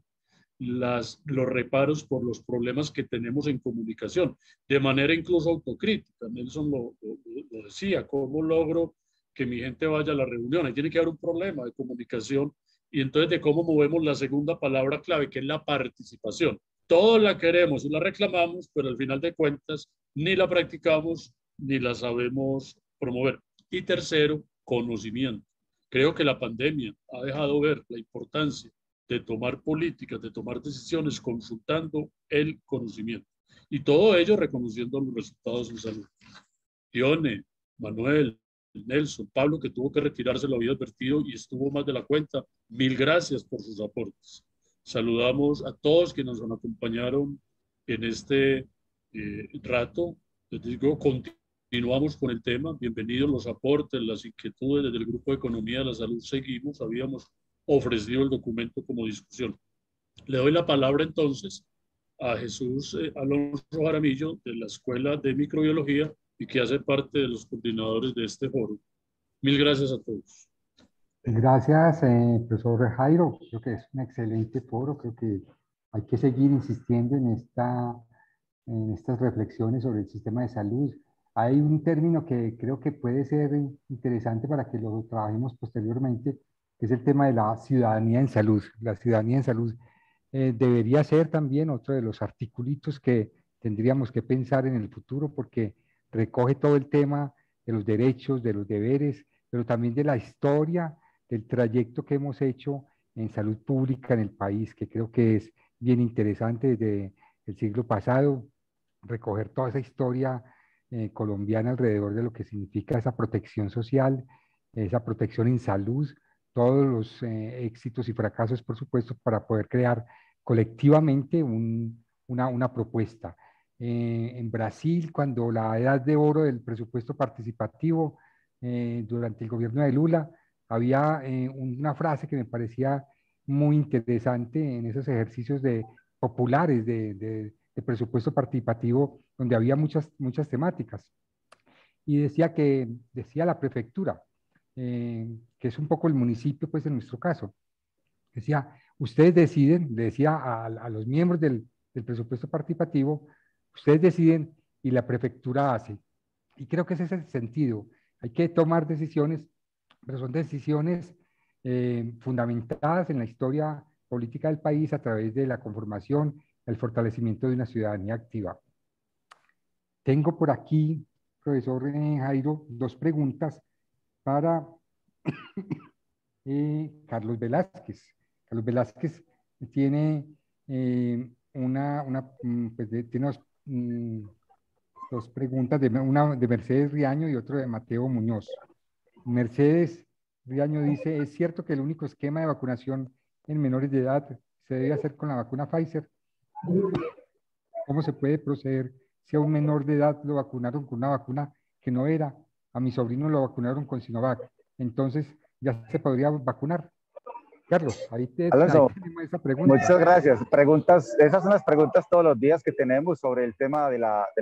las, los reparos por los problemas que tenemos en comunicación, de manera incluso autocrítica. Nelson lo, lo, lo decía, ¿cómo logro que mi gente vaya a la reunión? Ahí tiene que haber un problema de comunicación y entonces de cómo movemos la segunda palabra clave, que es la participación. Todos la queremos y la reclamamos, pero al final de cuentas ni la practicamos ni la sabemos promover. Y tercero, conocimiento. Creo que la pandemia ha dejado ver la importancia de tomar políticas, de tomar decisiones consultando el conocimiento. Y todo ello reconociendo los resultados en salud. Dione, Manuel, Nelson, Pablo, que tuvo que retirarse, lo había advertido y estuvo más de la cuenta. Mil gracias por sus aportes. Saludamos a todos quienes nos acompañaron en este eh, rato. Les digo, continuamos con el tema. Bienvenidos los aportes, las inquietudes desde el Grupo de Economía de la Salud. Seguimos, habíamos ofrecido el documento como discusión. Le doy la palabra entonces a Jesús eh, Alonso Jaramillo de la Escuela de Microbiología y que hace parte de los coordinadores de este foro. Mil gracias a todos. Gracias, eh, profesor Jairo. Creo que es un excelente foro. Creo que hay que seguir insistiendo en, esta, en estas reflexiones sobre el sistema de salud. Hay un término que creo que puede ser interesante para que lo trabajemos posteriormente, que es el tema de la ciudadanía en salud. La ciudadanía en salud eh, debería ser también otro de los articulitos que tendríamos que pensar en el futuro, porque recoge todo el tema de los derechos, de los deberes, pero también de la historia, del trayecto que hemos hecho en salud pública en el país, que creo que es bien interesante desde el siglo pasado, recoger toda esa historia eh, colombiana alrededor de lo que significa esa protección social, esa protección en salud, todos los eh, éxitos y fracasos, por supuesto, para poder crear colectivamente un, una, una propuesta. Eh, en Brasil, cuando la edad de oro del presupuesto participativo, eh, durante el gobierno de Lula, había eh, una frase que me parecía muy interesante en esos ejercicios de, populares de, de, de presupuesto participativo, donde había muchas, muchas temáticas. Y decía que, decía la prefectura, eh, que es un poco el municipio, pues en nuestro caso, decía, ustedes deciden, le decía a, a los miembros del, del presupuesto participativo, ustedes deciden y la prefectura hace. Y creo que ese es el sentido. Hay que tomar decisiones, pero son decisiones eh, fundamentadas en la historia política del país a través de la conformación, el fortalecimiento de una ciudadanía activa. Tengo por aquí, profesor eh, Jairo, dos preguntas para eh, Carlos Velázquez. Carlos Velázquez tiene eh, una, una pues de, tiene dos, mm, dos preguntas, de, una de Mercedes Riaño y otra de Mateo Muñoz. Mercedes Riaño dice, ¿es cierto que el único esquema de vacunación en menores de edad se debe hacer con la vacuna Pfizer? ¿Cómo se puede proceder si a un menor de edad lo vacunaron con una vacuna que no era? A mi sobrino lo vacunaron con Sinovac. Entonces, ¿ya se podría vacunar? Carlos, ahí, te, Alonso, ahí tenemos esa pregunta. Muchas gracias. Preguntas, esas son las preguntas todos los días que tenemos sobre el tema de la, de la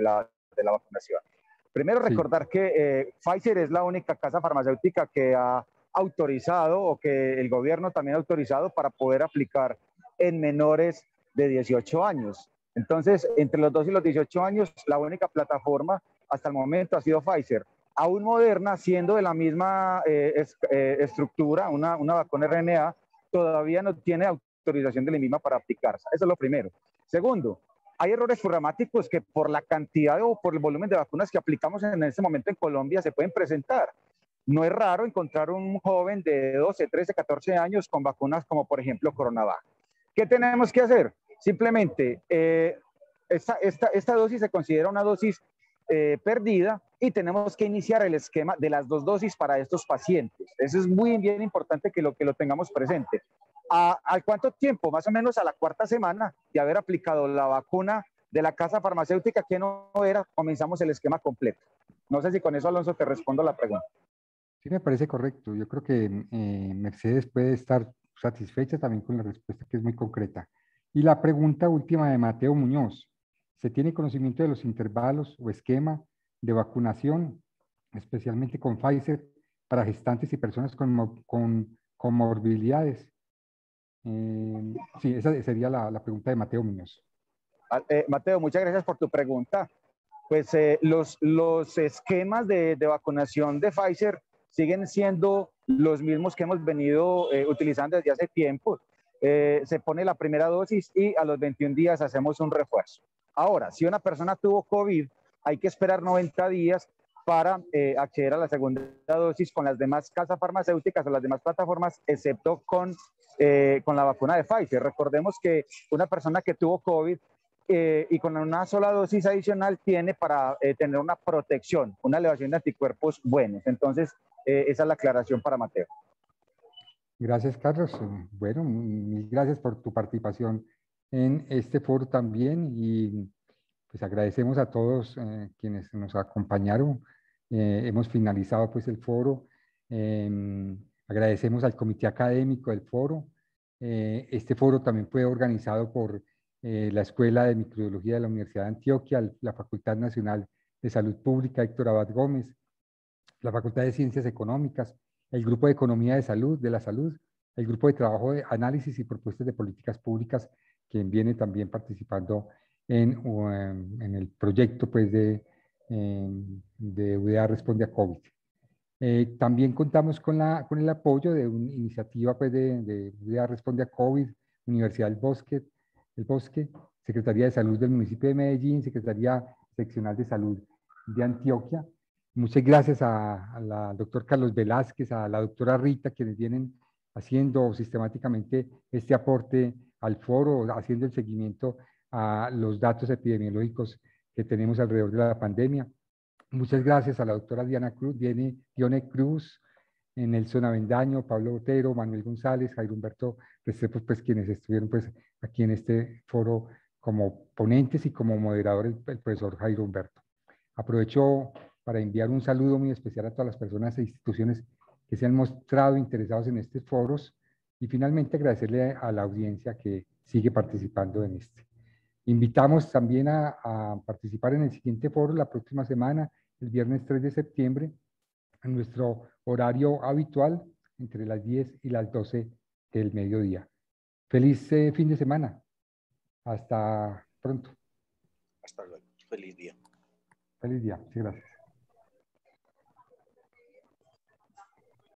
de la vacunación. Primero, recordar sí. que eh, Pfizer es la única casa farmacéutica que ha autorizado o que el gobierno también ha autorizado para poder aplicar en menores de dieciocho años. Entonces, entre los dos y los dieciocho años, la única plataforma hasta el momento ha sido Pfizer. Aún Moderna, siendo de la misma eh, es, eh, estructura, una, una vacuna R N A, todavía no tiene autorización de la misma para aplicarse. Eso es lo primero. Segundo, hay errores programáticos que por la cantidad o por el volumen de vacunas que aplicamos en este momento en Colombia se pueden presentar. No es raro encontrar un joven de doce, trece, catorce años con vacunas como por ejemplo Coronavac. ¿Qué tenemos que hacer? Simplemente, eh, esta, esta, esta dosis se considera una dosis eh, perdida y tenemos que iniciar el esquema de las dos dosis para estos pacientes. Eso es muy bien importante que lo, que lo tengamos presente. ¿A, ¿A cuánto tiempo? Más o menos a la cuarta semana de haber aplicado la vacuna de la casa farmacéutica que no era, comenzamos el esquema completo. No sé si con eso, Alonso, te respondo la pregunta. Sí, me parece correcto. Yo creo que eh, Mercedes puede estar satisfecha también con la respuesta, que es muy concreta. Y la pregunta última de Mateo Muñoz. ¿Se tiene conocimiento de los intervalos o esquema de vacunación, especialmente con Pfizer, para gestantes y personas con, con comorbilidades? Eh, sí, esa sería la, la pregunta de Mateo Muñoz. Eh, Mateo, muchas gracias por tu pregunta. Pues eh, los, los esquemas de, de vacunación de Pfizer siguen siendo los mismos que hemos venido eh, utilizando desde hace tiempo. Eh, se pone la primera dosis y a los veintiún días hacemos un refuerzo. Ahora, si una persona tuvo COVID, hay que esperar noventa días para eh, acceder a la segunda dosis con las demás casas farmacéuticas o las demás plataformas, excepto con, eh, con la vacuna de Pfizer. Recordemos que una persona que tuvo COVID eh, y con una sola dosis adicional tiene para eh, tener una protección, una elevación de anticuerpos buenos. Entonces, eh, esa es la aclaración para Mateo. Gracias, Carlos. Bueno, mil gracias por tu participación en este foro también y pues agradecemos a todos eh, quienes nos acompañaron. Eh, hemos finalizado pues el foro. Eh, agradecemos al comité académico del foro. Eh, este foro también fue organizado por eh, la Escuela de Microbiología de la Universidad de Antioquia, la Facultad Nacional de Salud Pública Héctor Abad Gómez, la Facultad de Ciencias Económicas, el Grupo de Economía de Salud, de la Salud, el Grupo de Trabajo de Análisis y Propuestas de Políticas Públicas, quien viene también participando en, en el proyecto pues, de, de U D A Responde a COVID. Eh, también contamos con, la, con el apoyo de una iniciativa pues, de, de U D A Responde a COVID, Universidad del Bosque, el Bosque, Secretaría de Salud del municipio de Medellín, Secretaría Seccional de Salud de Antioquia. Muchas gracias a, a la doctora Carlos Velázquez, a la doctora Rita, quienes vienen haciendo sistemáticamente este aporte al foro, haciendo el seguimiento a los datos epidemiológicos que tenemos alrededor de la pandemia. Muchas gracias a la doctora Diana Cruz, Diane, Dione Cruz, Nelson Avendaño, Pablo Otero, Manuel González, Jairo Humberto Restrepo, pues quienes estuvieron pues aquí en este foro como ponentes y como moderador el, el profesor Jairo Humberto. Aprovecho para enviar un saludo muy especial a todas las personas e instituciones que se han mostrado interesados en estos foros y finalmente agradecerle a la audiencia que sigue participando en este. Invitamos también a, a participar en el siguiente foro la próxima semana, el viernes tres de septiembre, en nuestro horario habitual, entre las diez y las doce del mediodía. Feliz eh, fin de semana. Hasta pronto. Hasta luego. Feliz día. Feliz día. Muchas gracias.